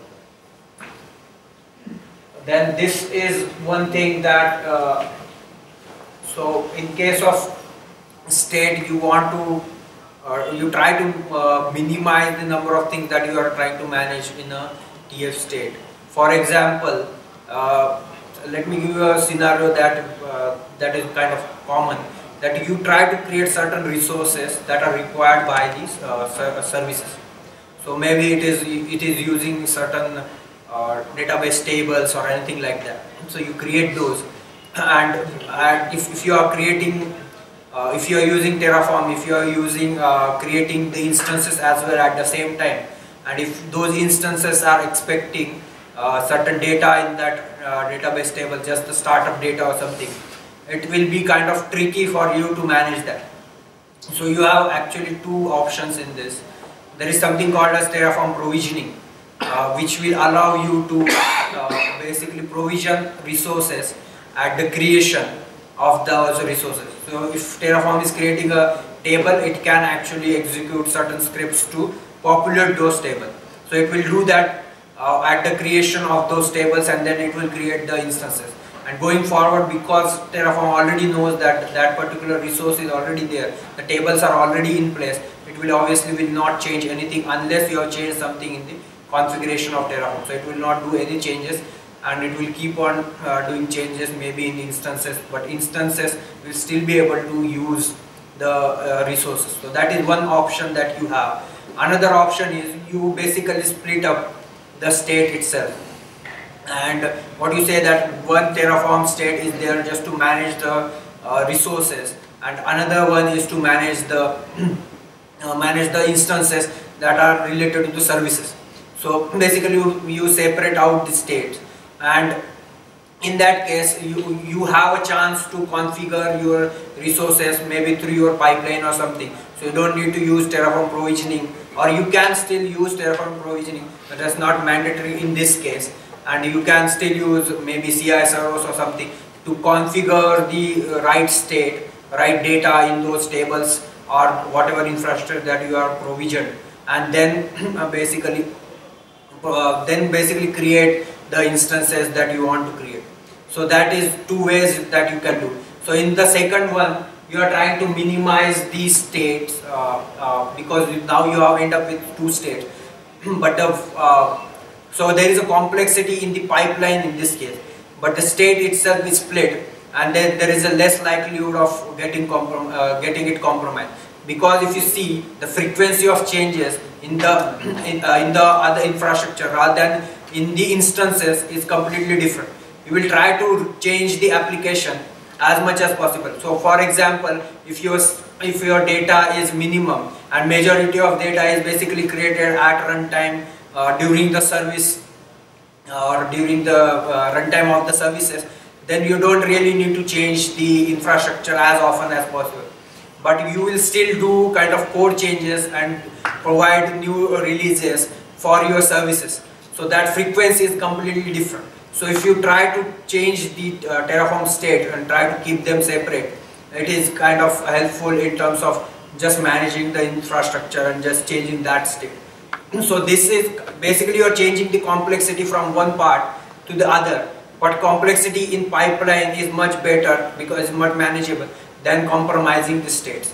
Then this is one thing that, uh, so in case of state, you want to, uh, you try to uh, minimize the number of things that you are trying to manage in a T F state. For example, uh, let me give you a scenario that, uh, that is kind of common, that you try to create certain resources that are required by these uh, ser services. So maybe it is, it is using certain or database tables or anything like that. So you create those, and, and if, if you are creating, uh, if you are using Terraform, if you are using uh, creating the instances as well at the same time, and if those instances are expecting uh, certain data in that uh, database table, just the startup data or something, it will be kind of tricky for you to manage that. So you have actually two options in this. There is something called as Terraform provisioning. Uh, which will allow you to uh, basically provision resources at the creation of those resources. So if Terraform is creating a table, it can actually execute certain scripts to populate those tables. So it will do that uh, at the creation of those tables, and then it will create the instances. And going forward, because Terraform already knows that that particular resource is already there, the tables are already in place, it will obviously will not change anything unless you have changed something in the configuration of Terraform. So it will not do any changes, and it will keep on uh, doing changes maybe in instances, but instances will still be able to use the uh, resources. So that is one option that you have. Another option is you basically split up the state itself, and what you say that one Terraform state is there just to manage the uh, resources, and another one is to manage the uh, manage the instances that are related to the services. So basically you, you separate out the states, and in that case you, you have a chance to configure your resources maybe through your pipeline or something. So you don't need to use Terraform provisioning, or you can still use Terraform provisioning, but that's not mandatory in this case. And you can still use maybe C I servers or something to configure the right state, right data in those tables or whatever infrastructure that you are provisioned, and then basically uh, then basically create the instances that you want to create. So that is two ways that you can do. So in the second one, you are trying to minimize these states uh, uh, because now you have end up with two states. But the uh, so there is a complexity in the pipeline in this case, but the state itself is split, and then there is a less likelihood of getting comprom uh, getting it compromised. Because if you see the frequency of changes in the in, uh, in the other infrastructure rather than in the instances is completely different. You will try to change the application as much as possible. So for example, if your if your data is minimum and majority of data is basically created at runtime uh, during the service uh, or during the uh, runtime of the services, then you don't really need to change the infrastructure as often as possible. But you will still do kind of code changes and provide new releases for your services. So that frequency is completely different. So if you try to change the uh, Terraform state and try to keep them separate, it is kind of helpful in terms of just managing the infrastructure and just changing that state. So this is basically you are changing the complexity from one part to the other, but complexity in pipeline is much better because it's much manageable than compromising the states.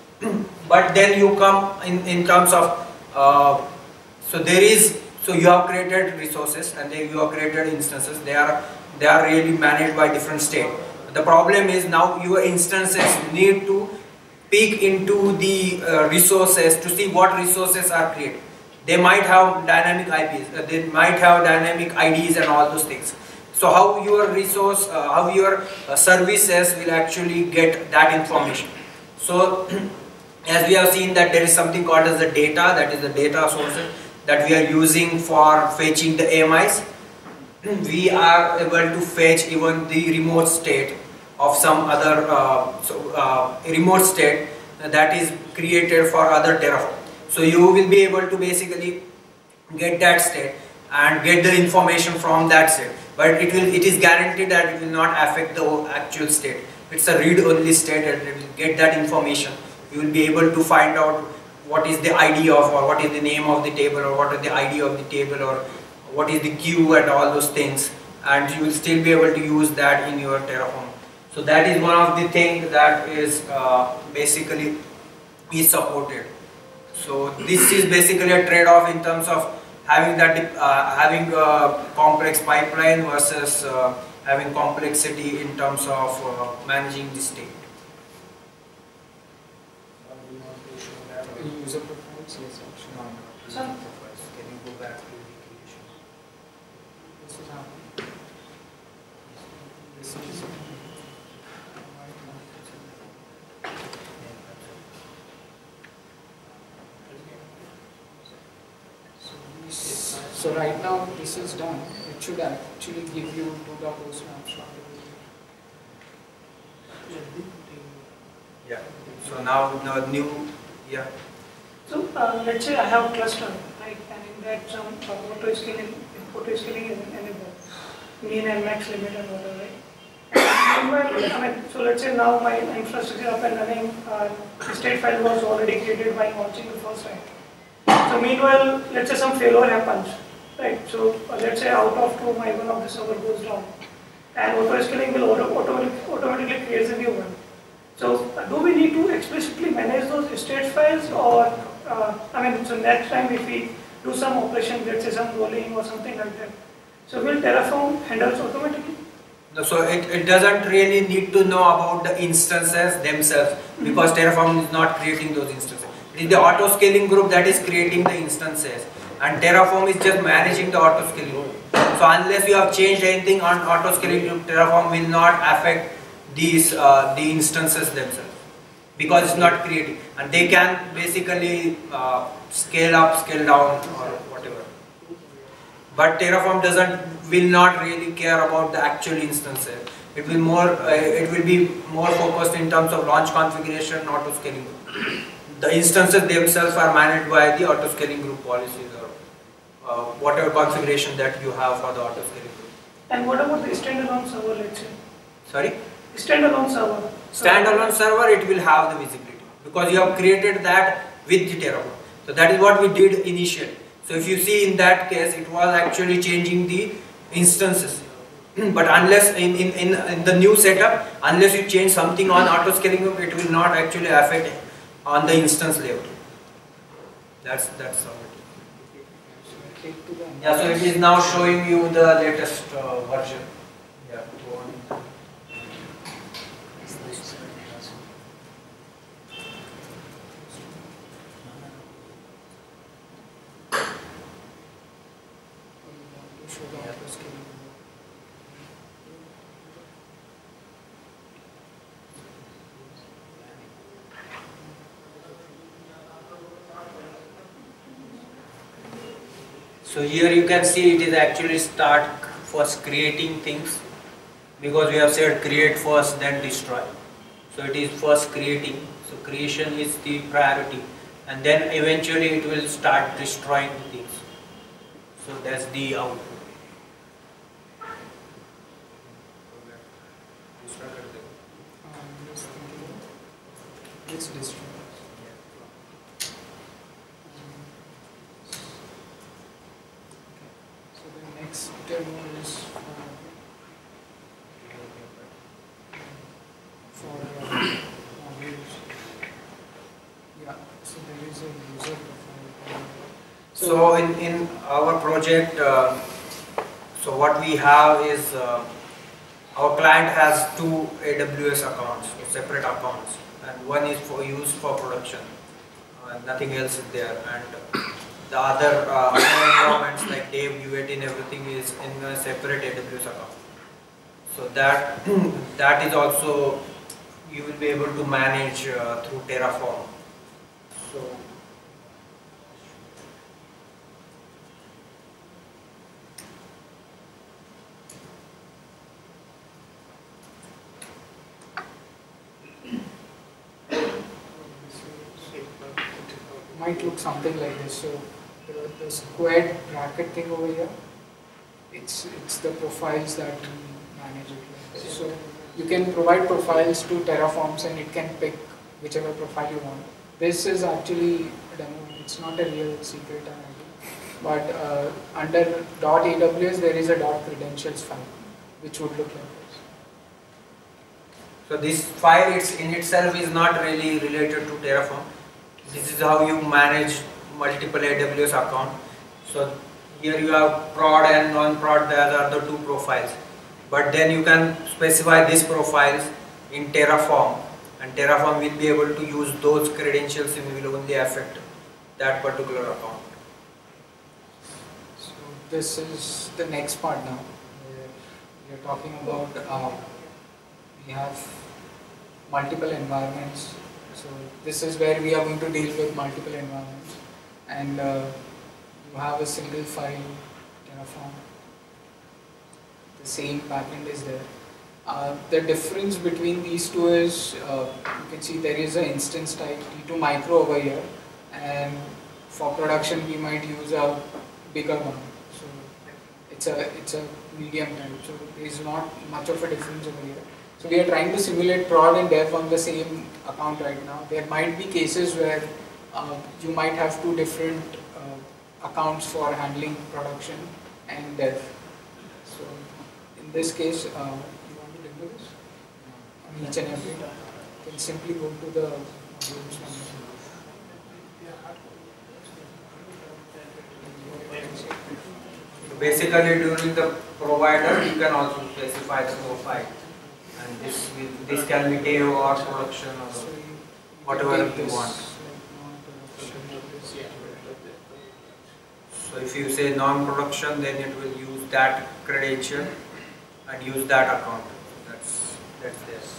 But then you come in, in terms of, uh, so there is, so you have created resources and then you have created instances. They are, they are really managed by different states. The problem is now your instances need to peek into the uh, resources to see what resources are created. They might have dynamic I Ps, uh, they might have dynamic I Ds and all those things. So how your resource, uh, how your uh, services will actually get that information. So as we have seen that there is something called as the data, that is the data sources that we are using for fetching the A M Is. We are able to fetch even the remote state of some other uh, so, uh, remote state that is created for other Terraform. So you will be able to basically get that state and get the information from that state. But it will, it is guaranteed that it will not affect the actual state. It's a read-only state, and it will get that information. You will be able to find out what is the I D of, or what is the name of the table, or what is the I D of the table, or what is the queue and all those things. And you will still be able to use that in your Terraform. So that is one of the things that is uh, basically is supported. So this is basically a trade-off in terms of having that uh, having a complex pipeline versus uh, having complexity in terms of uh, managing the state. User profiles, yes, option on. Can you go back to the creation? This is happening. This is. So right now this is done. It should actually give you two point oh snapshot. Yeah. So now the new, yeah. So uh, let's say I have a cluster, right? And in that some uh, auto scaling, auto scaling is enabled, mean and max limit and whatever, right? And meanwhile, I mean, so let's say now my infrastructure up and running, uh, the state file was already created by launching the first time. So meanwhile, let's say some failure happens, right? So uh, let's say out of two, my one of the server goes down, and auto-scaling will auto automatically, automatically create a new one. So uh, do we need to explicitly manage those state files, or uh, I mean, so next time if we do some operation, let's say some rolling or something like that, so will Terraform handle it automatically? No, so it, it doesn't really need to know about the instances themselves, mm-hmm. because Terraform is not creating those instances. It is the auto-scaling group that is creating the instances, and Terraform is just managing the auto-scaling group. So unless you have changed anything on auto-scaling group, Terraform will not affect these uh, the instances themselves, because it's not creating, and they can basically uh, scale up, scale down, or whatever. But Terraform doesn't will not really care about the actual instances. It will more uh, it will be more focused in terms of launch configuration, auto scaling group. The instances themselves are managed by the auto scaling group policies, or uh, whatever configuration that you have for the auto scaling group. And what about the standalone server, let's say? Sorry? Standalone server. Standalone server, it will have the visibility, because you have created that with the Terraform. So that is what we did initially. So if you see in that case, it was actually changing the instances. But unless in, in, in, in the new setup, unless you change something on auto scaling group, it will not actually affect on the instance level. That's that's how it is. Yeah, so it is now showing you the latest uh, version. Yeah. So here you can see it is actually start first creating things, because we have said create first then destroy. So it is first creating, so creation is the priority, and then eventually it will start destroying things. So that's the output. Let's destroy. Next demo is for, for uh, modules. Yeah, so there is a user profile. So, so in, in our project, uh, so what we have is uh, our client has two A W S accounts, separate accounts, and one is for use for production, uh, nothing else is there, and the other uh, environments like Dev, U A T and everything is in a separate A W S account. So that that is also you will be able to manage uh, through Terraform. So might look something like this. So the, the squared bracket thing over here, it's it's the profiles that we manage it like this. So you can provide profiles to Terraforms and it can pick whichever profile you want. This is actually a demo, it's not a real secret I D. But uh, under .aws there is a .credentials file which would look like this. So this file it's in itself is not really related to Terraform. This is how you manage multiple A W S accounts. So here you have prod and non-prod, there are the two profiles. But then you can specify these profiles in Terraform, and Terraform will be able to use those credentials and will only affect that particular account. So this is the next part now. We are talking about uh, we have multiple environments. So this is where we are going to deal with multiple environments, and uh, you have a single file, Terraform. The same backend is there. Uh, the difference between these two is uh, you can see there is an instance type T two micro over here, and for production we might use a bigger one. So it's a it's a medium type. So there is not much of a difference over here. So we are trying to simulate prod and dev on the same account right now. There might be cases where uh, you might have two different uh, accounts for handling production and dev. So in this case, uh, you want to demo this on each and every. You can simply go to the modules one. Basically, during the provider, you can also specify the profile, and this will, this can be dev or production or whatever you want. So if you say non-production, then it will use that credential and use that account. That's that's this.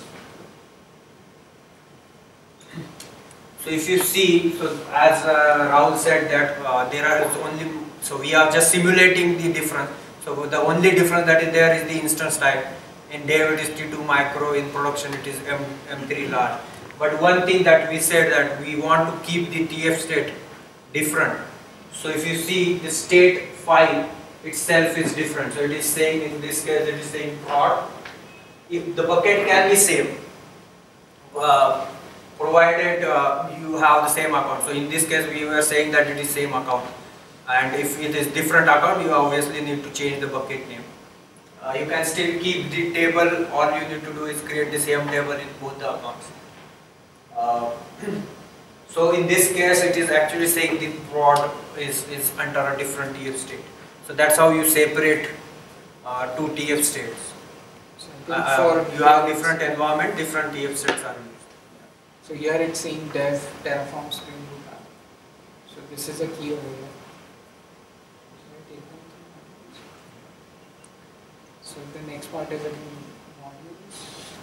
So if you see, so as uh, Rahul said that uh, there are only, so we are just simulating the difference. So the only difference that is there is the instance type. In dev it is T two micro, in production it is M, M3 large. But one thing that we said that we want to keep the T F state different. So if you see the state file itself is different. So it is saying in this case it is saying prod. If the bucket can be same. Uh, provided uh, you have the same account. So in this case we were saying that it is same account, and if it is different account, you obviously need to change the bucket name. Uh, you can still keep the table, all you need to do is create the same table in both the accounts. Uh, so in this case it is actually saying the prod is, is under a different T F state. So that's how you separate uh, two T F states. So uh, for you have different environment, different T F states are used. So here it's saying dev Terraform Spring Boot app. So this is a key over here. So the next part is again modules.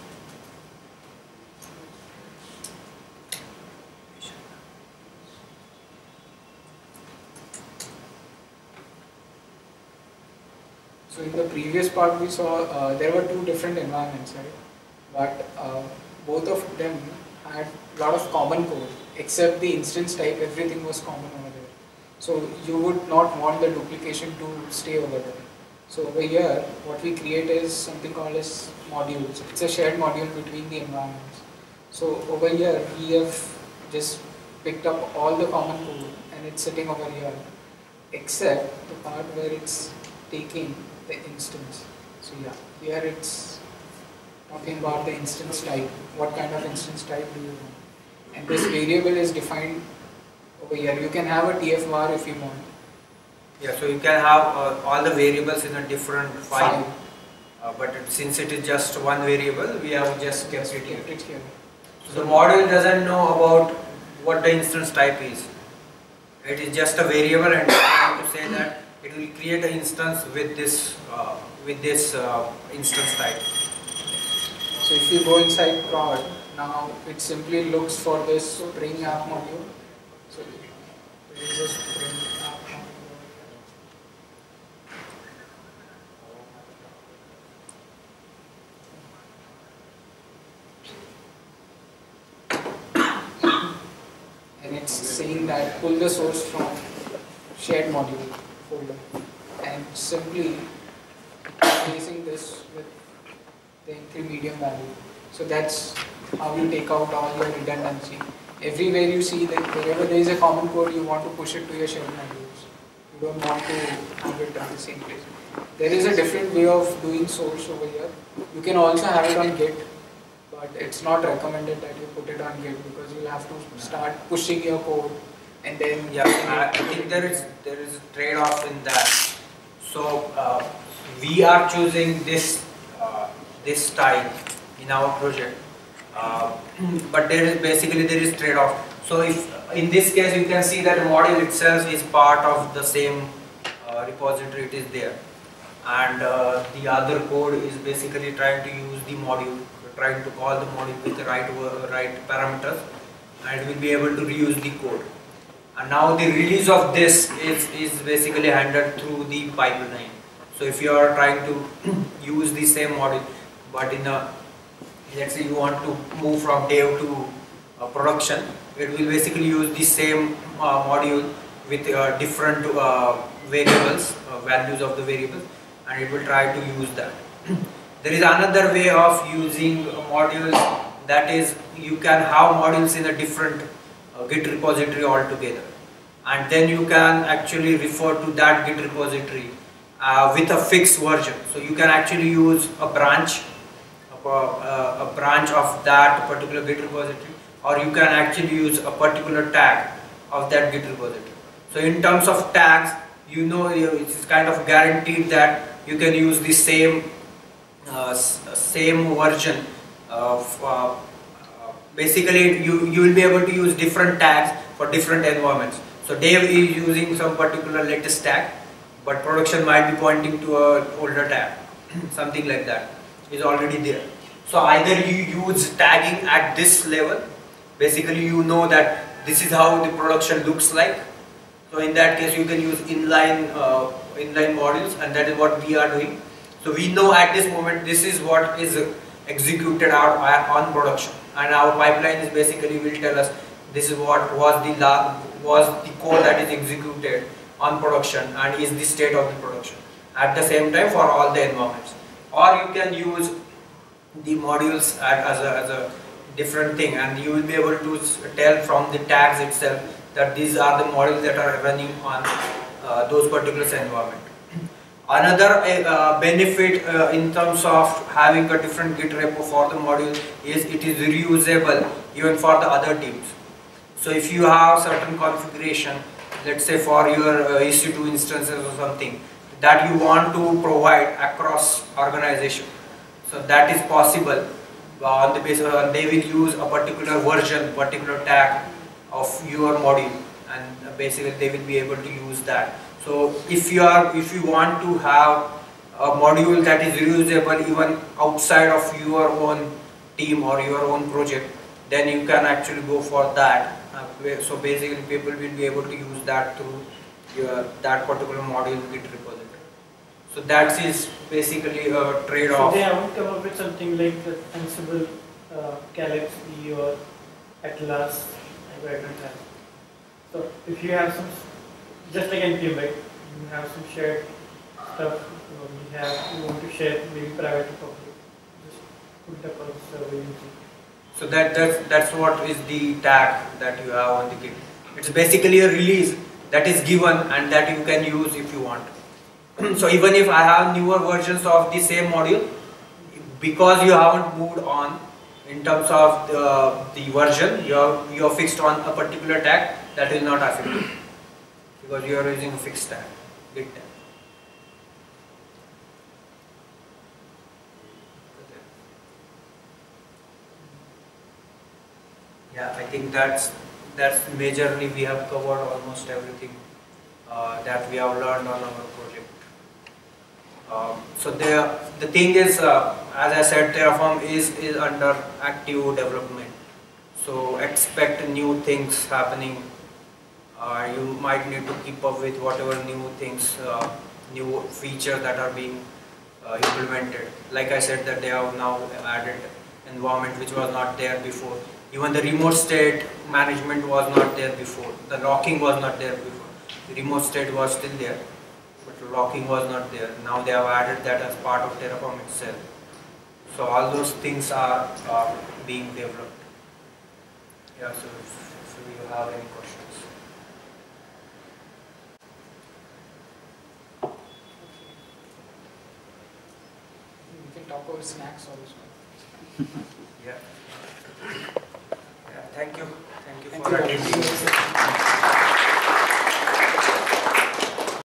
So in the previous part we saw uh, there were two different environments, right? But uh, both of them had a lot of common code, except the instance type, everything was common over there. So you would not want the duplication to stay over there. So over here, what we create is something called as modules. It's a shared module between the environments. So over here, we have just picked up all the common code and it's sitting over here, except the part where it's taking the instance. So yeah, here it's talking about the instance type. What kind of instance type do you want? And this variable is defined over here. You can have a T F var if you want. Yeah, so you can have uh, all the variables in a different file, file. Uh, but it, since it is just one variable, we have just kept it here. Kept it here. So the model doesn't know about what the instance type is. It is just a variable, and to say that it will create an instance with this uh, with this uh, instance type. So if you go inside prod, now it simply looks for this Spring app module. So there is a Spring app module. And it's saying that pull the source from shared module folder and simply replacing this with the entry medium value. So that's how you take out all your redundancy. Everywhere you see that wherever there is a common code, you want to push it to your shared modules. You don't want to have it at the same place. There is a different way of doing source over here. You can also have it on Git, but it's not recommended that you put it on Git because you'll have to start pushing your code and then yeah, I think there is there is a trade-off in that. So uh, we are choosing this uh, this style in our project, uh, but there is basically there is trade-off. So if in this case you can see that the module itself is part of the same uh, repository, it is there, and uh, the other code is basically trying to use the module, trying to call the module with the right right parameters, and it will be able to reuse the code. And now the release of this is, is basically handled through the pipeline. So if you are trying to use the same module, but in a, let's say you want to move from dev to uh, production, it will basically use the same uh, module with uh, different uh, variables, uh, values of the variables, and it will try to use that. There is another way of using modules, that is you can have modules in a different uh, Git repository altogether, and then you can actually refer to that Git repository uh, with a fixed version. So you can actually use a branch, a, a branch of that particular Git repository, or you can actually use a particular tag of that Git repository. So in terms of tags, you know it's kind of guaranteed that you can use the same uh, same version of uh, basically you, you will be able to use different tags for different environments. So Dev is using some particular latest tag, but production might be pointing to an older tag, something like that is already there. So either you use tagging at this level, basically you know that this is how the production looks like. So in that case you can use inline uh, inline modules, and that is what we are doing. So we know at this moment this is what is executed out on production, and our pipeline is basically will tell us this is what was the was the code that is executed on production and is the state of the production at the same time for all the environments. Or you can use the modules as a, as a different thing, and you will be able to tell from the tags itself that these are the modules that are running on uh, those particular environment. Another uh, benefit uh, in terms of having a different Git repo for the module is it is reusable even for the other teams. So if you have certain configuration, let's say for your uh, E C two instances or something that you want to provide across organization, so that is possible uh, on the basis uh, they will use a particular version, particular tag of your module, and uh, basically they will be able to use that. So if you are, if you want to have a module that is reusable even outside of your own team or your own project, then you can actually go for that. Uh, so basically, people will be able to use that through your that particular module Git repository. So that is basically a trade-off. So they haven't come up with something like the Ansible, uh, Calyx E or Atlas. I don't have. So if you have some, just like N P M, right? You have some shared stuff. You, know, you have you want to share maybe private or public. Just put it up on the server using. So that that's that's what is the tag that you have on the Git. It's basically a release that is given and that you can use if you want. So even if I have newer versions of the same module, because you haven't moved on in terms of the, the version, you are you are fixed on a particular tag, that will not affect you because you are using a fixed tag, Git tag. Yeah, I think that's that's majorly we have covered almost everything uh, that we have learned on our project. Um, so the the thing is, uh, as I said, Terraform is is under active development. So expect new things happening. Uh, you might need to keep up with whatever new things, uh, new features that are being uh, implemented. Like I said, that they have now added environment which was not there before. Even the remote state management was not there before. The locking was not there before. The remote state was still there, but locking was not there. Now they have added that as part of Terraform itself. So all those things are, are being developed. Yeah, so if, if you have any questions. We can talk about snacks also. Yeah. Yeah. Thank you. Thank you for attending.